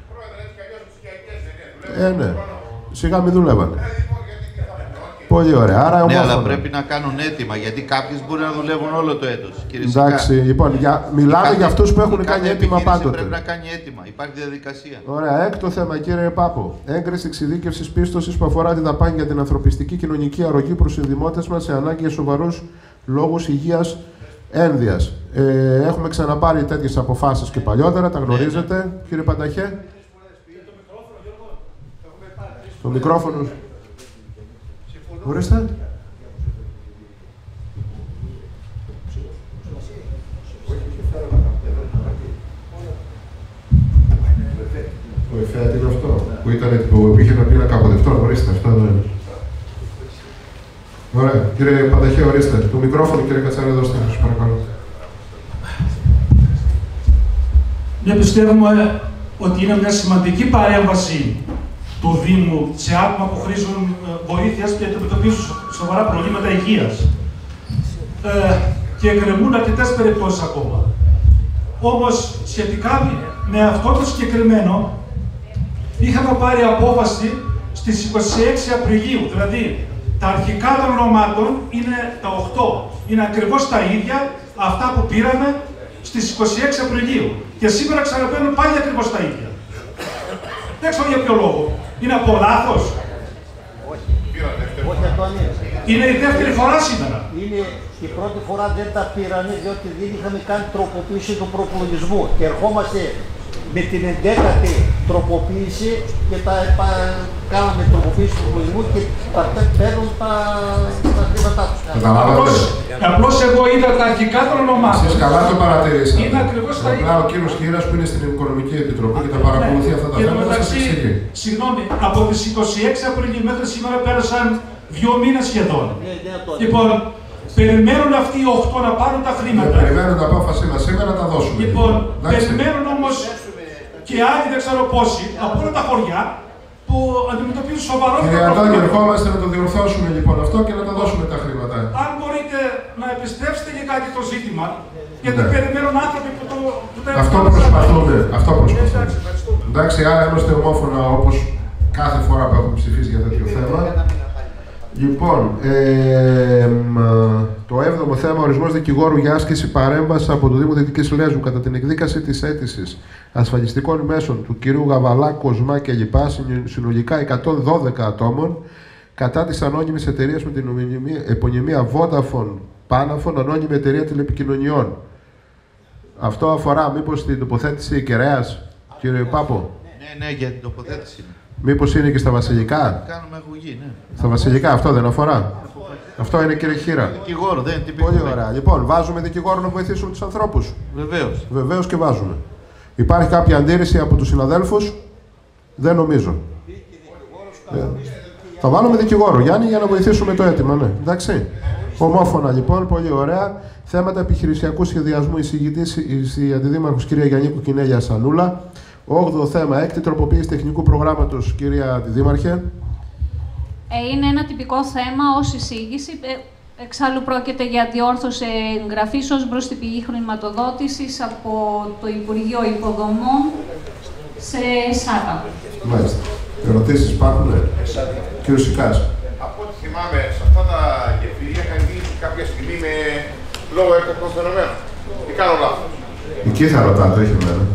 Ε, ναι. Σιγά μην δουλεύανε. Πολύ ωραία. Άρα, ναι, αλλά πρέπει να κάνουν έτοιμα, γιατί κάποιες μπορεί να δουλεύουν όλο το έτος. Εντάξει, λοιπόν, για, μιλάμε κάθε, για αυτούς που έχουν κάνει έτοιμα πάντοτε. Πρέπει να κάνει έτοιμα. Υπάρχει διαδικασία. Ωραία. Έκτο θέμα, κύριε Πάπο. Έγκριση εξειδίκευσης πίστοσης που αφορά τη δαπάνη για την ανθρωπιστική κοινωνική αρρωγή προς συνδημότες μας σε ανάγκη για σοβαρούς λόγους υγείας ένδυας. Ε, έχουμε ξαναπάρει τέτοιες αποφάσεις και παλιότερα, τα γνωρίζετε. Ναι, ναι. Κύριε Πανταχέ. Το μικρόφωνο. Ορίστε. Το ΕΦΕΑΤ είναι αυτό, που, ήταν, που είχε ένα πίνακα αποδευτών, ορίστε, αυτό εδώ είναι. Ωραία. Κύριε Πανταχέ, ορίστε. Το μικρόφωνο, κύριε Κατσάρη, δώστε, σας παρακαλώ. Ναι, πιστεύουμε ότι είναι μια σημαντική παρέμβαση του Δήμου σε άτομα που χρήζουν βοήθειας και αντιμετωπίζουν σοβαρά προβλήματα υγείας. Ε, και εκκρεμούν αρκετές περιπτώσεις ακόμα. Όμως, σχετικά με αυτό το συγκεκριμένο, είχαμε πάρει απόφαση στις είκοσι έξι Απριλίου. Δηλαδή, τα αρχικά των ονομάτων είναι τα οκτώ. Είναι ακριβώς τα ίδια αυτά που πήραμε στις είκοσι έξι Απριλίου. Και σήμερα ξαναπαίρνουν πάλι ακριβώς τα ίδια. Δεν ξέρω για ποιο λόγο. Είναι από λάθος. Όχι. Όχι, Αντώνη. Είναι η δεύτερη φορά σήμερα. Είναι η πρώτη φορά δεν τα πήρανε διότι δεν είχαμε κάνει τροποποίηση του προπολογισμού. Και ερχόμαστε με την εντέκατη τροποποίηση και τα επα... κάναμε τροποποίηση του προπολογισμού και τα παίρνουν τα, τα χρήματά τους. Απλώς, απλώς εγώ είδα τα αρχικά των ονομάτων. Εσείς καλά το παρατηρήσατε. Είναι ακριβώς τα ίδια. Απλά ο κύριος Χήρας που είναι στην Οικονομική Επιτροπή και τα παρακολουθεί αυτά τα θέματα σας εξηγεί. Συγγνώμη, από τις είκοσι έξι Απριλίου μέχρι σήμερα πέρασαν δύο μήνες σχεδόν. Λοιπόν, περιμένουν αυτοί οι οχτώ να πάρουν τα χρήματα. Και περιμένουν τα απόφαση μας σήμερα να τα δώσουμε. Λοιπόν, εντάξει. περιμένουν όμως και άλλοι δεν ξέρω πόσοι από όλα τα χωριά που αντιμετωπίζουν σοβαρό πρόβλημα. Κύριε Αντώνη, ερχόμαστε να το διορθώσουμε λοιπόν αυτό και να τα δώσουμε τα χρήματα. Αν μπορείτε να επιστρέψετε για κάτι το ζήτημα, γιατί ναι. περιμένουν άνθρωποι που το. Που τα αυτό προσπαθούμε. Αυτό προσπαθούμε. Εντάξει, άρα είμαστε ομόφωνα όπως κάθε φορά που έχουμε ψηφίσει για τέτοιο θέμα. Λοιπόν, ε, το έβδομο θέμα, ορισμός δικηγόρου για άσκηση παρέμβασης από το Δήμο Δυτικής Λέσβου κατά την εκδίκαση της αίτησης ασφαλιστικών μέσων του κυρίου Γαβαλά, Κοσμά και λοιπά, συνολικά εκατόν δώδεκα ατόμων, κατά της ανώνυμης εταιρείας με την επωνυμία Vodafone Panafon, ανώνυμη εταιρεία τηλεπικοινωνιών. Αυτό αφορά μήπως την τοποθέτηση Κεραιάς, κύριε Πάπο? Ναι, ναι, για την τοποθέτηση. Μήπως είναι και στα βασιλικά? Κάνουμε αγωγή, ναι. Στα βασιλικά, αυτό δεν αφορά. Αυτό είναι, κύριε Χήρα. Δικηγόρο, δεν είναι τυπικό. Πολύ ωραία. Λοιπόν, βάζουμε δικηγόρο να βοηθήσουμε τους ανθρώπους. Βεβαίως. Βεβαίως και βάζουμε. Υπάρχει κάποια αντίρρηση από τους συναδέλφους? Δεν νομίζω. Ε, θα βάλουμε δικηγόρο, Γιάννη, για να βοηθήσουμε το αίτημα, ναι. Εντάξει. Ομόφωνα λοιπόν, πολύ ωραία. Θέματα επιχειρησιακού σχεδιασμού, εισηγητής η Αντιδήμαρχος κυρία Γιαννίκου Κινέλια Σανούλα. Όγδοο θέμα, έκτη τροποποίηση τεχνικού προγράμματος, κυρία Αντιδήμαρχε. Ε, είναι ένα τυπικό θέμα ως εισήγηση. Εξάλλου πρόκειται για διόρθωση εγγραφής ως προς την πηγή χρηματοδότησης από το Υπουργείο Υποδομών σε ΣΑΤΑ. Μάλιστα. Ερωτήσεις υπάρχουν, ναι. Κύριο Σικάς. Από ό,τι θυμάμαι, σε αυτά τα γεφύρια είχαν γίνει κάποια στιγμή με λόγω έκτακτων φαινομένων. Τι κάνω λάθος? Εκεί θα ρωτάτε, όχι εμένα.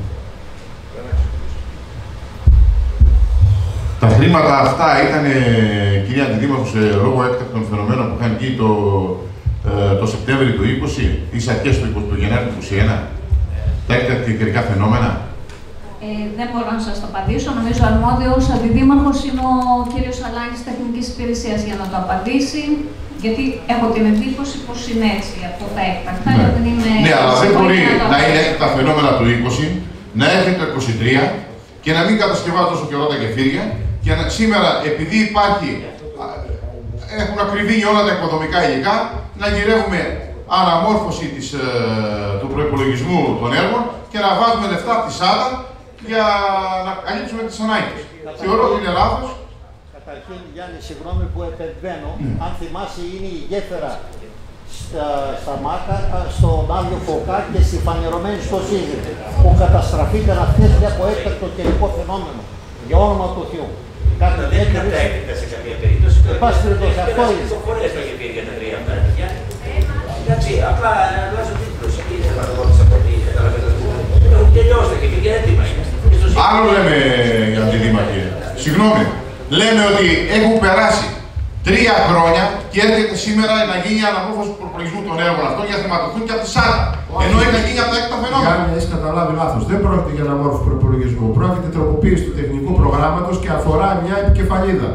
Τα χρήματα αυτά ήταν, κυρία Αντιδήμαρχος, λόγω έκτακτων φαινομένων που είχαν γίνει το, ε, το Σεπτέμβριο του είκοσι ή στις αρχές του, του Γενάρη του είκοσι ένα. Τα έκτακτα καιρικά φαινόμενα. Ε, δεν μπορώ να σας το απαντήσω. Νομίζω αρμόδιος αντιδήμαρχος είναι ο κύριος Αλάνης Τεχνικής Υπηρεσίας για να το απαντήσει. Γιατί έχω την εντύπωση πως είναι έτσι από τα έκτακτα. Ναι, δεν είναι ναι αλλά δεν μπορεί να, να είναι έκτακτα φαινόμενα του είκοσι, να έρχεται το είκοσι τρία και να μην κατασκευάζουν τόσο καιρό τα γεφύρια. Και να, σήμερα, επειδή υπάρχει, έχουν ακριβήνει όλα τα οικοδομικά υλικά, να γυρεύουμε αναμόρφωση της, ε, του προϋπολογισμού των έργων και να βάζουμε λεφτά από τη ΣΑΤΑ για να καλύψουμε τις ανάγκες. Θεωρώ ότι είναι λάθος. Καταρχήν, Γιάννη, συγγνώμη που επεμβαίνω, mm. αν θυμάσαι είναι η γέφυρα στα, στα Μάκα, στον Άδειο Φωκά και στη φανερωμένη στο Σίδη, που καταστραφήκαν αυτές από έκτακτο καιρικό φαινόμενο. Για όνομα του Θεού. Κάτι δεν κατέκτητα σε καμία περίπτωση. Εν πάση περιπτώσει, αυτό είναι. Δύο φορές τα γεφύρια τα τρία αυτά. Εντάξει, απλά αλλάζω τίτλους. Εκεί ήθελα να δω τις απορίες. Έχουν τελειώσει τα γεφύρια, έτοιμα είναι. Άλλο λέμε για τη Δήμαρχη. Συγγνώμη. Λέμε ότι έχουν περάσει τρία χρόνια και έρχεται σήμερα να γίνει αναμόρφωση του προπολογισμού των έργων αυτών για να χρηματοδοτηθούν και από τη ΣΑΤΑ. Ενώ έχει γίνει από τα έκτακτα φαινόμενα. Γιάννη, έχει καταλάβει λάθος. Δεν πρόκειται για αναμόρφωση προπολογισμού. Πρόκειται τροποποίηση του τεχνικού προγράμματος και αφορά μια επικεφαλίδα.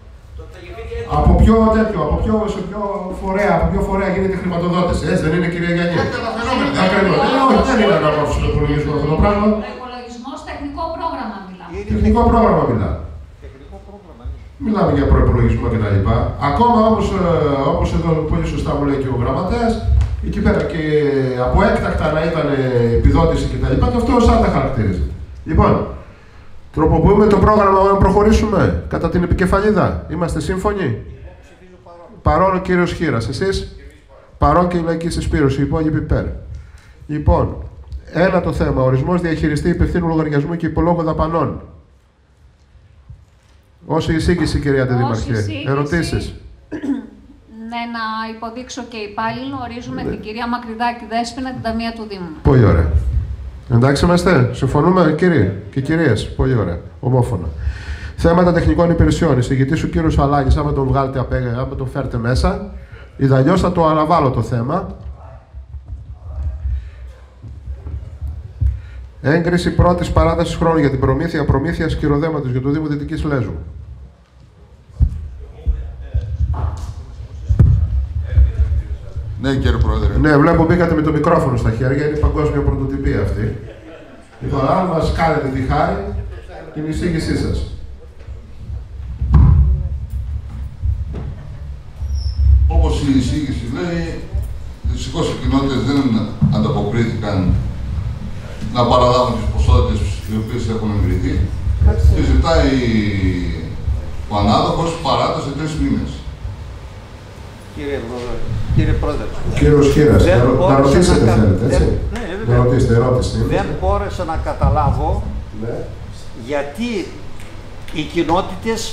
Από ποιο τέτοιο, από ποιο, σε ποιο φορέα, από ποιο φορέα γίνεται χρηματοδότηση. Έτσι δεν είναι, κυρία Γιάννη? Έκτακτα φαινόμενα. Όχι, δεν είναι αναμόρφωση προπολογισμού αυτό το πράγμα. Προϋπολογισμός, τεχνικό πρόγραμμα μιλάμε. Τεχνικό πρόγραμμα μιλά. Μιλάμε για προϋπολογισμό κτλ. Ακόμα όμως, όπως εδώ πολύ σωστά μου λέει και ο γραμματέας, εκεί πέρα και από έκτακτα να ήταν επιδότηση κτλ. Και αυτό σαν τα χαρακτήριζε. Λοιπόν, τροποποιούμε το πρόγραμμα να προχωρήσουμε κατά την επικεφαλίδα. Είμαστε σύμφωνοι? Παρόν ο κύριος Χήρας. Εσείς? Παρόν και η Λαϊκή Συσπήρωση. Οι υπόλοιποι υπέρ. Λοιπόν, ένα το θέμα. Ορισμός διαχειριστή υπευθύνου λογαριασμού και υπολόγου δαπανών. Ως εισήγηση, κυρία Αντιδήμαρχε. Ερωτήσεις? Ναι, να υποδείξω και υπάλληλο. Ορίζουμε ναι. την κυρία Μακρυδάκη Δέσποινα, την ταμεία του Δήμου. Πολύ ωραία. Εντάξει είμαστε, συμφωνούμε κύριοι και κυρίες. Πολύ ωραία, ομόφωνα. Θέματα τεχνικών υπηρεσιών. Εισηγητής ο κύριος Αλάνης, άμα τον βγάλετε απ' έξω, άμα τον φέρετε μέσα. Ιδαλλιώς θα το αναβάλω το θέμα. Έγκριση πρώτης παράτασης χρόνου για την προμήθεια προμήθειας κυροδέματος για το Δήμο Δυτικής Λέσβου. Ναι, κύριε Πρόεδρε. Ναι, βλέπω μπήκατε με το μικρόφωνο στα χέρια, είναι παγκόσμια πρωτοτυπία αυτή. Λοιπόν, αν μας κάνετε τη χάρη, την εισήγησή σας. Όπως η εισήγηση λέει, δυστυχώς οι κοινότητες δεν ανταποκρίθηκαν να παραλάβουν τις ποσότητες οι οποίες έχουν εγκριθεί και ζητάει ο ανάδοχος παράταση τρεις μήνες. Κύριε Πρόεδρε, κύριε Πρόεδρε. Κύριος Χίρας, να ρωτήσετε να... θέλετε, έτσι. Ναι, ναι, να ρωτήσετε, ερώτηση. Δεν μπόρεσα να καταλάβω ναι. γιατί οι κοινότητες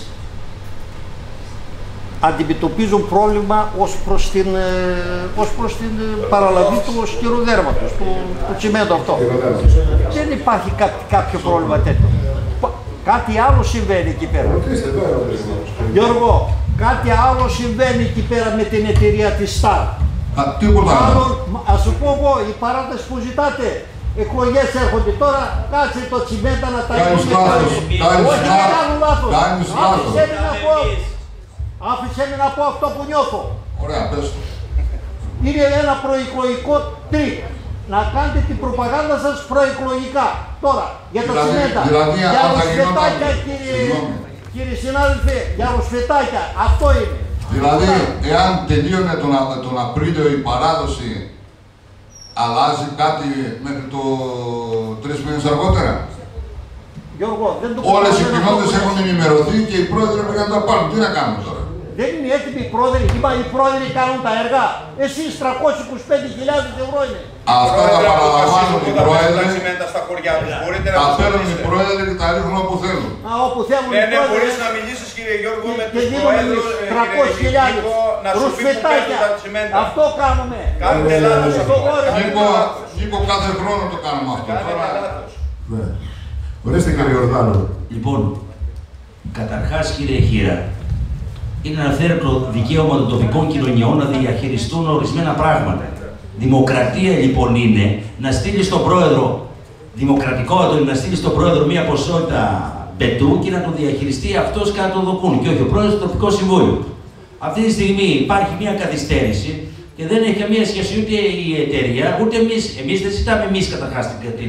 αντιμετωπίζουν πρόβλημα ως προς την, ως προς την παραλαβή του σκυροδέρματος, του, του τσιμέντου αυτό. Δεν υπάρχει κά, κάποιο πρόβλημα τέτοιο. Κάτι άλλο συμβαίνει εκεί πέρα. Γιώργο, κάτι άλλο συμβαίνει εκεί πέρα με την εταιρεία της Σταρ. Άλλο, ας σου πω εγώ, η παράταση που ζητάτε, εκλογές έρχονται τώρα, κάτσε το τσιμέντα να τα κάνεις λάθος, όχι να κάνω λάθος. Κάνεις λάθος. Άφησε με να πω αυτό που νιώθω. Ωραία, πες το. Είναι ένα προεκλογικό τρίκ. Να κάνετε την προπαγάνδα σας προεκλογικά. Τώρα, για τα δηλαδή, τσιμέντα. Δηλαδή, για ρουσφετάκια, κύριε, κύριε συνάδελφε, για ρουσφετάκια. Αυτό είναι. Δηλαδή, εάν τελείωνε τον, τον Απρίλιο η παράδοση, αλλάζει κάτι μέχρι το τρεις μήνες αργότερα. Γιώργο, δεν το όλες οι κοινότητες έχουν ενημερωθεί και οι πρόεδροι πρέπει να τα πάρουν. Τι να κάνουμε τώρα. Δεν είναι έτοιμοι οι πρόεδροι, οι πρόεδροι κάνουν τα έργα. Εσείς τριακόσιες είκοσι πέντε χιλιάδες ευρώ είναι. Αυτά τα παραλαμβάνουν οι πρόεδροι, τα φέρνουν οι πρόεδροι και τα ρίχνουν όπου θέλουν. Α, όπου θέλουν ναι, οι ναι, πρόεδροι. μπορείς να μιλήσεις κύριε Γιώργο με τους πρόεδρους, τριακόσιες χιλιάδες, ρουσφετάκια, αυτό κάνουμε. Κάνετε λάθος αυτό. Νίκο, κάθε χρόνο το κάνουμε αυτό. Ναι. Ορίστε κύριε Ιορδάνο. Λοιπόν, καταρχάς κύριε Χίρα, είναι ένα θέρετρο δικαίωμα των τοπικών κοινωνιών να διαχειριστούν ορισμένα πράγματα. Δημοκρατία λοιπόν είναι να στείλει στον πρόεδρο, δημοκρατικότητα είναι να στείλει στον πρόεδρο μία ποσότητα μπετού και να το διαχειριστεί αυτός κατά το δοκούν και όχι ο πρόεδρος του τοπικού συμβούλου. Αυτή τη στιγμή υπάρχει μία καθυστέρηση και δεν έχει καμία σχέση ούτε η εταιρεία ούτε εμείς. Εμείς δεν ζητάμε εμείς καταρχάς την, την,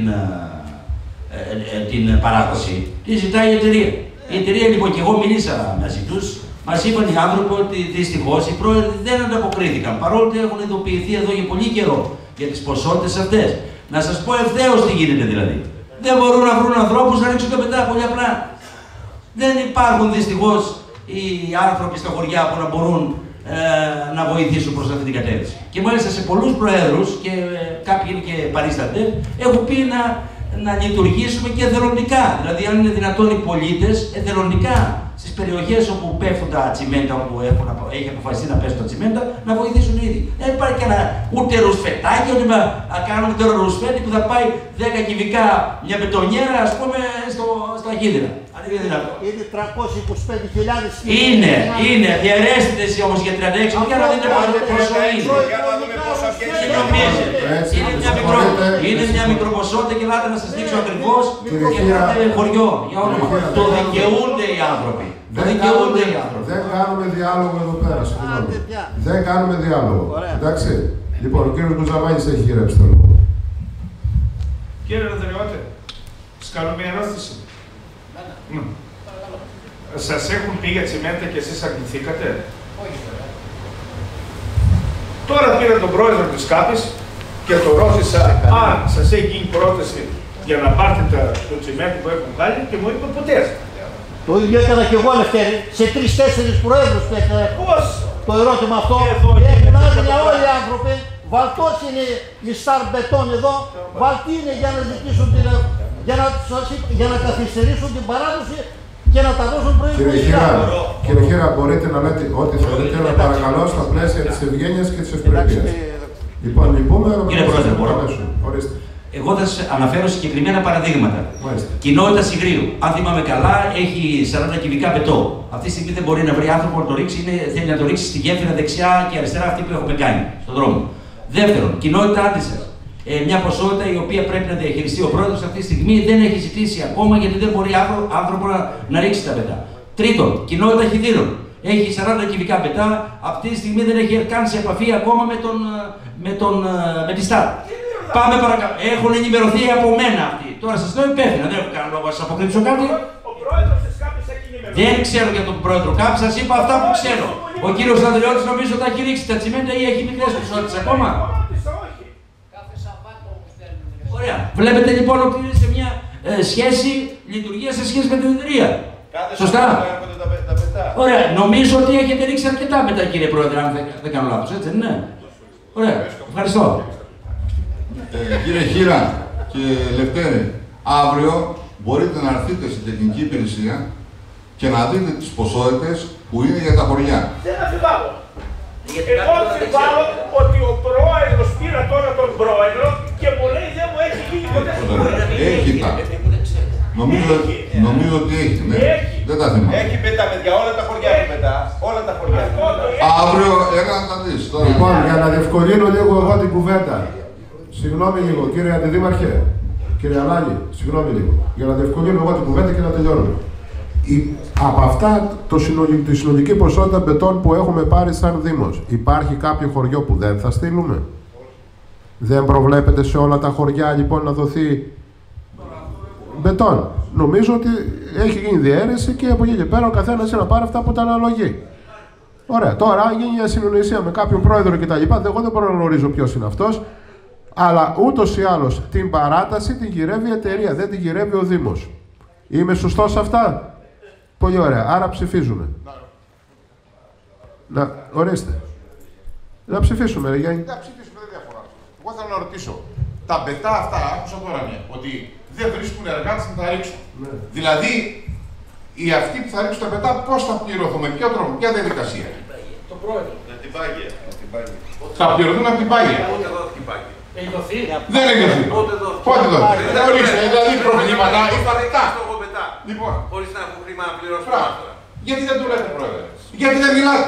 την παράδοση. Τι ζητάει η εταιρεία. Η εταιρεία λοιπόν και εγώ μίλησα μαζί τους. Μας είπαν οι άνθρωποι ότι δυστυχώς οι πρόεδροι δεν ανταποκρίθηκαν, παρόλο που έχουν ειδοποιηθεί εδώ για πολύ καιρό για τις ποσότητες αυτές. Να σας πω ευθέως τι γίνεται δηλαδή. Δεν μπορούν να βρουν ανθρώπους να ρίξουν τα πετά, πολύ απλά. Δεν υπάρχουν δυστυχώς οι άνθρωποι στα χωριά που να μπορούν ε, να βοηθήσουν προς αυτή την κατεύθυνση. Και μάλιστα σε πολλούς προέδρους και ε, κάποιοι είναι και παρίστατες, έχουν πει να, να λειτουργήσουμε και εθελοντικά. Δηλαδή, αν είναι δυνατόν οι πολίτες εθελοντικά στις περιοχές όπου πέφτουν τα τσιμέντα, όπου έχουν, έχει αποφασιστεί να πέσουν τα τσιμέντα, να βοηθήσουν ήδη. Δεν υπάρχει κανένα ούτε ρουσφετάκι, ούτε να κάνουμε τώρα ρουσφέτη που θα πάει δέκα κυβικά μια μπετονιέρα, ας πούμε, στο, στο Αχίδηρα. Είναι τριακόσιες είκοσι πέντε χιλιάδες. Είναι, είναι. Διαιρέστε εσύ όμως για τριάντα έξι, για να δείτε πόσο είναι. Είναι μια μικροποσότητα και ελάτε να σας δείξω ακριβώς και πάτε χωριό, για όνομα. Το δικαιούνται οι άνθρωποι. Το δικαιούνται οι άνθρωποι. Δεν κάνουμε διάλογο εδώ πέρα, συγγνώμη. Δεν κάνουμε διάλογο. Εντάξει. Λοιπόν, ο κύριος Κουζαμάνης έχει γυρέψει το λόγο. Κύριε Ροδεριώτη, σας κάνω μια ερώτηση. Mm. Σας έχουν πει για τσιμέντα και εσείς αρνηθήκατε. Όχι. Τώρα πήρα τον πρόεδρο της ΚΑΠης και το ρώτησα αν σας έχει γίνει πρόταση για να πάρετε το τσιμέντο που έχουν βγάλει και μου είπε ποτέ. Το ίδιο έκανα και εγώ, Λευτέρη, σε τρεις-τέσσερις προέδρους που έκανα το ερώτημα αυτό. Έχουν άδεια όλοι οι άνθρωποι. Βαλτός είναι η Star Beton εδώ, βαλτοί είναι για να ζητήσουν την... Για να, για να καθυστερήσουν την παράδοση και να τα δώσουν προηγούμενα. Κύριε Χίρα, κύριε Χίρα, μπορείτε να λέτε ό,τι θέλετε, αλλά παρακαλώ στα πλαίσια της ευγένειας και της ευπρεπείας. Λοιπόν, λυπούμε, αλλά κύριε Πρόεδρε, μπορώ. Ορίστε. Εγώ θα σας αναφέρω συγκεκριμένα παραδείγματα. Μάλιστα. Κοινότητα Σιγρίου. Αν θυμάμαι καλά, έχει σαράντα κυβικά πετό. Αυτή τη στιγμή δεν μπορεί να βρει άνθρωπο να το ρίξει, είναι, θέλει να το ρίξει στη γέφυρα δεξιά και αριστερά, αυτή που έχουμε κάνει στον δρόμο. Δεύτερον, κοινότητα Άντισσας. Ε, μια ποσότητα η οποία πρέπει να διαχειριστεί ο πρόεδρος αυτή τη στιγμή δεν έχει ζητήσει ακόμα γιατί δεν μπορεί άνθρωπο να, να ρίξει τα πετά. Τρίτον, κοινότητα Χιδήρων. Έχει σαράντα κυβικά πετά, αυτή τη στιγμή δεν έχει καν σε επαφή ακόμα με, τον, με, τον, με τη ΣΤΑΤ. Πάμε παρακάτω. Έχουν ενημερωθεί από μένα αυτοί. Τώρα σας λέω υπεύθυνα, δεν έχω κανένα λόγο να σας αποκρύψω κάτι. Ο πρόεδρος της ΚΑΠΕΣ έχει ενημερωθεί. Δεν ξέρω για τον πρόεδρο ΚΑΠΕΣ, σας είπα αυτά που ξέρω. Ο κύριος Ανδριώτης νομίζω τα έχει ρίξει τα τσιμέντα ή έχει μικρές ποσότητες ακόμα. Ωραία. Βλέπετε λοιπόν ότι είναι σε μια ε, σχέση λειτουργία σε σχέση με την εταιρεία. Σωστά. Ωραία. Νομίζω ότι έχετε ρίξει αρκετά μετά, κύριε Πρόεδρε, αν δεν, δεν κάνω λάθος, έτσι δεν είναι. Ωραία. Ευχαριστώ. Ε, κύριε Χίρα και Λευτέρη, αύριο μπορείτε να έρθετε στην τεχνική υπηρεσία και να δείτε τις ποσότητες που είναι για τα χωριά. Δεν αμφιβάλλω. Εγώ αμφιβάλλω ότι ο πρόεδρος πήρα τώρα τον πρόεδρο και μου λέει δεν μου έχει γίνει ποτέ στο Έχει τα. Νομίζω, νομίζω ότι έχει, ναι. Έχει. Δεν τα θυμάμαι. Έχει πετά παιδιά, όλα τα χωριά του μετά. Όλα τα χωριά του. Αύριο έκανα να τα δεις. Τώρα. Λοιπόν, για να διευκολύνω λίγο εγώ την κουβέντα. Συγγνώμη λίγο, κύριε Αντιδήμαρχε. Κύριε Αλάνη, συγγνώμη λίγο. Για να διευκολύνω εγώ την κουβέντα και να τελειώνω. Η, από αυτά το συνολική, τη συνολική ποσότητα μπετών που έχουμε πάρει σαν Δήμος, υπάρχει κάποιο χωριό που δεν θα στείλουμε? Δεν προβλέπεται σε όλα τα χωριά λοιπόν να δοθεί μπετών? Νομίζω ότι έχει γίνει διαίρεση και από εκεί και πέρα ο καθένας να πάρει αυτά που τα αναλογεί. Ωραία. Τώρα, αν γίνει μια συνεννοησία με κάποιον πρόεδρο κτλ., εγώ δεν μπορώ να γνωρίζω ποιος είναι αυτός. Αλλά ούτως ή άλλως την παράταση την γυρεύει η εταιρεία, δεν την γυρεύει ο Δήμος. Είμαι σωστός σε αυτά? Πολύ ωραία. Άρα ψηφίζουμε. Να, ορίστε. Να ψηφίσουμε, ρε Γιάννη. Να ψηφίσουμε, δεν διαφορά. Εγώ θέλω να ρωτήσω. Τα μπετά αυτά, άκουσα τώρα ναι, ότι δεν βρίσκουν εργάτες να τα ρίξουν. Ναι. Δηλαδή, οι αυτοί που θα ρίξουν τα μπετά, πώς θα πληρωθούν, με ποιο τρόπο, ποια διαδικασία? Το πρόεδρο. Με την πάγια. Θα πληρωθούν από την πάγια. Έχει δοθεί. Δεν έχει δοθεί. Πότε δοθεί. Δεν ορίστε, δηλαδή προβλήματα υπαρκτά. Λοιπόν, χωρίς να έχουν χρήμα να πληρώσουν. Γιατί δεν του λέτε, πρόεδρε? Γιατί δεν μιλάτε?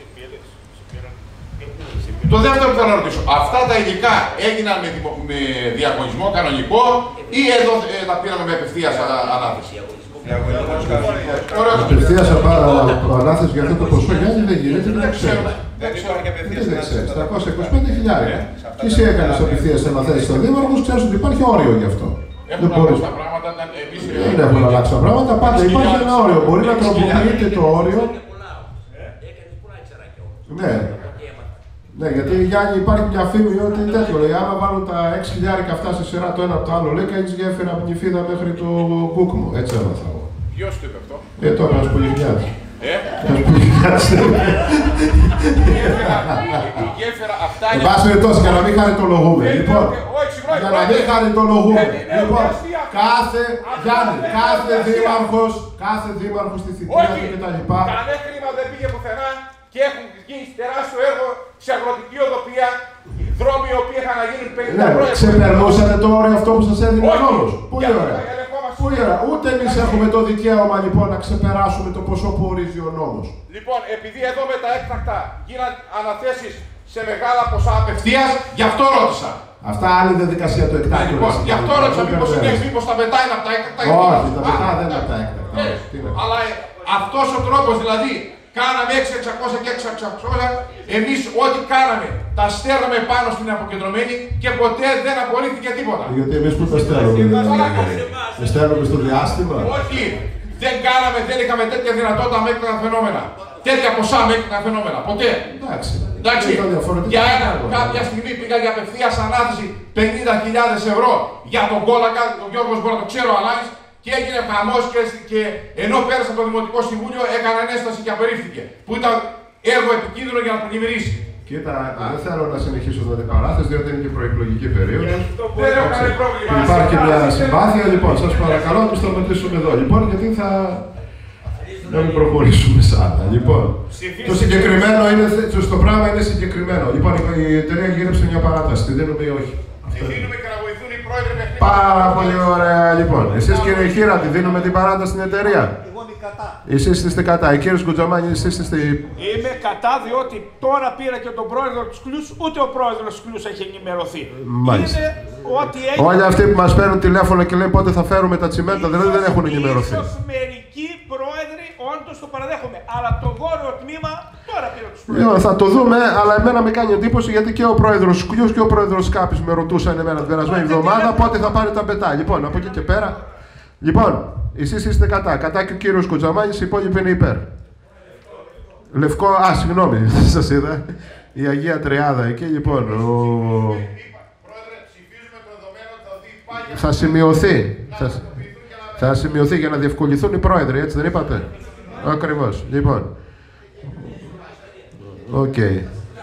Το δεύτερο που θέλω να ρωτήσω, αυτά τα υλικά έγιναν με, με διαγωνισμό κανονικό ή εδώ ε, τα πήραμε με απευθείας ανάθεση? Απευθείας ανάθεση για αυτό το ποσό, γιατί δεν γίνεται, δεν ξέρω. Δεν υπάρχει απευθείας ανάθεση. τριακόσια είκοσι πέντε χιλιάδες. Και εσύ έκανες απευθείας αναθέσεις στον Δήμαρχο, ξέρεις ότι υπάρχει όριο γι' αυτό. Έχουν αλλάξει τα πράγματα, εμείς... Δεν έχουν αλλάξει τα πράγματα, πάντα υπάρχει ένα όριο. Μπορεί να τροποποιείται το όριο. Ναι. Ναι, γιατί Γιάννη υπάρχει μια φήμη ότι τέτοιο λέει, άμα βάλουν τα έξι χιλιάρικα αυτά σε σειρά το ένα από το άλλο, λέει, κάνεις γέφυρα από την Νηφίδα μέχρι το Κούκμο. Έτσι έμαθα εγώ. Ποιος το είπε αυτό? Ε, τώρα ένας Πολυγιάς. Ε? Ένας Πολυγιάς. Η γέφυρα αυτά είναι... Εν πάση περιπτώσει, για να μην χαριτολογούμε. Λοιπόν, για να μην χαριτολογούμε. Λοιπόν, κάθε, Γιάννη, κάθε δήμαρχος, κάθε δήμαρχος στη θητεία του κτλ. Κανένα χρήμα δεν πήγε πουθενά και έχουν γίνει τεράστιο έργο σε αγροτική οδοπία, δρόμοι οι οποίοι είχαν να γίνουν πενήντα χρόνια. Ξεπερνούσατε το όριο αυτό που σας έδινε ο νόμος. Πολύ ωραία. Πολύ ωραία. Ούτε εμείς έχουμε το δικαίωμα λοιπόν να ξεπεράσουμε το ποσό που ορίζει ο νόμος. Λοιπόν, επειδή εδώ με τα έκτακτα γίναν αναθέσεις σε μεγάλα ποσά απευθείας, γι' αυτό ρώτησα. Αυτά άλλη διαδικασία του εκτάκτου. Λοιπόν, γι' αυτό ρώτησα μήπως είναι μήπως τα μετά είναι από τα έκτακτα. Όχι, τα μετά δεν είναι από τα έκτακτα. Αλλά αυτός ο τρόπος δηλαδή, κάναμε έξι χιλιάδες εξακόσια και έξι χιλιάδες εξακόσια, εμείς ό,τι κάναμε τα στέλναμε πάνω στην αποκεντρωμένη και ποτέ δεν απορρίφθηκε τίποτα. Γιατί εμείς που τα στέλνουμε, τα στέλνουμε στο διάστημα. Όχι, δεν κάναμε, δεν είχαμε τέτοια δυνατότητα με έκτακτα φαινόμενα. Τέτοια ποσά με έκτακτα φαινόμενα. Ποτέ. Εντάξει. Εντάξει. Για ένα, κάποια στιγμή πήγα για απευθείας ανάθεση πενήντα χιλιάδες ευρώ για τον κόλακα, ο Γιώργος μπορεί να το ξέρω, Αλάνης, και έγινε χαμός και, και ενώ πέρασε από το Δημοτικό Συμβούλιο έκανε ένσταση και απερίφθηκε. Που ήταν έργο επικίνδυνο για να τον ημερήσει. Κοίτα, δεν θέλω να συνεχίσω την αντιπαράθεση, διότι είναι και προεκλογική περίοδος. Δεν έχω κανένα πρόβλημα. Υπάρχει μια συμπάθεια, λοιπόν, σας παρακαλώ να το σταματήσουμε εδώ. Λοιπόν, γιατί θα. Να μην προχωρήσουμε σ' άλλα. Λοιπόν, το συγκεκριμένο είναι, το πράγμα είναι συγκεκριμένο. Λοιπόν, η εταιρεία γύρεψε μια παράταση. Τη δίνουμε ή όχι? Τη δίνουμε και να βοηθούν οι πρόεδροι. Πάρα πολύ ωραία, λοιπόν. Εσείς κύριε Χήρα, τη δίνουμε την παράταση στην εταιρεία. Εγώ είμαι κατά. Εσείς είστε κατά. Η κύριε Σκουτζαμάνη, εσείς είστε... Είμαι κατά, διότι τώρα πήρα και τον πρόεδρο του Κλούς, ούτε ο πρόεδρος του Κλούς έχει ενημερωθεί. Μάλιστα. Είναι ότι έγινε... Όλοι αυτοί που μας παίρνουν τηλέφωνο και λένε πότε θα φέρουμε τα τσιμέντα, δηλαδή δεν έχουν ενημερωθεί. Ίσως μερικοί πρόεδροι όντως το παραδέχομαι, αλλά το βόρειο τμήμα τώρα πήρα τους πρόεδρους. Λοιπόν, θα το δούμε, αλλά εμένα με κάνει εντύπωση γιατί και ο πρόεδρος Σκουλιούς και ο πρόεδρος Κάπης με ρωτούσαν εμένα την περασμένη εβδομάδα πότε θα πάρει τα πετά. Λοιπόν, από εκεί και πέρα. Λοιπόν, εσείς είστε κατά. Κατά και ο κύριος Κοτζαμάνης, οι υπόλοιποι είναι υπέρ. Λευκό, α, συγγνώμη, σας είδα. Η Αγία Τριάδα εκεί, λοιπόν. Ο... Θα σημειωθεί. Θα... θα σημειωθεί για να διευκολυθούν οι πρόεδροι, έτσι δεν είπατε. Ακριβώς. Λοιπόν. Οκ. Okay.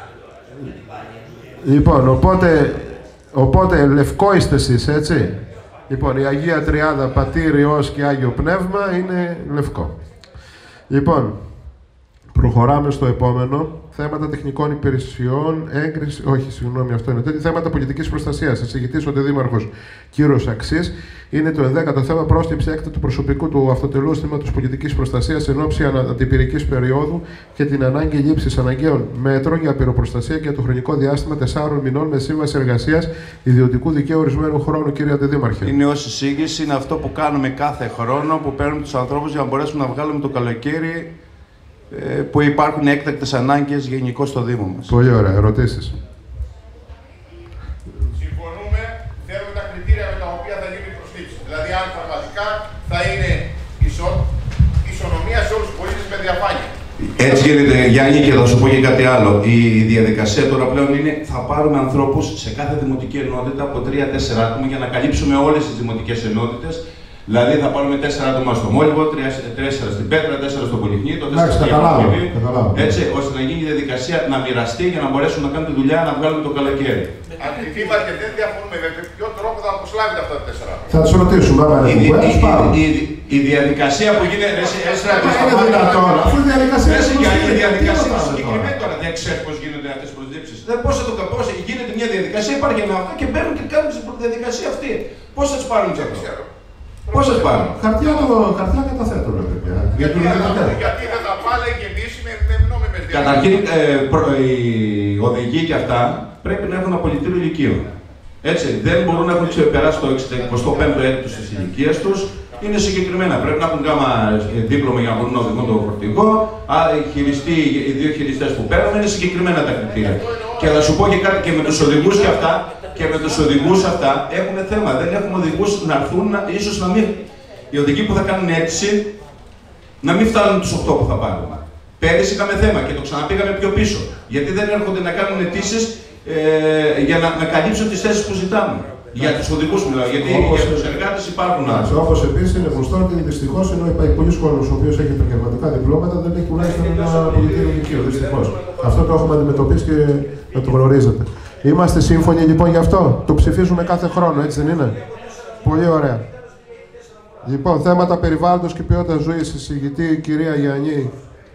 Λοιπόν, οπότε, οπότε λευκό είστε εσείς, έτσι. Λοιπόν, η Αγία Τριάδα, Πατήρ, Υιός και Άγιο Πνεύμα είναι λευκό. Λοιπόν, προχωράμε στο επόμενο. Θέματα τεχνικών υπηρεσιών, έγκριση, όχι, συγγνώμη, αυτό είναι τέτοιο. Θέματα πολιτικής προστασίας. Εισηγητής ο Δήμαρχος κύριος Αξής. Είναι το ενδέκατο θέμα, πρόσληψη έκτακτου προσωπικού του αυτοτελούς τμήματος πολιτικής προστασίας εν ώψη αντιπυρικής περίοδου και την ανάγκη λήψης αναγκαίων μέτρων για πυροπροστασία για το χρονικό διάστημα τεσσάρων μηνών με σύμβαση εργασίας ιδιωτικού δικαίου ορισμένου χρόνου, κύριε Αντιδήμαρχε. Είναι ως εισήγηση, είναι αυτό που κάνουμε κάθε χρόνο, που παίρνουμε τους ανθρώπους για να μπορέσουμε να βγάλουμε το καλοκαίρι που υπάρχουν έκτακτες ανάγκες γενικώς στο Δήμο μας. Πολύ ωραία. Ερωτήσεις. Συμφωνούμε, θέλουμε τα κριτήρια με τα οποία θα γίνει η προσλήψη. Δηλαδή, αν πραγματικά θα είναι ισο... ισονομία σε όλους τους πολίτες με διαφάνεια. Έτσι γίνεται, Γιάννη, και θα σου πω και κάτι άλλο. Η διαδικασία τώρα πλέον είναι θα πάρουμε ανθρώπους σε κάθε δημοτική ενότητα από τρία τέσσερα άτομα για να καλύψουμε όλες τις δημοτικές ενότητες. Δηλαδή θα πάρουμε τέσσερα άτομα στο Μόλιβο, τέσσερα στην Πέτρα, τέσσερα στο Πολυχνίτο, τέσσερα στην Κεφαλή. Έτσι, ώστε να γίνει η διαδικασία να μοιραστεί για να μπορέσουν να κάνουν τη δουλειά να βγάλουμε το καλοκαίρι. Αντιθύμα και δεν διαφωνούμε με ποιο τρόπο θα αποσλάβετε αυτά τα τέσσερα. Θα τους ρωτήσουμε, άμα είναι που έτσι πάρω. Η διαδικασία που γίνεται. Είναι δυνατόν, αφού η διαδικασία είναι η διαδικασία είναι συγκεκριμένη τώρα. Δεν ξέρει πώς γίνονται αυτές τις προσλήψεις. Πώς θα το πώς γίνεται μια διαδικασία, υπάρχει ένα αυτό και μπαίνουν και κάνουν τη διαδικασία αυτή. Πώς θα τους πάρουν αυτό. Πώς σας πάρουν. Χαρτιά, το, χαρτιά καταθέτω, ρε παιδιά. Γιατί, γιατί δεν θα πάνε και εμείς με, με νόμιμες διαδικασίες. Καταρχήν, ε, προ, οι οδηγοί και αυτά πρέπει να έχουν απολυτήριο ηλικίου. Έτσι, δεν μπορούν να έχουν ξεπεράσει το εικοστό πέμπτο έτος της ηλικίας τους. Είναι συγκεκριμένα. Πρέπει να έχουν γάμα δίπλωμα για να μπορούν να οδηγούν το φορτηγό. Άρα, οι, χειριστοί, οι δύο χειριστές που παίρνουν είναι συγκεκριμένα τα κριτήρια. Και θα σου πω και κάτι και με τους οδηγούς και αυτά. Και με τους οδηγούς αυτά έχουν θέμα. Δεν έχουμε οδηγούς να έρθουν, ίσως να μην. Οι οδηγοί που θα κάνουν αίτηση να μην φτάνουν τους οκτώ που θα πάρουν. Πέρυσι είχαμε θέμα και το ξαναπήγαμε πιο πίσω. Γιατί δεν έρχονται να κάνουν αιτήσεις ε, για να, να καλύψουν τις θέσεις που ζητάμε. Για τους οδηγούς μιλάω, γιατί όπως, για τους εργάτες υπάρχουν άλλοι. Όπως επίσης είναι γνωστό ότι δυστυχώς ενώ υπάρχει πολλοί κόσμος ο οποίος έχει επαγγελματικά διπλώματα δεν έχει τουλάχιστον ένα πολιτικό ηλικίο. Δυστυχώς. Αυτό το έχουμε αντιμετωπίσει και να το γνωρίζετε. Είμαστε σύμφωνοι λοιπόν γι' αυτό. Το ψηφίζουμε κάθε χρόνο, έτσι δεν είναι. Πολύ ωραία. Λοιπόν, θέματα περιβάλλοντος και ποιότητας ζωής. Εισηγητή η κυρία Γιαννή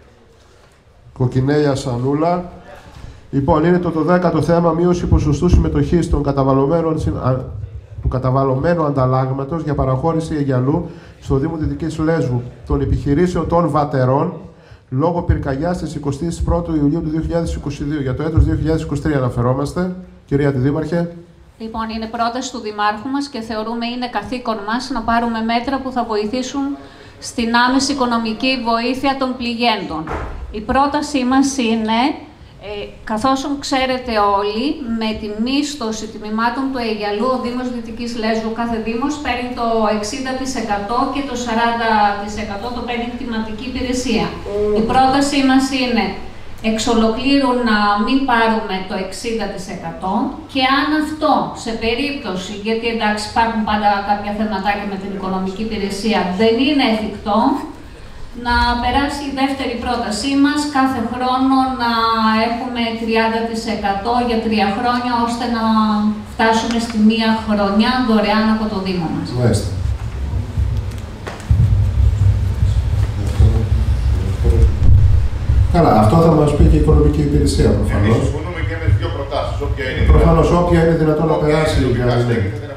Κοκκινέλια Σανούλα. Λοιπόν, είναι το, το δέκατο θέμα, μείωση ποσοστού συμμετοχής των καταβαλλομένων, του καταβαλλομένου ανταλλάγματος για παραχώρηση αιγιαλού στο Δήμο Δυτικής Λέσβου των επιχειρήσεων των βατερών λόγω πυρκαγιάς της εικοστής πρώτης Ιουλίου του δύο χιλιάδες είκοσι δύο. Για το έτος δύο χιλιάδες είκοσι τρία αναφερόμαστε. Κυρία Αντιδήμαρχε. Λοιπόν, είναι πρόταση του Δημάρχου μας και θεωρούμε είναι καθήκον μας να πάρουμε μέτρα που θα βοηθήσουν στην άμεση οικονομική βοήθεια των πληγέντων. Η πρότασή μας είναι, ε, καθώς ξέρετε όλοι, με τη μίσθωση τμήματων του αιγιαλού, ο Δήμος Δυτικής Λέσβου, κάθε Δήμος παίρνει το εξήντα τοις εκατό και το σαράντα τοις εκατό το παίρνει η κτηματική υπηρεσία. Mm. Η πρότασή μας είναι εξ ολοκλήρου να μην πάρουμε το εξήντα τοις εκατό και αν αυτό σε περίπτωση, γιατί εντάξει υπάρχουν πάντα κάποια θεματάκια με την οικονομική υπηρεσία, δεν είναι εφικτό, να περάσει η δεύτερη πρότασή μας κάθε χρόνο να έχουμε τριάντα τοις εκατό για τρία χρόνια, ώστε να φτάσουμε στη μία χρονιά δωρεάν από το Δήμο μας. Μάλιστα. Καλά, αυτό θα μας πει και η οικονομική υπηρεσία προφανώς. Εμείς συμφωνούμε και με τις δύο προτάσεις, όποια είναι. Προφανώς, όποια είναι δυνατόν να περάσει.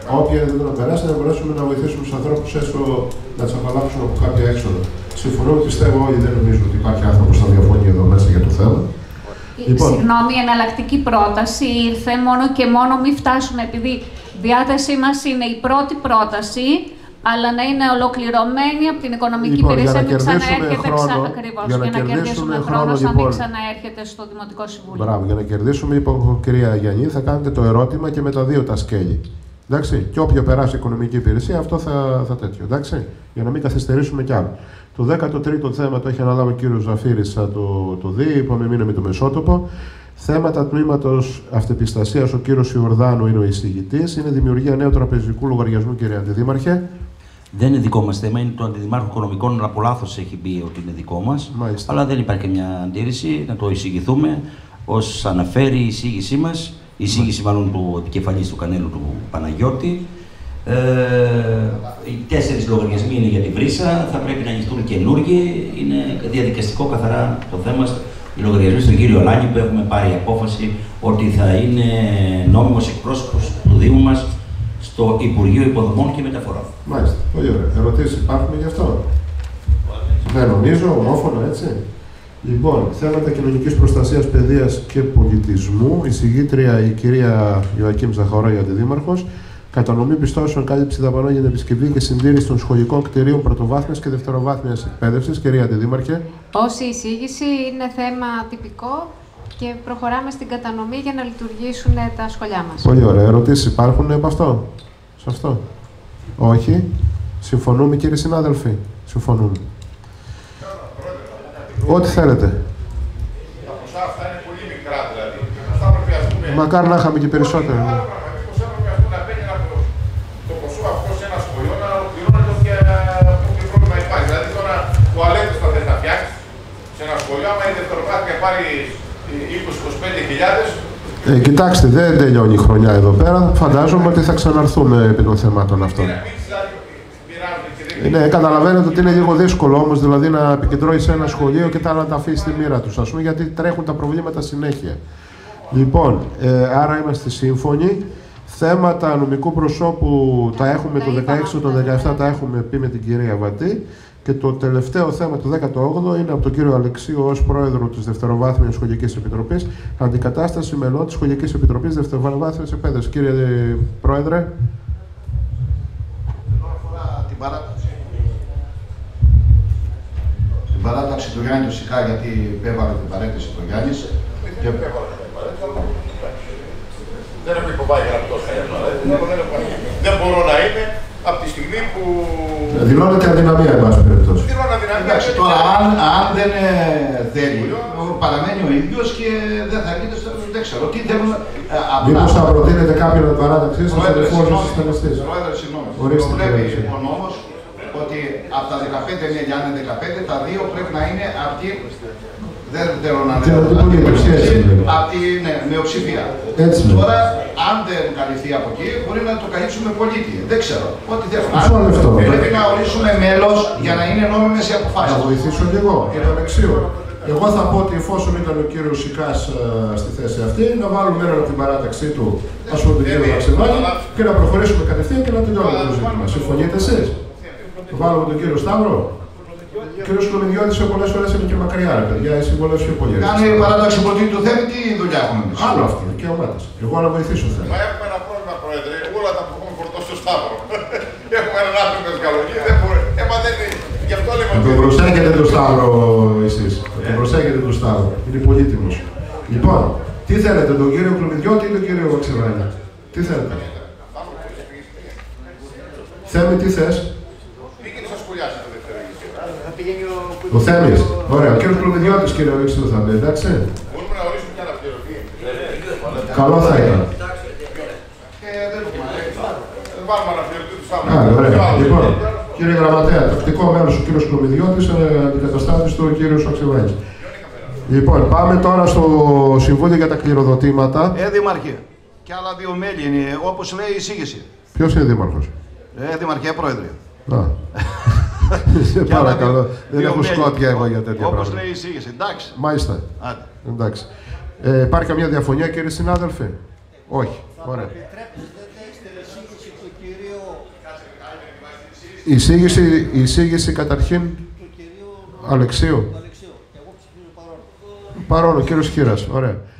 Όποια δεν τον περάσει, να μπορέσουμε να βοηθήσουμε του ανθρώπου έστω να του απαλλάξουν από κάποια έξοδα. Συμφωνώ, πιστεύω όλοι, δεν νομίζω ότι υπάρχει άνθρωπο που θα διαφωνεί εδώ μέσα για το θέμα. Λοιπόν. Συγγνώμη, η εναλλακτική πρόταση ήρθε μόνο και μόνο μην φτάσουμε, επειδή η διάθεσή μας είναι η πρώτη πρόταση, αλλά να είναι ολοκληρωμένη από την οικονομική λοιπόν, υπηρεσία, να μην ξαναέρχεται χρόνο, ξα... Ακριβώς, για να, για να κερδίσουμε, κερδίσουμε χρόνο, χρόνο, σαν λοιπόν. μην ξαναέρχεται στο Δημοτικό Συμβούλιο. Μπράβο, για να κερδίσουμε, είπα κυρία Γιάννη, θα κάνετε το ερώτημα και με τα δύο τα σκέλη. Εντάξει, και όποιο περάσει η οικονομική υπηρεσία, αυτό θα, θα τέτοιο. Εντάξει, για να μην καθυστερήσουμε κι άλλο. Το δέκατο τρίτο θέμα το έχει αναλάβει ο κύριος Ζαφύρης, θα το, το δει, είπαμε μείναμε το μεσότοπο. Θέματα τμήματος αυτεπιστασίας, ο κύριος Ιορδάνου είναι ο εισηγητής. Είναι δημιουργία νέου τραπεζικού λογαριασμού, κύριε Αντιδήμαρχε. Δεν είναι δικό μας θέμα, είναι του Αντιδημάρχου Οικονομικών, αλλά από λάθος έχει πει ότι είναι δικό μας. Μάλιστα. Αλλά δεν υπάρχει μια αντίρρηση, να το εισηγηθούμε ως αναφέρει η εισήγησή μας, η εισήγηση μάλλον του επικεφαλής του Κανέλου του Παναγιώτη. Ε, οι τέσσερις λογαριασμοί είναι για τη Βρύσα, θα πρέπει να ανοιχτούν καινούργιοι. Είναι διαδικαστικό καθαρά το θέμα. Οι λογαριασμοί στον κύριο Λάνη που έχουμε πάρει απόφαση ότι θα είναι νόμιμος εκπρόσωπος του Δήμου μας στο Υπουργείο Υποδομών και Μεταφορών. Μάλιστα. Πολύ ωραία. Ερωτήσεις υπάρχουν γι' αυτό? Δεν νομίζω, ομόφωνα έτσι. Λοιπόν, θέματα κοινωνικής προστασίας, παιδείας και πολιτισμού. Η συγγήτρια η κυρία Ιωακίμ Ζαχαρόγια, αντιδήμαρχος. Κατανομή πιστώσεων, κάλυψη δαπανών για την επισκευή και συντήρηση των σχολικών κτηρίων πρωτοβάθμιας και δευτεροβάθμιας εκπαίδευσης. Κυρία Αντιδήμαρχε. Ως η εισήγηση είναι θέμα τυπικό και προχωράμε στην κατανομή για να λειτουργήσουν τα σχολιά μας. Πολύ ωραία. Ερωτήσεις υπάρχουν από αυτό? Σε αυτό? Όχι. Συμφωνούμε, κύριοι συνάδελφοι? Συμφωνούμε. Ό,τι θέλετε. Τα ποσά αυτά είναι πολύ μικρά δηλαδή. Αυτά πρέπει ας πούμε... Μακάρι να είχαμε και περισσότερο. Το ποσό αυτό σε ένα σχολείο να ολοκληρώνεται όποιο πρόβλημα υπάρχει. Δηλαδή τώρα το αλέτος θα θες να φτιάξεις σε ένα σχολείο, άμα η δευτεροβάθμια πάρει είκοσι με είκοσι πέντε χιλιάδες. Ε, κοιτάξτε, δεν τελειώνει η χρονιά εδώ πέρα. Φαντάζομαι ότι θα ξαναρθούμε επί των θεμάτων αυτών. Ναι, καταλαβαίνετε ότι είναι λίγο δύσκολο όμως δηλαδή να επικεντρώσει σε ένα σχολείο και τα άλλα να τα αφήσει στη μοίρα τους, ας πούμε, γιατί τρέχουν τα προβλήματα συνέχεια. Λοιπόν, ε, άρα είμαστε σύμφωνοι. Θέματα νομικού προσώπου τα έχουμε το δεκαέξι, το δεκαεπτά τα έχουμε πει με την κυρία Βατή. Και το τελευταίο θέμα, το δέκατο όγδοο, είναι από τον κύριο Αλεξίου ως πρόεδρο της Δευτεροβάθμιας Σχολικής Επιτροπής, αντικατάσταση μελών της Σχολικής Επιτροπής Δευτεροβάθμιας Εκπαίδευσης. Κύριε Πρόεδρε. Εδώ αφορά την παράταξη. Την παράταξη του Γιάννη του Σικά, γιατί υπέβαλε την παρέτηση του Γιάννης. Και... Δεν έχω υποβάλει γραπτό θέμα. Δεν μπορώ να είμαι από τη στιγμή που... Δηλώνεται αδυναμία, εν πάση περιπτώσει. Δηλώνω αδυναμία. Εντάξει, τώρα αν, αν δεν ε, θέλει, παραμένει ο ίδιος και δεν θα έρχεται στο... Δεν ξέρω, τι θέλουν... Μήπως θα προτείνετε κάποιον παράταξη σας, εφόσον σας στεναστείς. Πρόεδρε, συγγνώμη. Προβλέπει ο νόμος ότι από τα δεκαπέντε είναι για είναι δεκαπέντε, τα δύο πρέπει να είναι από τη... Δεν θέλω να λέω. Από τη μειοψηφία. Τώρα, αν δεν καλυφθεί από εκεί, μπορεί να το καλύψουμε πολίτη. Δεν ξέρω. Ό,τι θέλουμε. Πρέπει να ορίσουμε μέλος για να είναι νόμιμες οι αποφάσεις. Να βοηθήσω και εγώ. Είναι ανεξίο. Εγώ θα πω ότι εφόσον ήταν ο κύριος Σικάς στη θέση αυτή, να βάλουμε ένα από την παράταξή του, ας πούμε, τον κύριο Μαξιμάκη και να προχωρήσουμε κατευθείαν και να τελειώνουμε το ζήτημα. Συμφωνείτε εσείς? Το βάλουμε τον κύριο Σταύρο. Ο κύριος Κλωμιδιώτης σε πολλές φορές είναι και μακριά, ρε παιδιά, εσύ πολλές πιο πολύ. Κάνει παράταξη προτείνει του Θέμη, τι δουλειά έχουμε εμείς. Άλλο αυτό, δικαίωμά της. Εγώ να βοηθήσω θέλω. Μα έχουμε ένα πρόβλημα, Πρόεδρε, όλα τα που έχουμε φορτώσει στο Σταύρο. Έχουμε έναν άτομο καλοκαίρι, δεν μπορεί. Ε, μα δεν είναι. Γι' αυτό λέμε. Τον προσέχετε τον Σταύρο εσείς. Τον προσέχετε τον Σταύρο. Είναι πολύτιμος. Λοιπόν, τι θέλετε, τον κύριο Κλωμιδιώτη ή τον κύριο Μαξιμάκη? Τι θέλετε? Θέμη, τι θες? Ο Θέμης. Ωραία. Ο κύριος Κλωμιδιώτης, κύριε Αλέξανδρο, θα μπει, εντάξει. Μπορούμε να ορίσουμε και αναπληρωτή. Καλό θα ήταν. Βάλουμε αναπληρωτή του Σάββατο. Άρα, ωραία. Λοιπόν, κύριε Γραμματέα, τακτικό μέλος ο κύριος Κλωμιδιώτης, αντικαταστάτης του ο κύριος Αξεβάκης. Λοιπόν, πάμε τώρα στο Συμβούλιο για τα κληροδοτήματα. Ε, Δημαρχέ. Και άλλα δύο μέλη είναι, όπως λέει η εισήγηση. Ποιος είναι δήμαρχος? Ε, Δημαρχέ, Πρόεδρε. Α. Σε παρακαλώ. Δεν έχω σκότια εγώ για τέτοια πράγματα. Όπως λέει η εισήγηση. Εντάξει. Μάλιστα. Εντάξει. Ε, υπάρχει καμία διαφωνία, κύριε συνάδελφε? Όχι. Ωραία. Η εισήγηση, η εισήγηση καταρχήν Αλεξίου. Παρόν, ο κύριος Χήρας. Ωραία.